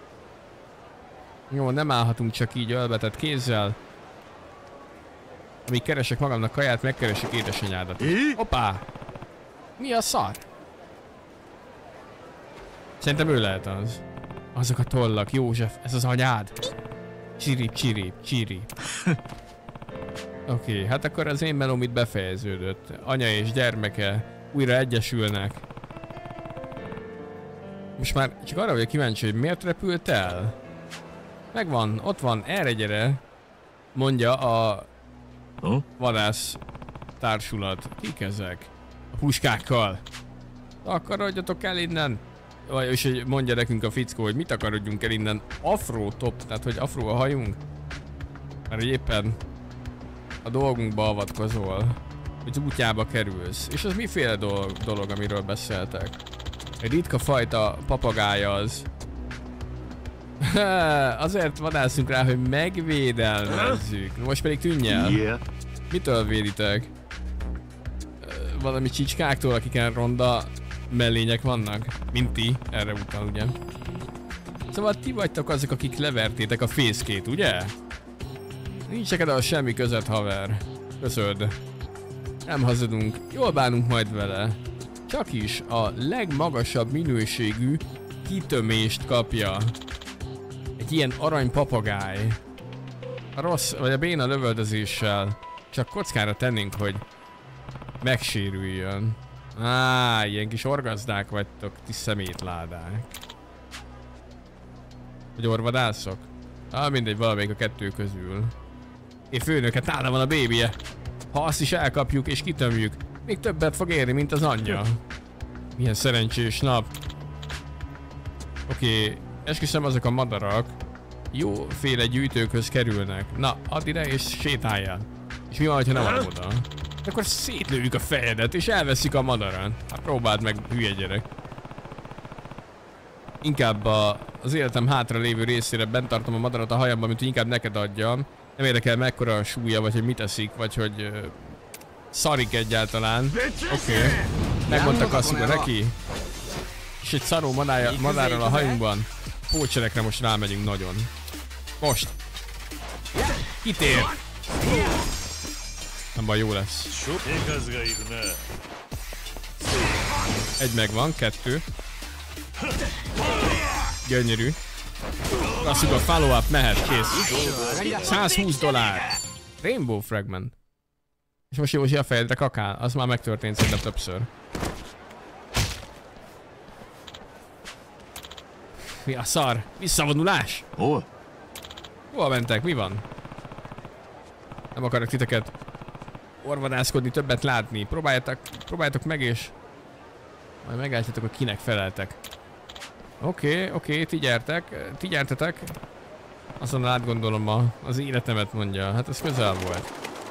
Jó, nem állhatunk csak így ölbetett kézzel. Amíg keresek magamnak kaját, megkeresek édesanyádat. Hoppá! Mi a szar? Szerintem ő lehet az. Azok a tollak, József, ez az anyád. Csirip, csirip, csirip. Oké, okay, hát akkor az én melóm itt befejeződött. Anya és gyermeke újra egyesülnek. Most már csak arra vagyok kíváncsi, hogy miért repült el? Megvan, ott van, erre gyere. Mondja a vadász társulat. Kik ezek? A puskákkal. Akarodjatok el innen. És hogy mondja nekünk a fickó, hogy mit akarodjunk el innen. Afro top, tehát hogy afro a hajunk. Mert éppen a dolgunkba avatkozol, hogy útjába kerülsz. És az miféle dolog, dolog, amiről beszéltek? Egy ritka fajta papagája az. Azért vadászunk rá, hogy megvédelmezzük. Most pedig tűnj el. Yeah. Mitől véditek? Valami csicskáktól, akiken ronda mellények vannak? Mint ti, erre utal, ugye? Szóval ti vagytok azok, akik levertétek a fészkét, ugye? Nincs neked a semmi között, haver. Köszöd. Nem hazudunk, jól bánunk majd vele. Csak is a legmagasabb minőségű kitömést kapja. Egy ilyen arany papagáj. A rossz, vagy a béna lövöldözéssel csak kockára tennénk, hogy megsérüljön. Á, ilyen kis orgazdák vagytok, ti szemétládák. Vagy orvadászok? Ah, mindegy, valamelyik a kettő közül. É, főnök, hát nála van a bébije. Ha azt is elkapjuk és kitömjük, még többet fog érni, mint az anyja. Milyen szerencsés nap. Oké, okay, esküszöm, azok a madarak jóféle gyűjtőkhöz kerülnek. Na, add ide és sétáljál. És mi van, ha nem adom oda? De akkor szétlőjük a fejedet és elveszik a madaran. Hát próbáld meg, hülye gyerek. Inkább a, az életem hátra lévő részére bent tartom a madarat a hajamban, mint hogy inkább neked adjam. Nem érdekel mekkora a súlya, vagy hogy mit eszik, vagy hogy uh, szarik egyáltalán. Oké. Okay. Megmondtak azt, hogy neki. És egy szaró madárja, madárral a hajunkban. Pócserekre most rámegyünk nagyon. Most. Kitér. Nem baj, jó lesz. Egy megvan, kettő. Gyönyörű. Lasszuk a follow-up, mehet, kész. százhúsz dollár. Rainbow Fragment. És most Józsi a fejedre kakál, az már megtörtént szerintem többször. Mi a szar? Visszavonulás? Hol? Hol mentek? Mi van? Nem akarok titeket orvadászkodni, többet látni. Próbáljátok, próbáljátok meg és majd megállítjátok, hogy kinek feleltek. Oké, okay, oké, okay, ti gyertek, ti gyertetek. Azonnal átgondolom a, az életemet, mondja. Hát ez közel volt.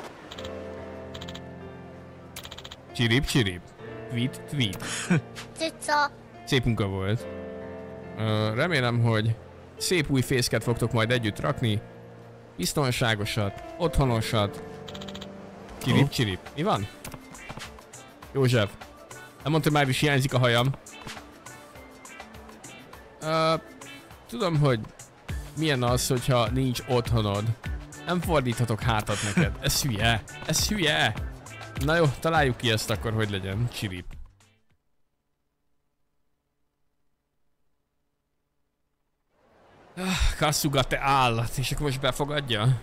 Csirip, csirip. Tweet, tweet. Szép munka volt. Uh, remélem, hogy szép új fészket fogtok majd együtt rakni. Biztonságosat, otthonosat. Csirip, csirip. Mi van? József. Nem mondta, hogy már is hiányzik a hajam. Uh, tudom, hogy milyen az, hogyha nincs otthonod. Nem fordíthatok hátat neked. Ez hülye. Ez hülye. Na jó, találjuk ki ezt akkor, hogy legyen. Csirip. Kasuga, te állat. És akkor most befogadja?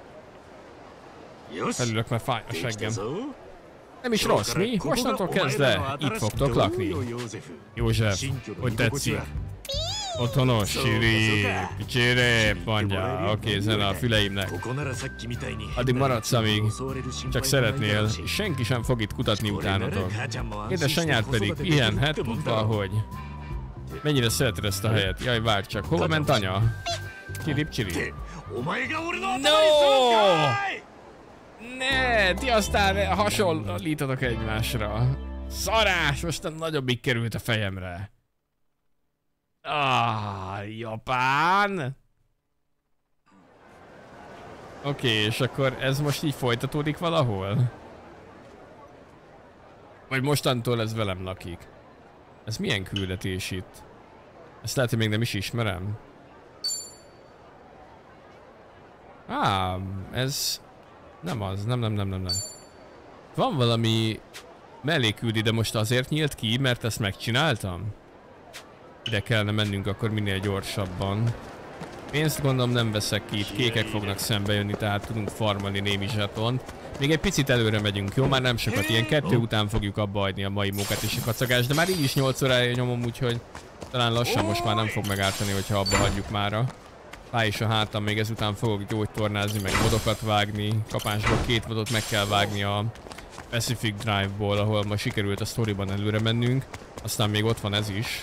Felülök, mert fáj a seggem. Nem is rossz, mi? Mostantól kezdve itt fogtok lakni. József, hogy tetszik? Otthonos, csirip, csirip, mondja. Oké, okay, zene a füleimnek. Addig maradsz, amíg csak szeretnél, és senki sem fog itt kutatni utánatok. Édesanyád pedig pihenhet, tudva, hogy mennyire szereted ezt a helyet. Jaj, várj csak, hova ment anya? Csirip, csirip. No! Ne, ti aztán hasonlítotok egymásra. Szarás, most a nagyobbik került a fejemre. Ah, Japán! Oké, okay, és akkor ez most így folytatódik valahol? Vagy mostantól ez velem lakik? Ez milyen küldetés itt? Ezt lehet, hogy még nem is ismerem. Á, ez... Nem az, nem, nem, nem, nem, nem. Van valami melléküldi, de most azért nyílt ki, mert ezt megcsináltam? Ide kellene mennünk akkor minél gyorsabban. Pénzt gondolom nem veszek ki, itt kékek fognak szembe jönni, tehát tudunk farmolni némi zsetont. Még egy picit előre megyünk, jó? Már nem sokat, ilyen kettő után fogjuk abba hagyni a mai mókát és a kacagást, de már így is nyolc órája nyomom, úgyhogy talán lassan most már nem fog megártani, hogyha abba hagyjuk mára. Fáj is a hátam, még ezután fogok gyógytornázni, meg modokat vágni. Kapásból két modot meg kell vágni a Pacific Drive-ból, ahol ma sikerült a sztoriban előre mennünk. Aztán még ott van ez is.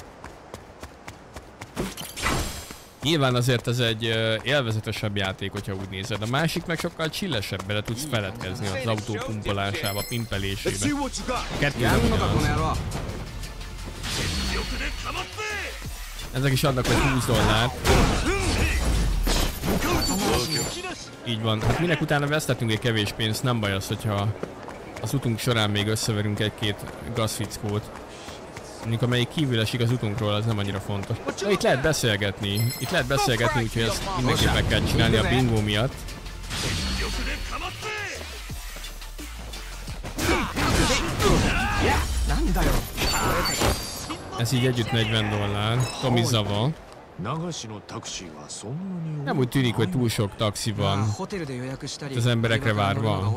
Nyilván azért ez egy uh, élvezetesebb játék, hogyha úgy nézed. A másik meg sokkal chillesebb, bele tudsz feledkezni az autó pumpolásába, pimpelésébe. Kettő nem ugyanaz. Ezek is adnak vagy húsz dollárt. Így van. Hát minek utána vesztettünk egy kevés pénzt, nem baj az, hogyha az utunk során még összeverünk egy-két gazfickót. Mondjuk amelyik kívül esik az utunkról, az nem annyira fontos. De itt lehet beszélgetni. Itt lehet beszélgetni, úgyhogy ezt mindenképpen kell csinálni a bingó miatt. Ez így együtt negyven dollár. Tomizawa. Nem úgy tűnik, hogy túl sok taxi van. Az emberekre várva.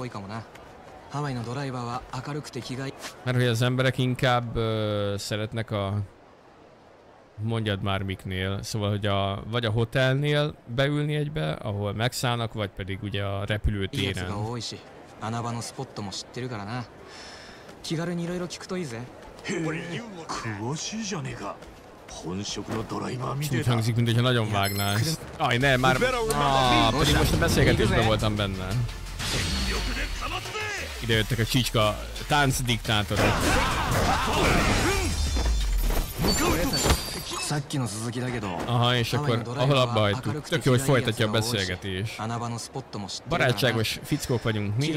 Mert hogy az emberek inkább uh, szeretnek a... Mondjad már miknél. Szóval, hogy a, vagy a hotelnél beülni egybe, ahol megszállnak, vagy pedig ugye a repülőtéren. Úgy hangzik, mint hogyha nagyon vágnál ezt. Aj, ne, már... Ah, pedig most a beszélgetésben voltam benne. Ide jöttek a csicska tánc diktátorok. Aha, és akkor ahol abba hagytuk. Tök jó, hogy folytatja a beszélgetés. Barátságos fickók vagyunk mi.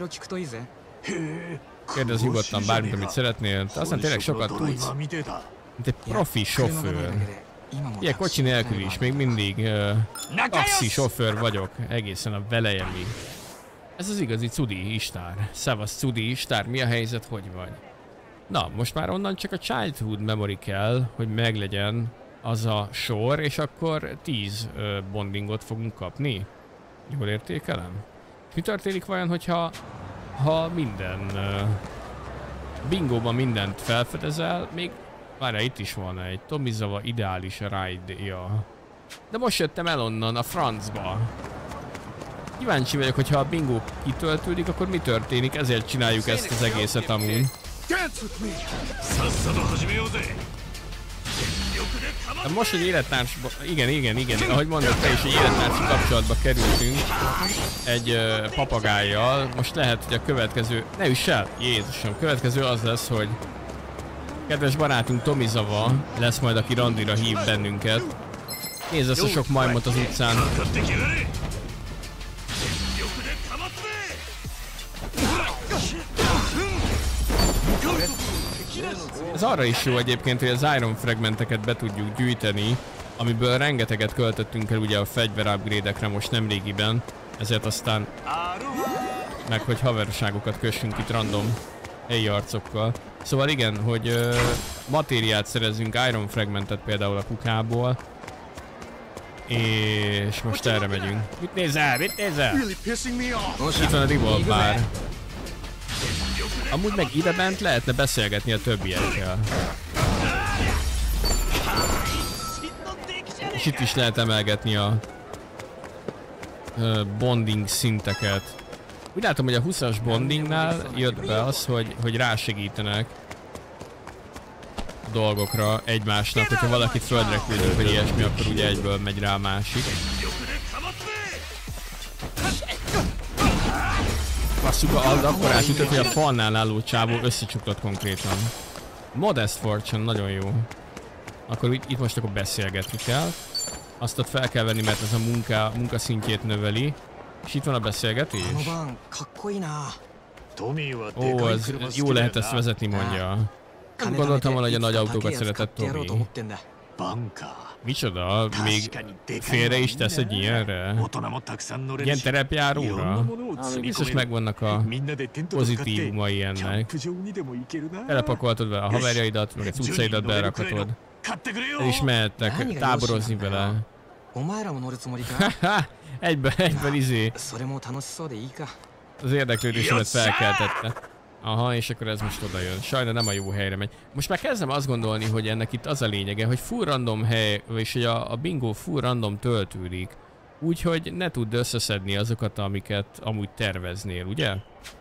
Kérdezz nyugodtan bármit, amit szeretnél. Te aztán tényleg sokat tudsz. Mint egy profi sofőr. Ilyen kocsi nélkül is, még mindig uh, taxi sofőr vagyok. Egészen a velejemig. Ez az igazi Cudi Istár. Szevasz Cudi Istár, mi a helyzet, hogy vagy? Na, most már onnan csak a Childhood Memory kell, hogy meglegyen az a sor, és akkor tíz uh, bondingot fogunk kapni. Jól értékelem? Mi történik vajon, hogyha ha minden uh, bingóban mindent felfedezel, még Várjál, itt is van egy Tomizawa ideális ride-ja. De most jöttem el onnan, a francba. Kíváncsi vagyok, hogyha a bingo kitöltődik, akkor mi történik, ezért csináljuk ezt az egészet amúgy. De most, hogy élettársba, igen, igen, igen, ahogy mondod te is, hogy élettársi kapcsolatba kerültünk egy uh, papagájjal, most lehet, hogy a következő, ne üss el, Jézusom, következő az lesz, hogy kedves barátunk Tomizawa lesz majd, aki randira hív bennünket. Nézd azt a sok majmot az utcán. Ez arra is jó egyébként, hogy az Iron fragmenteket be tudjuk gyűjteni, amiből rengeteget költöttünk el ugye a fegyver upgrade-ekre most nemrégiben, ezért aztán meg hogy haverságokat kössünk itt random helyi arcokkal. Szóval igen, hogy uh, matériát szerezzünk, Iron fragmentet például a kukából, és most erre megyünk. Mit nézel? Mit nézel? Itt van a revolver. Amúgy meg idebent lehetne beszélgetni a többiekkel. És itt is lehet emelgetni a uh, bonding szinteket. Úgy látom, hogy a húszas bondingnál jött be az, hogy, hogy rásegítenek a dolgokra egymásnak, hogyha valakit földre küldünk, vagy ilyesmi, akkor ugye egyből megy rá a másik. Basszuk, az akkor átütött, hogy a falnál álló csávó összecsukott konkrétan. Modest Fortune, nagyon jó. Akkor itt, itt most akkor beszélgetni kell. Azt ott fel kell venni, mert ez a munka, munka szintjét növeli. És itt van a beszélgetés. Ó, ez jó lehet ezt vezetni, mondja. Nem gondoltam volna, hogy a nagy autókat szeretett Tomi. Micsoda? Még félre is tesz egy ilyenre? Ilyen terepjáróra? Biztos megvannak a pozitívumai ennek. Elepakoltad vele a haverjaidat, meg a cuccaidat berakhatod. El is mehettek táborozni vele. Egyben, egyben izé. Az érdeklődésemet felkeltette. Aha, és akkor ez most oda jön. Sajna nem a jó helyre megy. Most már kezdem azt gondolni, hogy ennek itt az a lényege, hogy full random hely, és hogy a, a bingo full random töltődik. Úgyhogy ne tudd összeszedni azokat, amiket amúgy terveznél, ugye?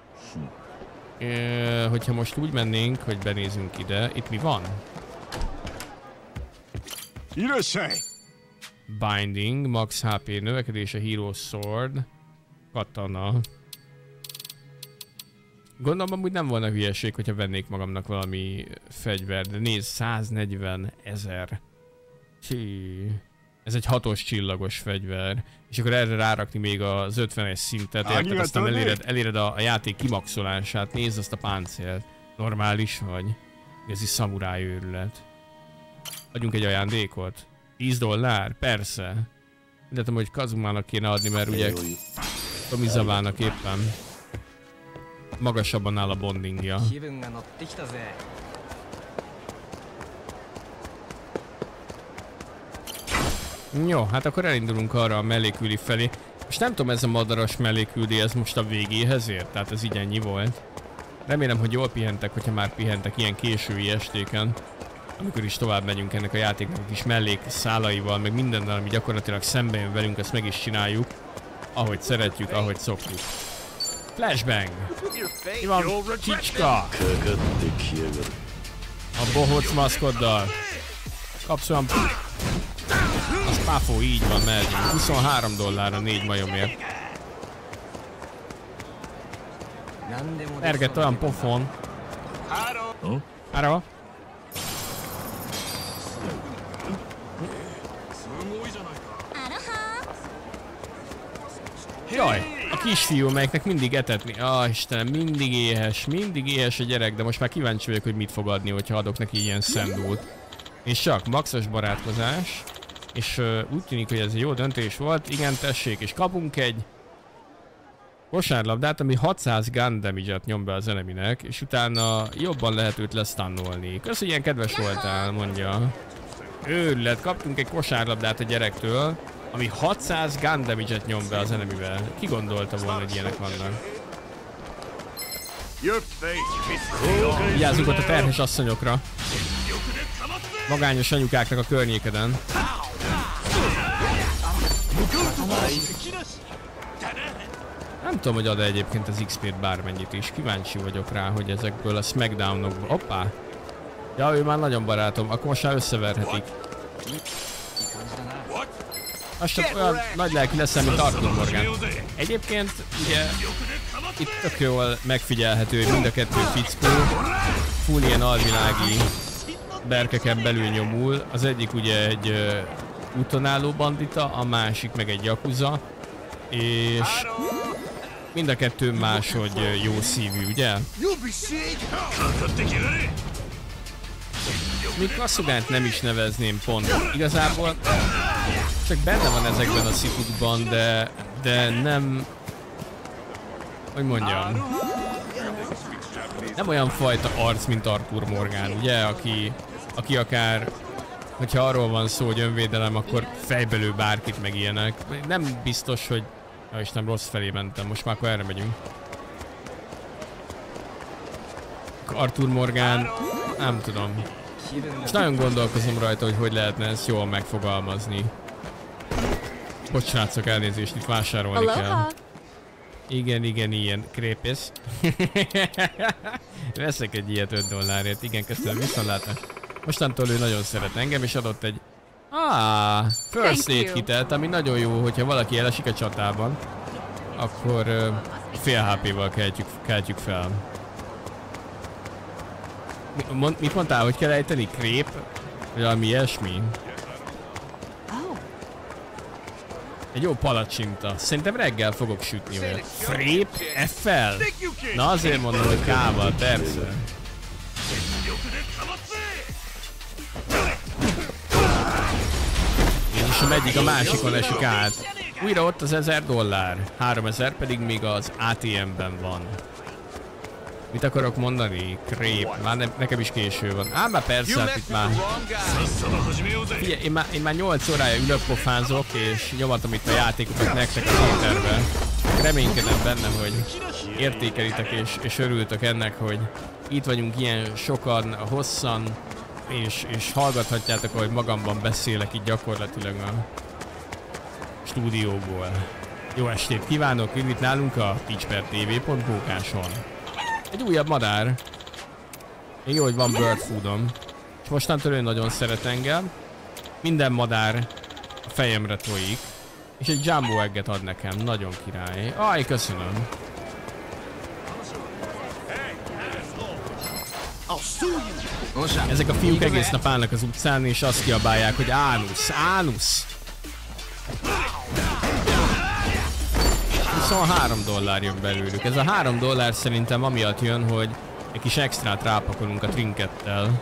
E, hogyha most úgy mennénk, hogy benézünk ide, itt mi van? Binding, max há pé növekedés, a Hero Sword, katana. Gondolom amúgy nem volna hülyeség, hogyha vennék magamnak valami fegyvert, de nézd, száznegyven ezer. Ez egy hatos csillagos fegyver. És akkor erre rárakni még az ötvenes szintet, érted? Aztán eléred, eléred a, a játék kimaxolását, nézd azt a páncélt. Normális vagy? Ez is szamuráj őrület. Adjunk egy ajándékot. tíz dollár? Persze. Mindetem, hogy Kazumának kéne adni, mert ugye Tomizavának éppen magasabban áll a bondingja. Jó, hát akkor elindulunk arra a melléküli felé. Most nem tudom, ez a madaras melléküli, ez most a végéhez ért, tehát ez így ennyi volt. Remélem, hogy jól pihentek, hogyha már pihentek ilyen késői estéken. Amikor is tovább megyünk ennek a játéknak a kis mellék szálaival, meg mindennel, ami gyakorlatilag szemben jön velünk, ezt meg is csináljuk. Ahogy szeretjük, ahogy szoktuk. Flashbang! Mi van, csicska? A bohóc maszkoddal. Kapsz olyan... A spáfó, így van, megyünk. huszonhárom dollárra négy majomért. Ergett olyan pofon. Hára? Jaj, a kisfiú, melyiknek mindig etetni. Ah, Istenem, mindig éhes, mindig éhes a gyerek, de most már kíváncsi vagyok, hogy mit fog adni, hogyha adok neki ilyen szendult. És csak maxos barátkozás, és uh, úgy tűnik, hogy ez egy jó döntés volt. Igen, tessék, és kapunk egy kosárlabdát, ami hatszáz gun damage-et nyom be az eneminek, és utána jobban lehet őt lesztannolni. Kösz, hogy ilyen kedves voltál, mondja. Őrület, kaptunk egy kosárlabdát a gyerektől, ami hatszáz gun damage-et nyom be az enemivel. Ki gondolta volna, hogy ilyenek vannak? Vigyázzunk ott a terhes asszonyokra. magányos anyukáknak a környékeden. Nem tudom, hogy ad-e egyébként az iksz pét bármennyit is. Kíváncsi vagyok rá, hogy ezekből a Smackdownokból... Hoppá! Ja, ő már nagyon barátom. Akkor most már összeverhetik. Most csak olyan nagy lelkű leszel, mint Arthur Morgan. Egyébként, ugye, itt tök jól megfigyelhető, hogy mind a kettő fickó full ilyen alvilági berkeken belül nyomul. Az egyik ugye egy uh, úton álló bandita, a másik meg egy yakuza. És mind a kettő máshogy uh, jó szívű, ugye? Még Kasugánt nem is nevezném pont. Igazából csak benne van ezekben a szitukban, de, de nem... Hogy mondjam... Nem olyan fajta arc, mint Arthur Morgan, ugye? Aki, aki akár... Hogyha arról van szó, hogy önvédelem, akkor fejbelő bárkit meg ilyenek. Nem biztos, hogy... Ja, Isten, rossz felé mentem, most már akkor erre megyünk. Arthur Morgan... Nem tudom. És nagyon gondolkozom rajta, hogy hogy lehetne ezt jól megfogalmazni. Hogy srácok, elnézést, itt vásárolni Aloha. kell. Igen, igen, ilyen krépész. Veszek egy ilyet öt dollárért. Igen, köszönöm, viszontlátás. Mostantól ő nagyon szeret engem, és adott egy... Ah, first aid hitelt, ami nagyon jó, hogyha valaki elesik a csatában, akkor uh, fél há pé-val keltjük, keltjük fel. Mond, mit mondtál, hogy kell ejteni? Krép? Vagy valami ilyesmi? Egy jó palacsinta. Szerintem reggel fogok sütni olyat. Frép? F-fel? Na azért mondom, hogy K-val, persze. Jézusom, egyik a másikon esik át. Újra ott az ezer dollár. háromezer pedig még az á té em-ben van. Mit akarok mondani? Krép. Már ne, nekem is késő van. Ám már persze, hát itt már... Figyelj, én már, én már nyolc órája ülök, pofázok, és nyomatom itt a játékokat nektek az éterbe. Reménykedem benne, hogy értékelitek és, és örültök ennek, hogy itt vagyunk ilyen sokan, hosszan, és, és hallgathatjátok, ahogy magamban beszélek itt gyakorlatilag a stúdióból. Jó estét kívánok, itt nálunk a twitch.tv pont mókáson. Egy újabb madár. Még jó, hogy van bird foodom. És mostantól ő nagyon szeret engem. Minden madár a fejemre tojik. És egy jumbo egget ad nekem. Nagyon király. Aj, köszönöm. Ezek a fiúk egész nap állnak az utcán, és azt kiabálják, hogy ánusz, ánusz. huszonhárom dollár jön belőlük. Ez a három dollár szerintem amiatt jön, hogy egy kis extrát rápakolunk a trinkettel.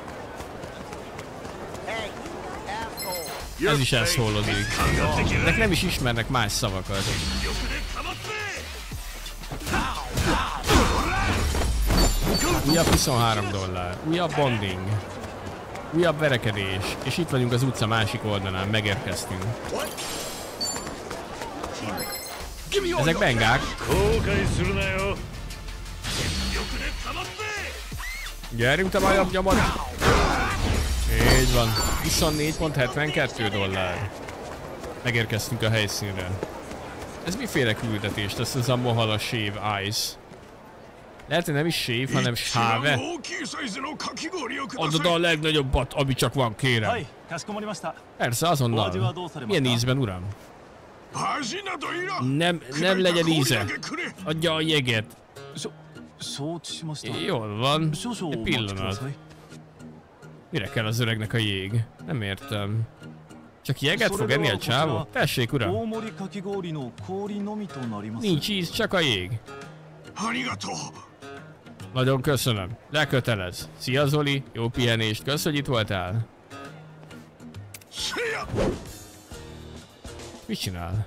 Ez is eszhólozik. Ezek nem is ismernek más szavakat. Újabb huszonhárom dollár. Újabb bonding. Újabb verekedés. És itt vagyunk az utca másik oldalán. Megérkeztünk. Ezek bengák. Gyerünk, te majd nyomod. Így van. huszonnégy pont hetvenkettő dollár. Megérkeztünk a helyszínre. Ez miféle küldetés? Ez az a mohala shave ice. Lehet, hogy nem is shave, hanem sáve. Adod a legnagyobbat, ami csak van, kérem. Persze, azonnal. Milyen ízben, uram? Nem, nem legyen íze. Adja a jeget. Jól van. Egy pillanat. Mire kell az öregnek a jég? Nem értem. Csak jeget fog enni a csávó? Tessék, uram. Nincs íz, csak a jég. Nagyon köszönöm. Lekötelez. Szia, Zoli. Jó pihenést. Kösz, hogy itt voltál. Mit csinál?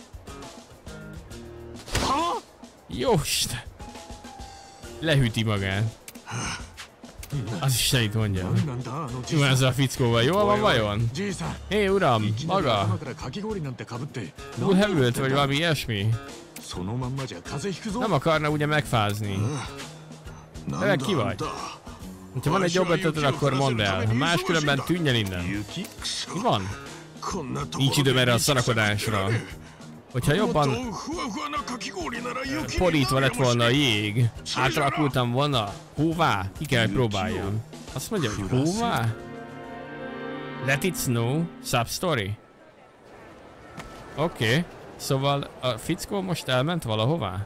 Jó Isten! Lehűti magát. Az is se itt mondja. Mi van ezzel a fickóval? Jól van vajon? Hé, hey, uram! Maga! Túl hevült vagy valami ilyesmi? Nem akarna ugye megfázni? De meg ki vagy? Ha van egy jobb ötleted, akkor mondd el. Ha máskülönben tűnj el innen. Mi van? Nincs időm erre a szarakodásra. Hogyha jobban porítva lett volna a jég, átalakultam volna hóvá, ki kell, hogy próbáljam. Azt mondja, hogy hóvá? Let it snow, substory. Oké, okay. Szóval a fickó most elment valahová?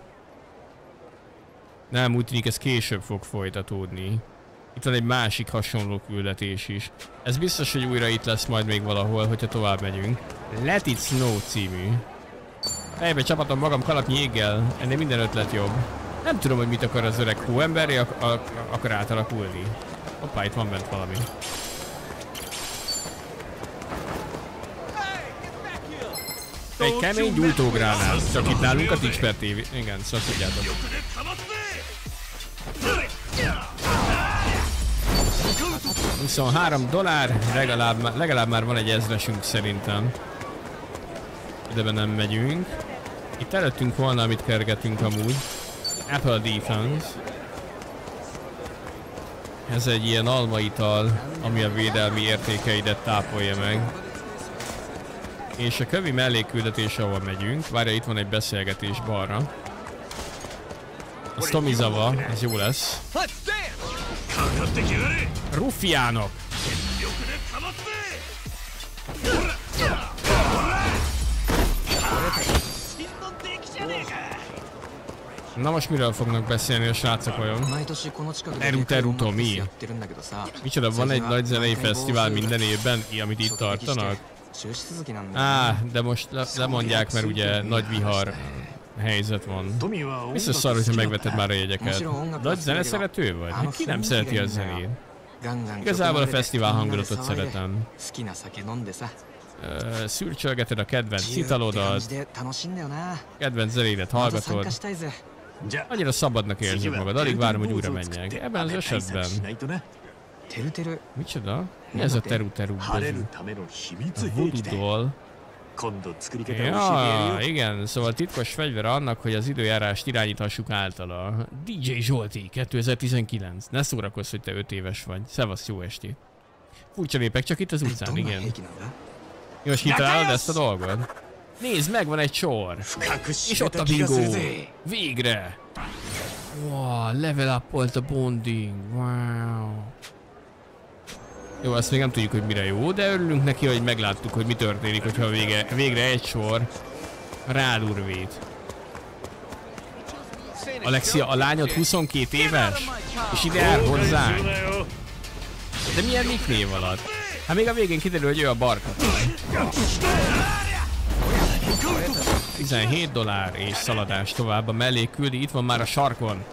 Nem, úgy tűnik, ez később fog folytatódni. Itt van egy másik hasonló küldetés is. Ez biztos, hogy újra itt lesz majd még valahol, hogyha tovább megyünk. Let it snow című. Fejbe csapatom magam kalapnyi jéggel, ennél minden ötlet jobb. Nem tudom, hogy mit akar az öreg hóemberré, ak ak akar átalakulni. Hoppá, itt van bent valami. Egy kemény gyújtógránát, csak itt nálunk a Twitch per té vé. Igen, szóval tudjátok. huszonhárom dollár, legalább, legalább már van egy ezresünk szerintem. Ideben nem megyünk. Itt előttünk volna, amit kergetünk amúgy. Apple Defense. Ez egy ilyen almaital, ami a védelmi értékeidet tápolja meg. És a kövi mellékküldetés, ahol megyünk. Várja, itt van egy beszélgetés balra. A Tomizawa, ez jó lesz. Ruffiánok! Na most miről fognak beszélni a srácok vajon? Teru Teru Tomi. Micsoda, van egy nagy zenei fesztivál minden évben, amit itt tartanak? Á, de most le lemondják, mert ugye nagy vihar helyzet van. Biztos szar, hogyha megvetted már a jegyeket. Nagy zeneszerető vagy? Ki nem szereti a zenét? Igazából a fesztivál hangulatot szeretem. Uh, szürcsölgeted a kedvenc italodat, kedvenc zenédet hallgatod. Annyira szabadnak érzed magad, alig várom, hogy újra menjek. Ebben az esetben... Micsoda? Mi ez a Teru Teru? A voodoo-dól. Ja, igen, szóval titkos fegyvere annak, hogy az időjárást irányíthassuk általa. dé dzsé Zsolti, kétezer-tizenkilenc. Ne szórakozz, hogy te öt éves vagy. Szevasz, jó estét. Furcsa népek, csak itt az utcán, igen. Most kitalálod ezt a dolgot? Nézd, megvan egy sor! És ott a bingo! Végre! Wow, level up volt a bonding. Wow. Jó, azt még nem tudjuk, hogy mire jó, de örülünk neki, hogy megláttuk, hogy mi történik, hogyha vége, végre egy sor rádurvít. Alexia, a lányod huszonkét éves? És ide áll hozzánk? De milyen nicknév alatt? Hát még a végén kiderül, hogy ő a barkatáj. tizenhét dollár és szaladás tovább a mellé küldi, itt van már a sarkon.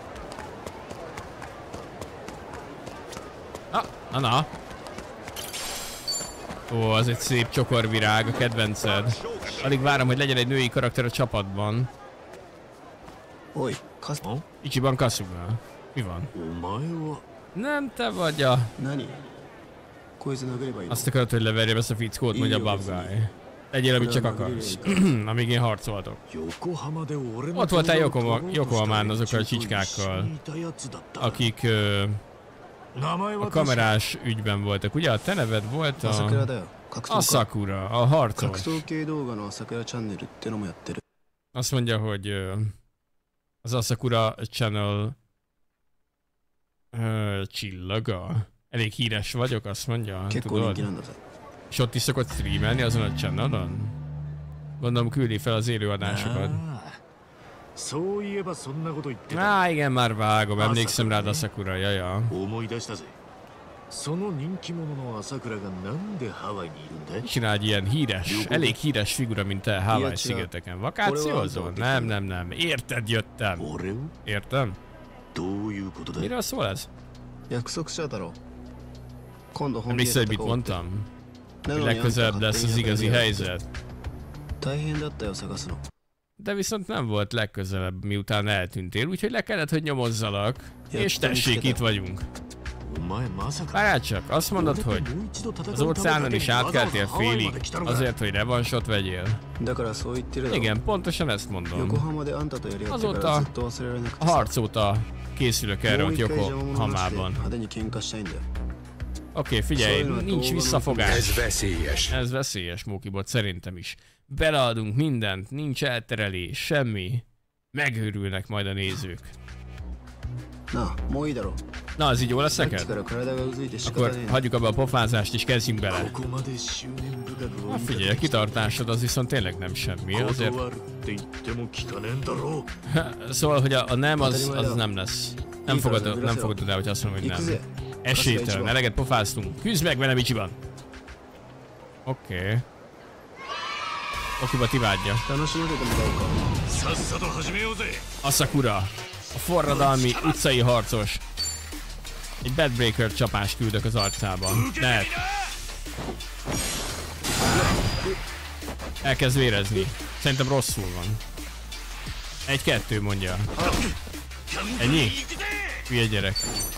Na, na, na. Ó, az egy szép csokorvirág, a kedvenced. Alig várom, hogy legyen egy női karakter a csapatban. Ichiban Kasuga. Mi van? Nem te vagy a... Azt akarod, hogy leverjem ezt a fickót, mondja a Bab Guy. Legyél, amit csak akarsz. Amíg én harcoltok. Ott voltál Yokohamán azokkal a csicskákkal, akik ö, a kamerás ügyben voltak. Ugye a te neved volt a... A Sakura, a harcos. Azt mondja, hogy ö, az Asakura Channel ö, csillaga. Elég híres vagyok, azt mondja, tudod? És ott is szokott streamelni azon a channelon? Gondolom küldi fel az élőadásokat. Á, igen, már vágom, emlékszem rád a Sakura, jaja. Csinálj egy ilyen híres, elég híres figura, mint te Hawaii szigeteken. Vakációzol? Nem, nem, nem. Érted, jöttem. Értem? Miről szól ez? Emlékszel, hogy mit mondtam? Hogy legközelebb lesz az igazi helyzet. De viszont nem volt legközelebb, miután eltűntél, úgyhogy le kellett, hogy nyomozzalak. És tessék, itt vagyunk. Várjál csak, azt mondod, hogy az óceánon is átkeltél félig, azért, hogy revansot vegyél. Igen, pontosan ezt mondom. Azóta, a harc óta készülök erre ott Yokohamában. Oké, figyelj, nincs visszafogás. Ez veszélyes. Ez veszélyes, Mókibot, szerintem is. Beleadunk mindent, nincs elterelés, semmi. Megőrülnek majd a nézők. Na, az így jó lesz neked? Akkor hagyjuk abba a pofázást és kezdjünk bele. Na figyelj, a kitartásod az viszont tényleg nem semmi, azért... Szóval, hogy a, a nem az, az nem lesz. Nem fogadod, nem fogadod el, hogy azt mondom, hogy nem. Esélytelen, eleget pofáztunk. Küzd meg vele, Michiban! Oké. Okay. Okiba tivádja. Asakura, a forradalmi utcai harcos. Egy Badbreaker csapást küldök az arcában. Lehet. Elkezd vérezni. Szerintem rosszul van. Egy-kettő mondja. Ennyi? Hülye gyerek.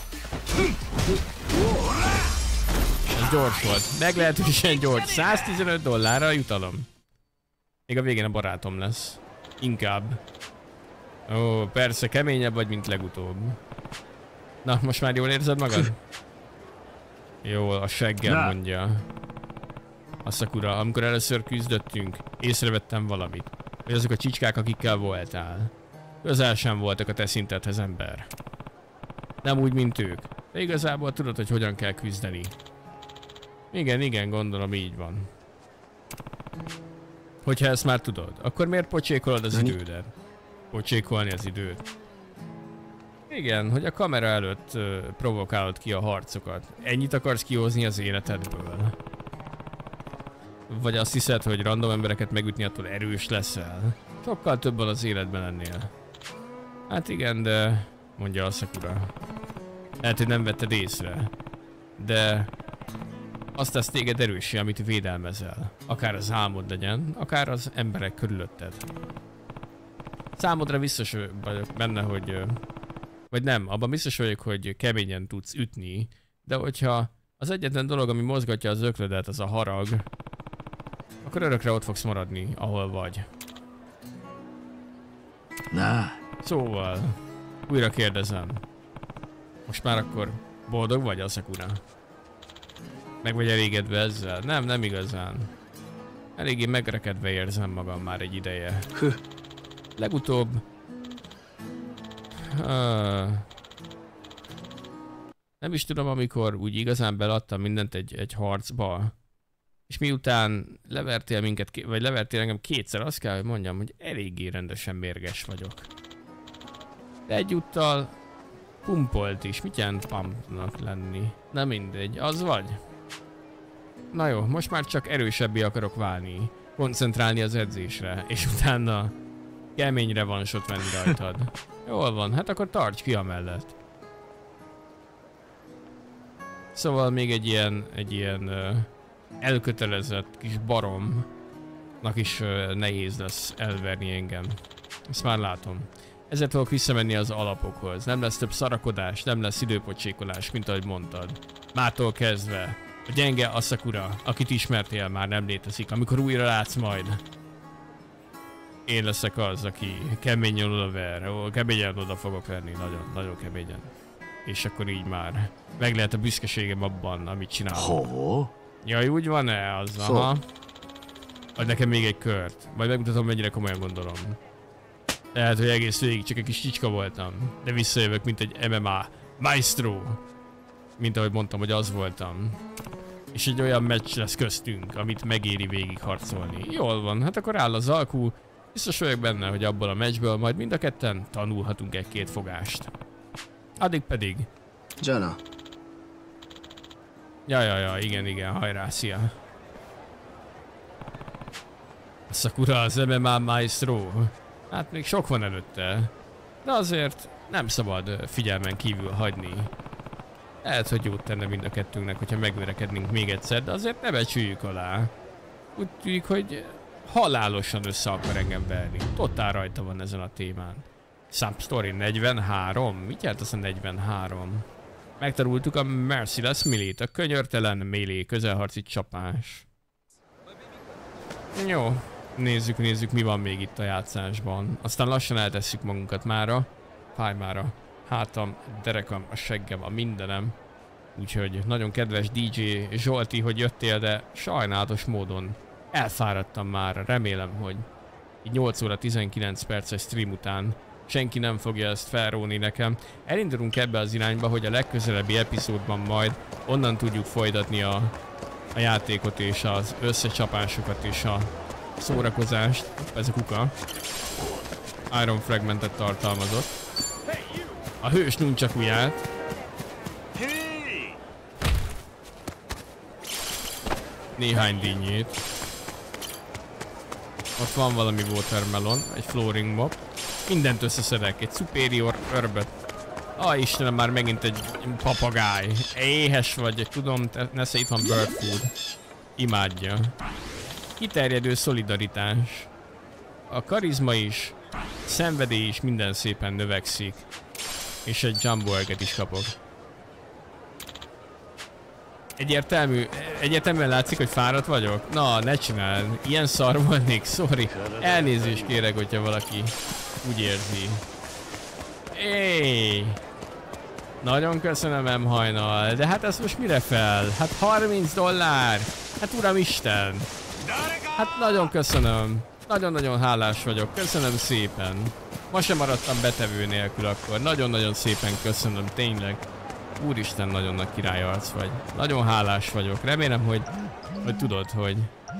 Ez gyors volt. Meglehetősen gyors. száztizenöt dollárra a jutalom. Még a végén a barátom lesz. Inkább. Ó, persze, keményebb vagy, mint legutóbb. Na, most már jól érzed magad? Jól, a seggel mondja. Asakura, amikor először küzdöttünk, észrevettem valamit. Hogy azok a csicskák, akikkel voltál. Közel sem voltak a te szintedhez, ember. Nem úgy, mint ők. De igazából tudod, hogy hogyan kell küzdeni. Igen, igen, gondolom így van. Hogyha ezt már tudod, akkor miért pocsékolod az idődet? Pocsékolni az időt. Igen, hogy a kamera előtt uh, provokálod ki a harcokat. Ennyit akarsz kihozni az életedből? Vagy azt hiszed, hogy random embereket megütni attól erős leszel? Sokkal több van az életben ennél. Hát igen, de... mondja Asakura. Lehet, hogy nem vetted észre. De... azt tesz téged erőssé, amit védelmezel. Akár az álmod legyen, akár az emberek körülötted. Számodra biztos vagyok benne, hogy... vagy nem, abban biztos vagyok, hogy keményen tudsz ütni, de hogyha az egyetlen dolog, ami mozgatja az öklödet, az a harag, akkor örökre ott fogsz maradni, ahol vagy. Na. Szóval, újra kérdezem. Most már akkor boldog vagy, Asakura? Meg vagy elégedve ezzel? Nem, nem igazán. Eléggé megrekedve érzem magam már egy ideje. Legutóbb... Uh, nem is tudom, amikor úgy igazán beladtam mindent egy, egy harcba. És miután levertél minket, vagy levertél engem kétszer, azt kell, hogy mondjam, hogy eléggé rendesen mérges vagyok. De egyúttal pumpolt is. Mit jelent pumpnak lenni? Nem mindegy, az vagy? Na jó, most már csak erősebbé akarok válni. Koncentrálni az edzésre, és utána keményre van sot venni rajtad. Jól van, hát akkor tarts ki amellett. Szóval még egy ilyen, egy ilyen uh, elkötelezett kis baromnak is uh, nehéz lesz elverni engem. Ezt már látom. Ezért fogok visszamenni az alapokhoz. Nem lesz több szarakodás, nem lesz időpocsékolás, mint ahogy mondtad. Mától kezdve. A gyenge Asakura, akit ismertél, már nem létezik, amikor újra látsz majd. Én leszek az, aki keményen odaver, keményen oda fogok verni, nagyon, nagyon keményen. És akkor így már meg lehet a büszkeségem abban, amit csinálok. Hova? Jaj, úgy van-e az? Aha. Adj nekem még egy kört, majd megmutatom, mennyire komolyan gondolom. Lehet, hogy egész végig csak egy kis csicska voltam, de visszajövök, mint egy em em á maestro. Mint ahogy mondtam, hogy az voltam. És egy olyan meccs lesz köztünk, amit megéri végig harcolni. Jól van, hát akkor áll az alkú. Biztos vagyok benne, hogy abból a meccsből majd mind a ketten tanulhatunk egy-két fogást. Addig pedig... Jana. Ja, ja, ja, igen, igen, hajrá, szia. Asakura az em em á maestro. Hát még sok van előtte. De azért nem szabad figyelmen kívül hagyni. Lehet, hogy jót tenne mind a kettőnknek, hogyha megverekednénk még egyszer, de azért ne becsüljük alá. Úgy tűnik, hogy halálosan össze akar engem verni. Totál rajta van ezen a témán. Substory negyvenhárom? Mit jelent az a negyvenhárom? Megtanultuk a Merciless Melee-t, a könyörtelen melee közelharci csapás. Jó, nézzük, nézzük, mi van még itt a játszásban. Aztán lassan eltesszük magunkat mára. Fáj mára. hátam, derekam, a seggem, a mindenem. Úgyhogy nagyon kedves dé dzsé Zsolti, hogy jöttél, de sajnálatos módon elfáradtam már. Remélem, hogy így nyolc óra tizenkilenc perces stream után senki nem fogja ezt felróni nekem. Elindulunk ebbe az irányba, hogy a legközelebbi epizódban majd onnan tudjuk folytatni a, a játékot és az összecsapásokat és a szórakozást. Ez a kuka. Iron Fragmentet tartalmazott. A hős nuncsakujját. Néhány dinnyét. Ott van valami watermelon, egy flooring mop. Mindent összeszedek, egy superior örböt. Ah, Istenem, már megint egy papagáj. Éhes vagy, tudom, nesze itt van bird food. Imádja. Kiterjedő szolidaritás. A karizma is, szenvedély is minden szépen növekszik. És egy jumbo egget is kapok. Egyértelmű, egyértelműen látszik, hogy fáradt vagyok? Na, ne csináld. Ilyen szar volnék, sorry. Elnézést kérek, hogyha valaki úgy érzi. Éj! Nagyon köszönöm, M. Hajnal. De hát ez most mire fel? Hát harminc dollár! Hát uramisten! Hát nagyon köszönöm. Nagyon-nagyon hálás vagyok. Köszönöm szépen. Ma sem maradtam betevő nélkül akkor. Nagyon-nagyon szépen köszönöm, tényleg. Úristen, nagyon nagy királyarc vagy. Nagyon hálás vagyok. Remélem, hogy, hogy tudod, hogy...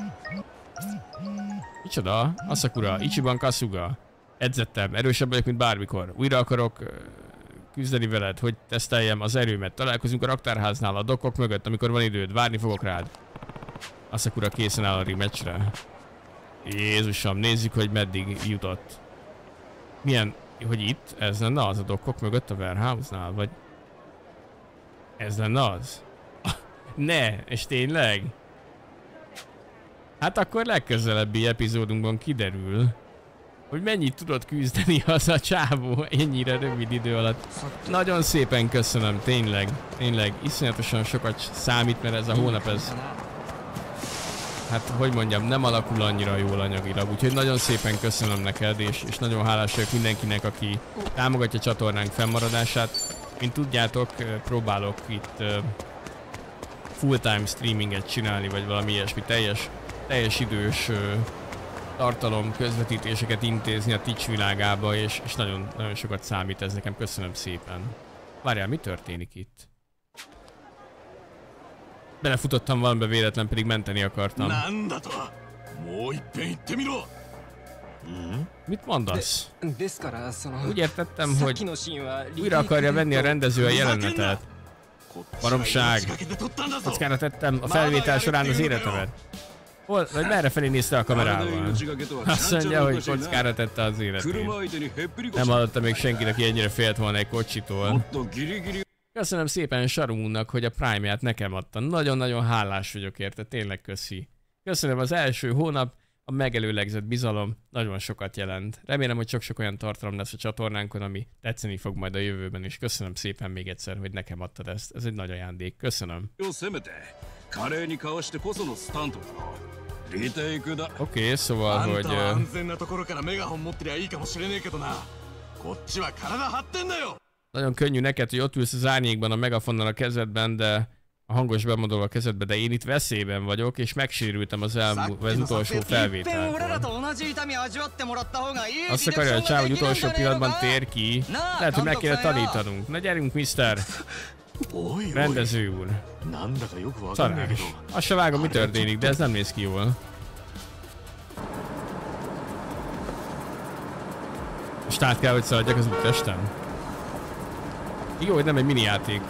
Micsoda? Asakura, Ichiban Kasuga. Edzettem, erősebb vagyok, mint bármikor. Újra akarok uh, küzdeni veled, hogy teszteljem az erőmet. Találkozunk a raktárháznál, a dokkok mögött, amikor van időd. Várni fogok rád. Asakura készen áll a rematchre. Jézusom, nézzük, hogy meddig jutott. Milyen, hogy itt? Ez lenne az a dokkok mögött a warehouse-nál, vagy... Ez lenne az? Ne, és tényleg? Hát akkor legközelebbi epizódunkban kiderül, hogy mennyit tudott küzdeni az a csávó ennyire rövid idő alatt. Nagyon szépen köszönöm, tényleg, tényleg, iszonyatosan sokat számít, mert ez a hónap ez... Hát, hogy mondjam, nem alakul annyira jól anyagilag, úgyhogy nagyon szépen köszönöm neked, és, és nagyon hálás vagyok mindenkinek, aki támogatja a csatornánk fennmaradását. Mint tudjátok, próbálok itt uh, full-time streaminget csinálni, vagy valami ilyesmi teljes, teljes idős uh, tartalom közvetítéseket intézni a Twitch világába, és, és nagyon, nagyon sokat számít ez nekem. Köszönöm szépen. Várjál, mi történik itt? Belefutottam valamibe véletlen, pedig menteni akartam. Mit mondasz? Úgy értettem, hogy újra akarja venni a rendező a jelenetet. Baromság. Kockára tettem a felvétel során az életemet. Hol, vagy merre felé nézte a kamerával? Azt mondja, hogy kockára tette az életét. Nem hallottam még senkinek, aki ennyire félt volna egy kocsitól. Köszönöm szépen Sarumúnak, hogy a Prime-ját nekem adta. Nagyon-nagyon hálás vagyok érte, tényleg köszi. Köszönöm az első hónap, a megelőlegzett bizalom nagyon sokat jelent. Remélem, hogy sok-sok olyan tartalom lesz a csatornánkon, ami tetszeni fog majd a jövőben is. Köszönöm szépen még egyszer, hogy nekem adtad ezt. Ez egy nagy ajándék. Köszönöm. Oké, okay, szóval, hogy... Nagyon könnyű neked, hogy ott ülsz az árnyékban a megafonnal a kezedben, de a hangos bemondolva a kezedbe, de én itt veszélyben vagyok, és megsérültem az elmúlt, az utolsó felvételkor. Azt akarja a csáv, hogy utolsó pillanatban tér ki. Lehet, hogy meg kéne tanítanunk. Na gyerünk, mister! Rendező úr. Szarás. Azt se vágom, mi történik, de ez nem néz ki jól. Most át kell, hogy szaladjak az úttesten. Jó, hogy nem egy mini játék.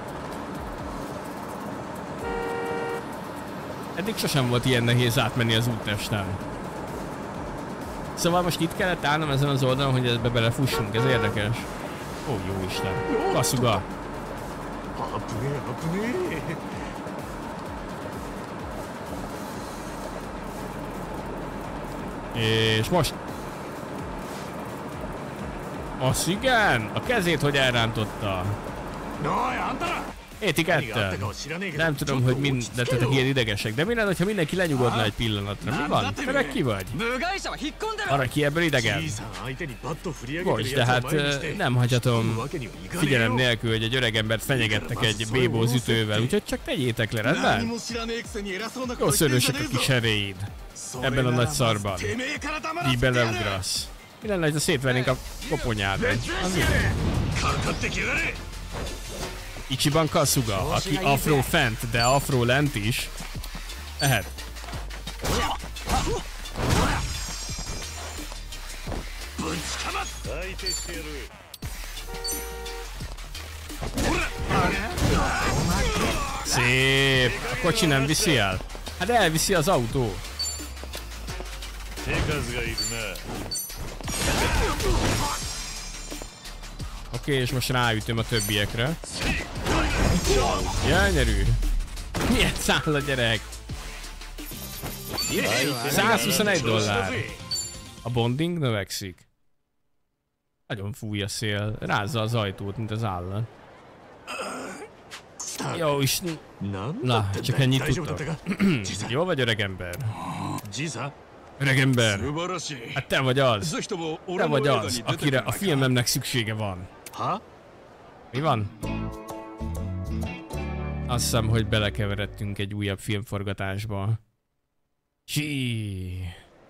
Eddig sosem volt ilyen nehéz átmenni az úttesten. Szóval most itt kellett állnom ezen az oldalon, hogy ebbe belefussunk, ez érdekes. Ó, jó Isten. Kasuga. És most... Az igen! A kezét hogy elrántotta. Étikettel. Nem tudom, hogy mindettetek ilyen idegesek, de mi lenne, ha mindenki lenyugodna egy pillanatra? Mi van? Te meg ki vagy? Arra ki ebből idegen? Bocs, de hát nem hagyhatom figyelem nélkül, hogy egy öreg embert fenyegettek egy bébóz ütővel, úgyhogy csak tegyétek le, rendben? Jó szörösek a kis eréid. Ebben a nagy szarban. Így beleugrasz. Mi lenne, ha szétvennénk a koponyádon? Az ide. Ichiban Kasuga, aki afro fent, de afro lent is. Ehet. Szép! A kocsi nem viszi el? Hát elviszi az autó. Oké, okay, és most ráütöm a többiekre. Gyönyörű! Milyen száll a gyerek? százhuszonegy dollár. A bonding növekszik. Nagyon fúj a szél. Rázza az ajtót, mint az állat. Jó, és... Na, csak ennyit tudtok. Jó vagy, öreg ember? Öreg ember, hát te vagy az. Te vagy az, akire a filmemnek szüksége van. Mi van? Azt hiszem, hogy belekeveredtünk egy újabb filmforgatásba. Csí.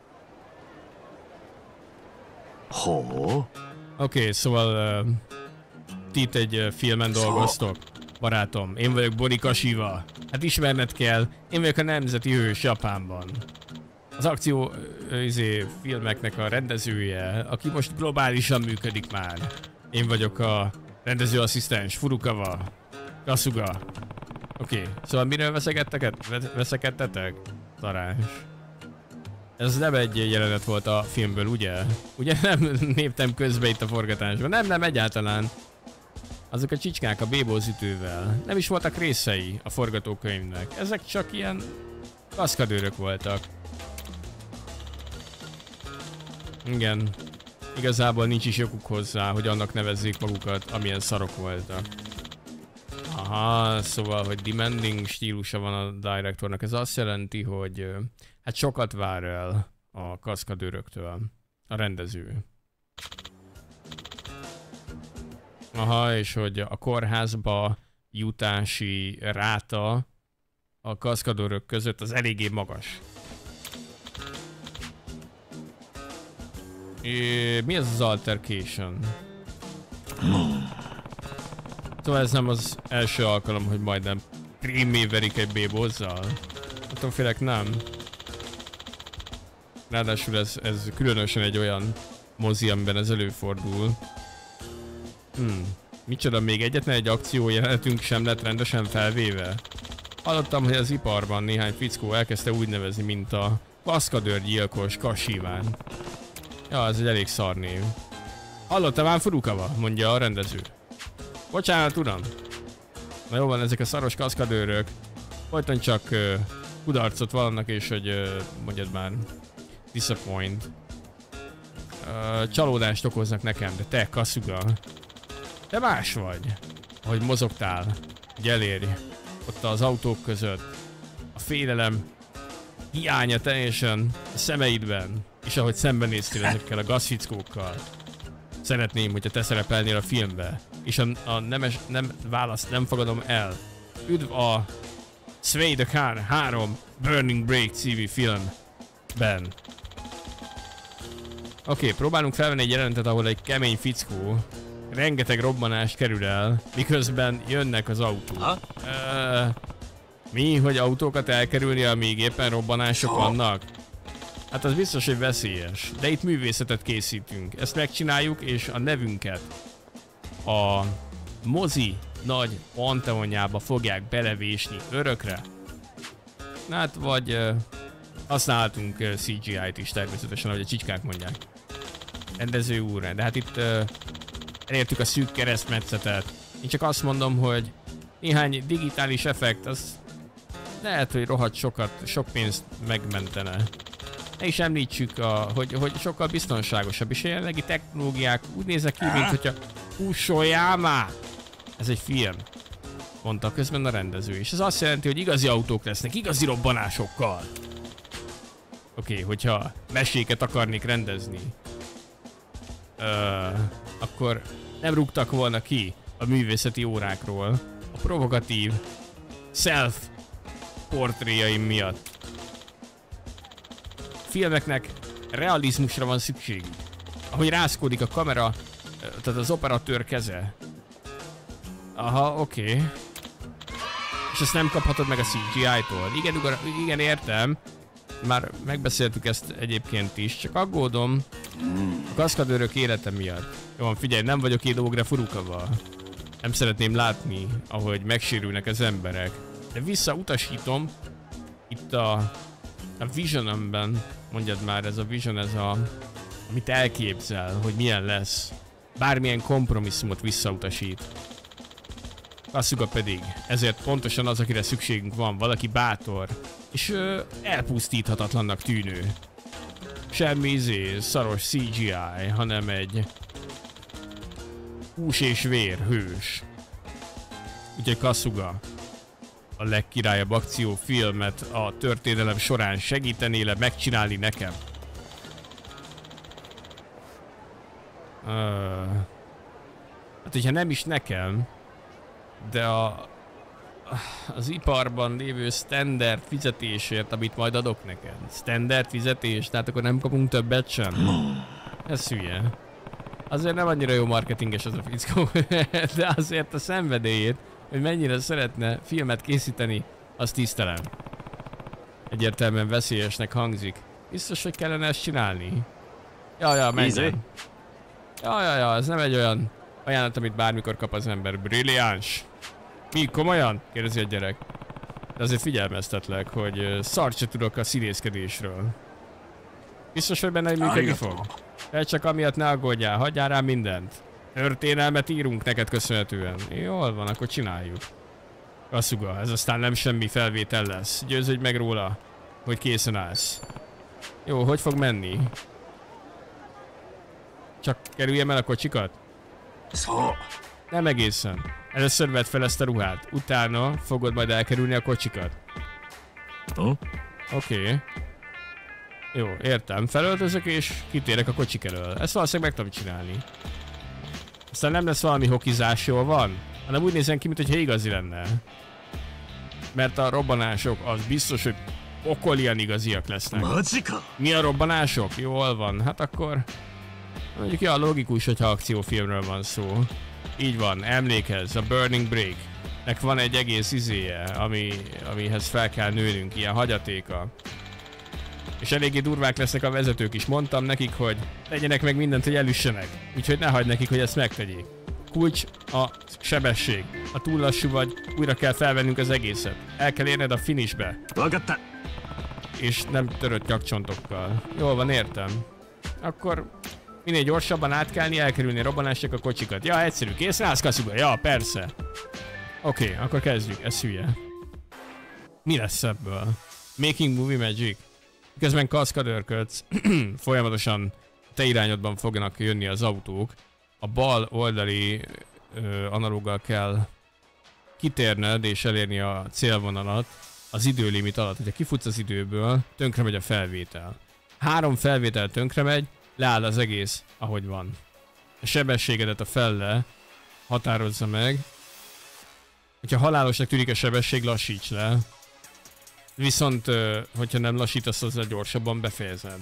Oké, okay, szóval uh, ti itt egy uh, filmen dolgoztok. Barátom, én vagyok Bonika Shiva. Hát ismerned kell, én vagyok a nemzeti hős Japánban. Az akció izé, filmeknek a rendezője, aki most globálisan működik már. Én vagyok a rendezőasszisztens, Furukawa, Kasuga. Oké, okay. Szóval miről veszekedtek? veszekedtetek? Tarás. Ez nem egy jelenet volt a filmből, ugye? Ugye nem léptem közbe itt a forgatásban? Nem, nem, egyáltalán. Azok a csicskák a bébózütővel. Nem is voltak részei a forgatókönyvnek. Ezek csak ilyen kaszkadőrök voltak. Igen. Igazából nincs is joguk hozzá, hogy annak nevezzék magukat, amilyen szarok voltak. Aha, szóval, hogy demanding stílusa van a directornak. Ez azt jelenti, hogy hát sokat vár el a kaszkadőröktől a rendező. Aha, és hogy a kórházba jutási ráta a kaszkadőrök között az eléggé magas. É, mi az az altercation? Szóval ez nem az első alkalom, hogy majdnem krémmé verik egy bébózzal. Attól félek nem. Ráadásul ez, ez különösen egy olyan mozi, amiben ez előfordul. Hmm. Micsoda, még egyetlen egy akció jelenetünk sem lett rendesen felvéve? Hallottam, hogy az iparban néhány fickó elkezdte úgy nevezni, mint a kaszkadőrgyilkos Kashiván. Ja, ez egy elég szar név. Hallottam ám, Furukawa, mondja a rendező. Bocsánat, uram. Na jó van, ezek a szaros kaszkadőrök folyton csak uh, kudarcot vallanak, és hogy uh, mondjad már disappoint. Uh, csalódást okoznak nekem, de te, Kasuga, te más vagy. Ahogy mozogtál, hogy elérj ott az autók között. A félelem hiánya teljesen a szemeidben, és ahogy szembenéztél ezekkel a gazfickókkal. Szeretném, hogyha te szerepelnél a filmbe, és a, a nemes, nem választ nem fogadom el. Üdv a Sway the Car három Burning Break című filmben. Oké, okay, próbálunk felvenni egy jelenetet, ahol egy kemény fickó rengeteg robbanást kerül el, miközben jönnek az autók. Uh, mi, hogy autókat elkerülni, amíg éppen robbanások vannak? Hát az biztos, hogy veszélyes. De itt művészetet készítünk. Ezt megcsináljuk, és a nevünket a mozi nagy panteonjába fogják belevésni örökre. Hát vagy uh, használhatunk uh, cé gé í-t is természetesen, ahogy a csicskák mondják. Rendező úr, de hát itt uh, elértük a szűk keresztmetszetet. Én csak azt mondom, hogy néhány digitális effekt, az lehet, hogy rohadt sokat, sok pénzt megmentene. Ne is említsük, a, hogy, hogy sokkal biztonságosabb, és a jelenlegi technológiák úgy néznek ki, mint hogyha Ushoyama! Ez egy film. mondta közben a rendező. És ez azt jelenti, hogy igazi autók lesznek, igazi robbanásokkal. Oké, okay, hogyha meséket akarnék rendezni, uh, akkor nem rúgtak volna ki a művészeti órákról a provokatív self portréjaim miatt. Filmeknek realizmusra van szükség. Ahogy rászkódik a kamera, tehát az operatőr keze. Aha, oké. Okay. És ezt nem kaphatod meg a cé gé í-tól. Igen, ugor, igen, értem. Már megbeszéltük ezt egyébként is, csak aggódom a kaszkadőrök élete miatt. Jó van, figyelj, nem vagyok Idógre Furukawa. Nem szeretném látni, ahogy megsérülnek az emberek. De visszautasítom itt a, a Visionomben, mondjad már, ez a Vision, ez a, amit elképzel, hogy milyen lesz. Bármilyen kompromisszumot visszautasít. Kasuga pedig, ezért pontosan az, akire szükségünk van, valaki bátor, és ö, elpusztíthatatlannak tűnő. Semmi izé, szaros cé gé í, hanem egy hús és vér hős. Úgyhogy Kasuga, a legkirályabb akciófilmet a történelem során segítenél le megcsinálni nekem. Uh, hát hogyha nem is nekem, de a, az iparban lévő standard fizetésért, amit majd adok neked. Standard fizetés, tehát akkor nem kapunk többet sem. Ez hülye. Azért nem annyira jó marketinges az a fickó, de azért a szenvedélyét, hogy mennyire szeretne filmet készíteni, azt tisztelem. Egyértelműen veszélyesnek hangzik. Biztos, hogy kellene ezt csinálni? Ja, ja, menjen. Ja, ja, ja, ez nem egy olyan ajánlat, amit bármikor kap az ember. Brilliáns. Mi, komolyan? Kérdezi a gyerek. De azért figyelmeztetlek, hogy szart se tudok a színészkedésről. Biztos, hogy benne működni fog? De csak amiatt ne aggódjál, hagyjál rá mindent. Történelmet írunk neked köszönhetően. Jól van, akkor csináljuk. Kasuga, ez aztán nem semmi felvétel lesz. Győződj meg róla, hogy készen állsz. Jó, hogy fog menni? Csak kerüljem el a kocsikat? Nem egészen. Először vedd fel ezt a ruhát, utána fogod majd elkerülni a kocsikat. Oké. Okay. Jó, értem. Felöltözök és kitérek a kocsik elől. Ezt valószínűleg meg tudom csinálni. Aztán nem lesz valami hokizás, jól van? Hanem úgy nézzen ki, mintha igazi lenne. Mert a robbanások az biztos, hogy pokolian igaziak lesznek. Mi a robbanások? Jól van. Hát akkor... mondjuk ja, logikus, hogyha akciófilmről van szó. Így van, emlékezz, a Burning Break-nek van egy egész izéje, ami, amihez fel kell nőnünk, ilyen hagyatéka. És eléggé durvák lesznek a vezetők is, mondtam nekik, hogy tegyenek meg mindent, hogy elüssenek. Úgyhogy ne hagyd nekik, hogy ezt megtegyék. Kulcs a sebesség. Ha túl lassú vagy, újra kell felvennünk az egészet. El kell érned a finishbe. És nem törött nyakcsontokkal. Jól van, értem. Akkor... minél gyorsabban átkelni, elkerülni a robbanások a kocsikat. Ja, egyszerű. Készen állsz, Kasuga? Ja, persze. Oké, okay, akkor kezdjük. Ez hülye. Mi lesz ebből? Making Movie Magic. Közben kaszkadőrködsz. Folyamatosan te irányodban fognak jönni az autók. A bal oldali ö, analóggal kell kitérned és elérni a célvonalat az időlimit alatt. Hogyha kifutsz az időből, tönkre megy a felvétel. Három felvétel tönkre megy, leáll az egész, ahogy van. A sebességedet a felle határozza meg. Hogyha halálosnak tűnik a sebesség, lassíts le. Viszont, hogyha nem lassítasz, azzal gyorsabban befejezed.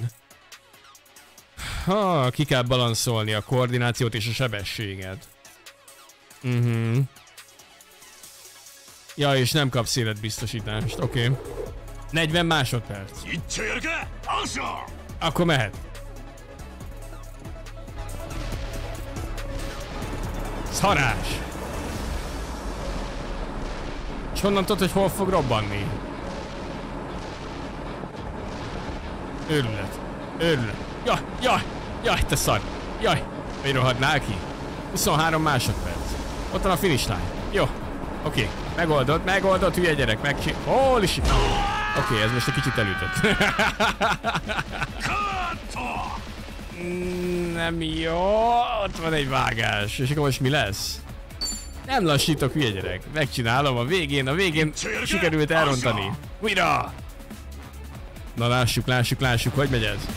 Ha, ki kell balanszolni a koordinációt és a sebességet. Mhm. Uh-huh. Ja, és nem kapsz életbiztosítást, oké. Okay. negyven másodperc. Akkor mehet. Szarás! És honnan tudod, hogy hol fog robbanni? Őrület. Őrület. Jaj, jaj, jaj, te szar. Jaj, hogy rohadnál ki? huszonhárom másodperc. Ott van a finish line. Jó. Oké, okay. Megoldott, megoldott, hülye gyerek, megcsi... Holy shit! Oké, okay, ez most egy kicsit elütött. Nem jó, ott van egy vágás. És akkor most mi lesz? Nem lassítok, hülye gyerek. Megcsinálom a végén, a végén sikerült elrontani. Újra! Na lássuk, lássuk, lássuk, hogy megy ez.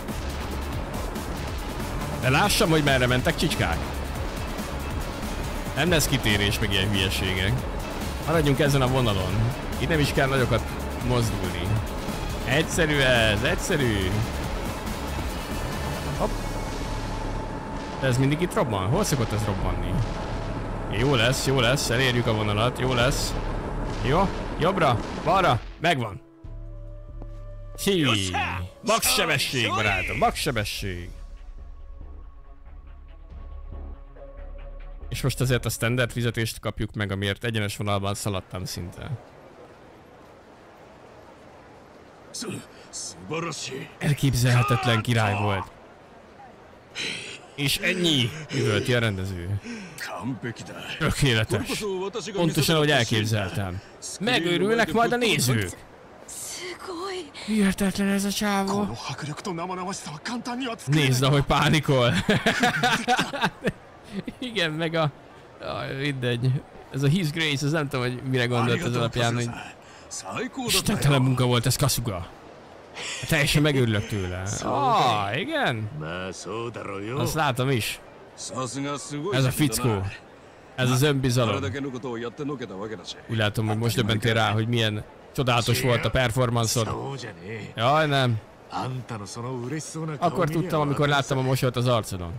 De lássam, hogy merre mentek, csicskák. Nem lesz kitérés, meg ilyen hülyeségek. Maradjunk ezen a vonalon. Itt nem is kell nagyokat mozdulni. Egyszerű ez, egyszerű. Hopp. De ez mindig itt robban? Hol szokott ez robbanni? Jó lesz, jó lesz, elérjük a vonalat, jó lesz. Jó, jobbra, balra, megvan. Hí, max sebesség, barátom, max sebesség. És most azért a standard fizetést kapjuk meg, amiért egyenes vonalban szaladtam szinte. Elképzelhetetlen király volt. És ennyi, üvölti a rendező. Tökéletes. Pontosan, ahogy elképzeltem. Megőrülnek majd a nézők. Hihetetlen ez a csávó. Nézd, ahogy pánikol. Igen, meg a... Aj, mindegy. Ez a His Grace, az nem tudom, hogy mire gondolt az alapján, hogy... Istentelen munka volt ez, Kasuga. Teljesen megőrülök tőle. Ah, igen? Azt látom is. Ez a fickó. Ez az önbizalom. Úgy látom, hogy most döbbentél rá, hogy milyen csodálatos volt a performanszod. Jaj, nem. Akkor tudtam, amikor láttam a mosolyt az arcodon.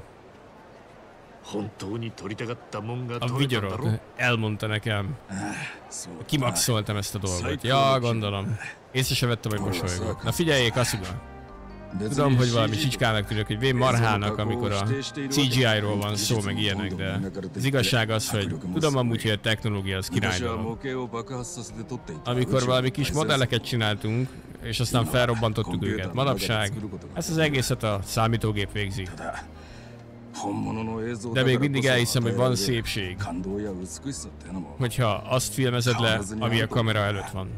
A vigyorod elmondta nekem. Kimaxoltam ezt a dolgot. Ja, gondolom. Észre sem vettem, hogy mosolygott. Na figyeljék, Kasuga. Tudom, hogy valami csicskának tűnök, hogy vén marhának, amikor a cé gé í-ról van szó, meg ilyenek, de az igazság az, hogy tudom amúgy, hogy a technológia az király dolog. Amikor valami kis modelleket csináltunk, és aztán felrobbantottuk őket. Manapság ezt az egészet a számítógép végzi. De még mindig elhiszem, hogy van szépség, hogyha azt filmezed le, ami a kamera előtt van.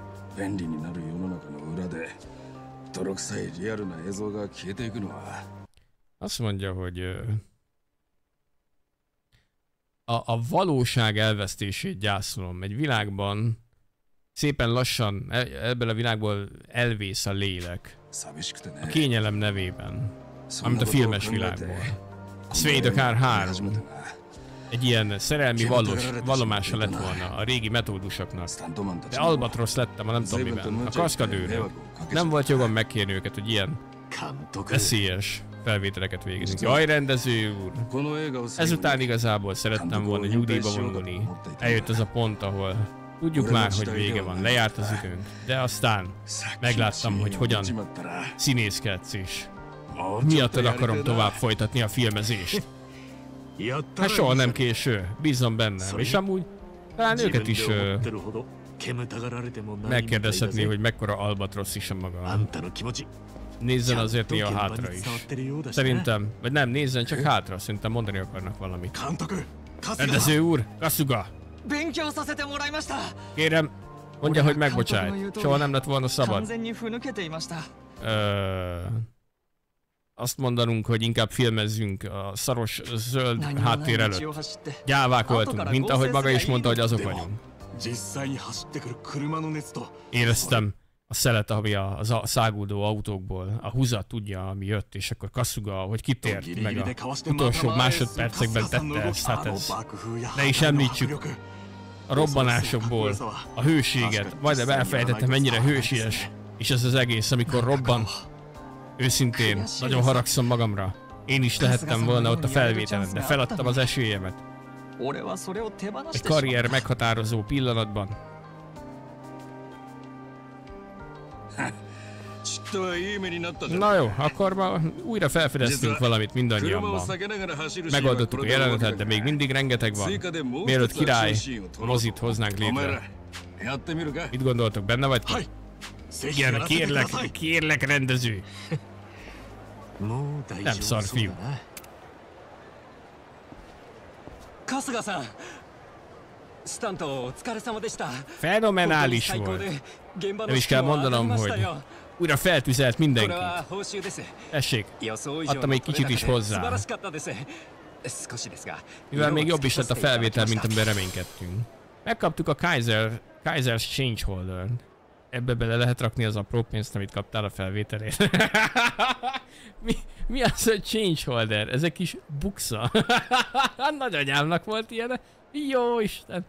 Azt mondja, hogy a, a valóság elvesztését gyászolom. Egy világban szépen lassan ebből a világból elvész a lélek. A kényelem nevében, amit a filmes világból. Sway the Car három. Egy ilyen szerelmi vallos, vallomása lett volna a régi metódusoknak. De albatrosz lettem a nem tudom miben. A kaszkadőrök. Nem volt jogom megkérni őket, hogy ilyen veszélyes felvételeket végezünk. Jaj, rendező úr! Ezután igazából szerettem volna nyugdíjba vonulni. Eljött az a pont, ahol tudjuk már, hogy vége van, lejárt az időnk. De aztán megláttam, hogy hogyan színészkedsz is. Miattad akarom tovább folytatni a filmezést. Hát soha nem késő, bízom bennem. És amúgy talán őket is ö, megkérdezhetné, hogy mekkora albatrosz is a maga. Nézzen azért néha hátra is. Szerintem, vagy nem, nézzen csak hátra, szerintem mondani akarnak valamit. Rendező úr, Kasuga! Kérem, mondja, hogy megbocsájt. Soha nem lett volna szabad. Ö... Azt mondanunk, hogy inkább filmezzünk a szaros zöld háttér előtt. Gyávák voltunk, mint ahogy maga is mondta, hogy azok vagyunk. Éreztem a szelet, ami a, a száguldó autókból, a húzat tudja, ami jött, és akkor Kasuga, hogy kitért, meg a utolsó másodpercekben tette ezt, hát ez. Ne is említsük a robbanásokból a hőséget, majdnem elfelejtettem, mennyire hősies, és ez az egész, amikor robban. Őszintén, nagyon haragszom magamra. Én is lehettem volna ott a felvételen, de feladtam az esélyemet. Egy karrier meghatározó pillanatban. Na jó, akkor ma újra felfedeztünk valamit mindannyian ma. Megoldottuk a jelenetet, de még mindig rengeteg van. Mielőtt király mozit hoznánk létre. Mit gondoltok, benne vagy? Igen, kérlek, kérlek, rendező. Nem szar, fiú. Fenomenális volt. Nem is kell mondanom, hogy újra feltüzelt mindenki. Tessék, adtam egy kicsit is hozzá. Mivel még jobb is lett a felvétel, mint amiben reménykedtünk. Megkaptuk a Kaiser, Kaiser's Changeholder. Ebbe bele lehet rakni az apró pénzt, amit kaptál a felvételért. mi, mi az a Changeholder? Ez egy kis buksa. Nagyanyámnak volt ilyen. Jó Isten.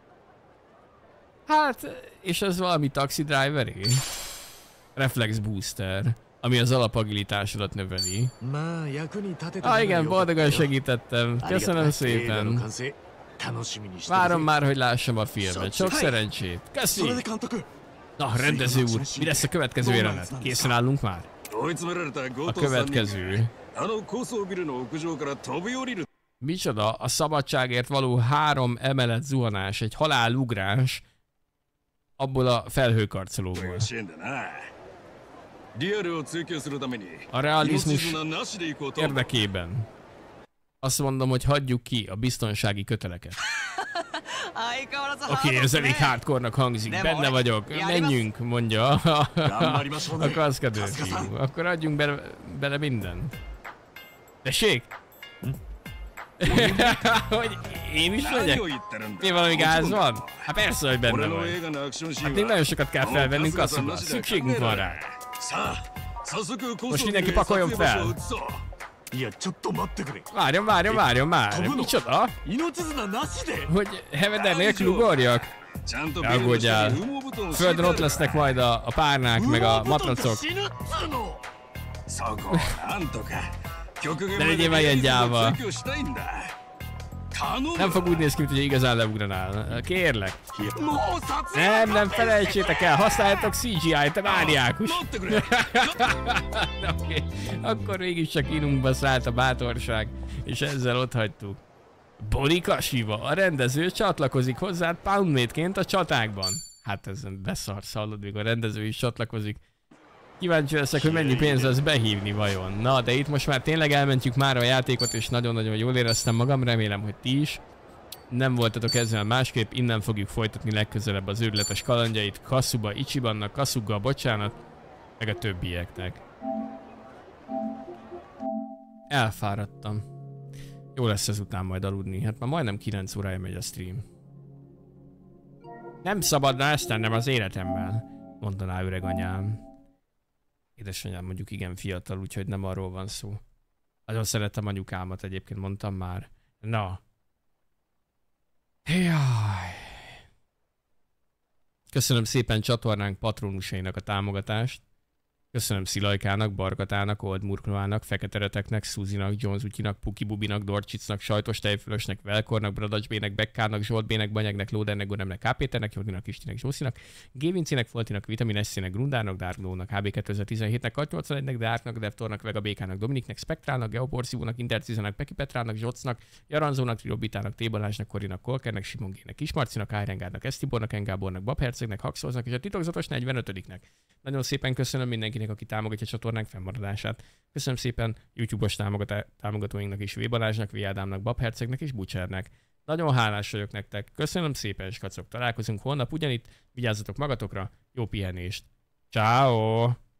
Hát, és ez valami taxi driveré? Reflex booster, ami az alapagilitásodat növeli. Ah igen, boldogan segítettem. Köszönöm szépen. Várom már, hogy lássam a filmet. Sok szerencsét. Köszi! Na, rendező úr, mi lesz a következő jelenet? Készen állunk már? A következő. Micsoda? A szabadságért való három emelet zuhanás, egy halálugrás abból a felhőkarcolóból. A realizmus érdekében azt mondom, hogy hagyjuk ki a biztonsági köteleket. Oké, ez elég hardcore-nak hangzik, benne vagyok, menjünk, mondja a, a, a kaszkadőr fiú. Akkor adjunk bele, bele mindent. Tessék? Hogy én is megyek? Mi, valami gáz van? Hát persze, hogy benne vagy. Hát még nagyon sokat kell felvennünk kaszuba, szükségünk van rá. Most mindenki pakoljon fel. Várjon, várjon, várjon már! Micsoda? Hogy heveder nélkül ugorjak? Ne aggódjál. Földön ott lesznek majd a, a párnák, meg a matracok. Ne legyél már ilyen gyáva. Nem fog úgy néz ki, mint hogy igazán leugranál. Kérlek. Nem, nem felejtsétek el, használjátok cé gé í-t, te mániákus. Oké, akkor mégis csak inunkba szállt a bátorság, és ezzel ott hagytuk. Bonika Shiva, a rendező csatlakozik hozzád poundmate-ként a csatákban. Hát ez beszarsz, hallod, még a rendező is csatlakozik. Kíváncsi leszek, hogy mennyi pénz lesz behívni vajon. Na, de itt most már tényleg elmentjük már a játékot, és nagyon-nagyon jól éreztem magam, remélem, hogy ti is. Nem voltatok ezzel másképp, innen fogjuk folytatni legközelebb az őrületes kalandjait Kasuba Ichibannak, Kasuga, bocsánat, meg a többieknek. Elfáradtam. Jó lesz ezután majd aludni, hát már majdnem kilenc órája megy a stream. Nem szabadna ezt tennem az életemmel, mondaná öreg anyám. Édesanyám mondjuk igen fiatal, úgyhogy nem arról van szó. Nagyon szeretem anyukámat, egyébként mondtam már. Na. Jaj. Köszönöm szépen csatornánk patronusainak a támogatást. Köszönöm Szilajkának, Barkatának, Old Murkloának, Feketereteknek, Szuzinak, Jones Utyinak, Puki Bubinak, Dorcsicnak, Sajtos Tejfölösnek, Velkornak, Bradacsbének, Bekkának, Zsoltbének, Banyegnek, Lódernek, Goremnek, Ká Péternek, Jordinak, Istinek, Zsószinak, Gévincinek, Foltinak, Vitamin S-nek, Grundárnak, Dárglónak, Há Bé kétezer-tizenhétnek, Kat nyolcvanegynek, Deárknak, Devtornak, Vega Békának, Dominiknek, Spektrálnak, Geoporszívónak, Intercizenek, Peki Petrának, Zsocnak, Jaranzónak, Trilobitának, Tébalásnak, Korinak, Kolkernek, Simon Gének, Kismarcinak, Ájrengárnak, Esztibornak, Engábornak, Babhercegnek, Haxolznak és a titokzatos negyvenötödiknek. Nagyon szépen köszönöm mindenkinek, aki támogatja a csatornánk fennmaradását. Köszönöm szépen YouTube-os támogatóinknak is, V. Balázsnak, V. Ádámnak, Babhercegnek és Butchernek. Nagyon hálás vagyok nektek. Köszönöm szépen, skacok. Találkozunk holnap ugyanitt. Vigyázzatok magatokra. Jó pihenést. Ciao.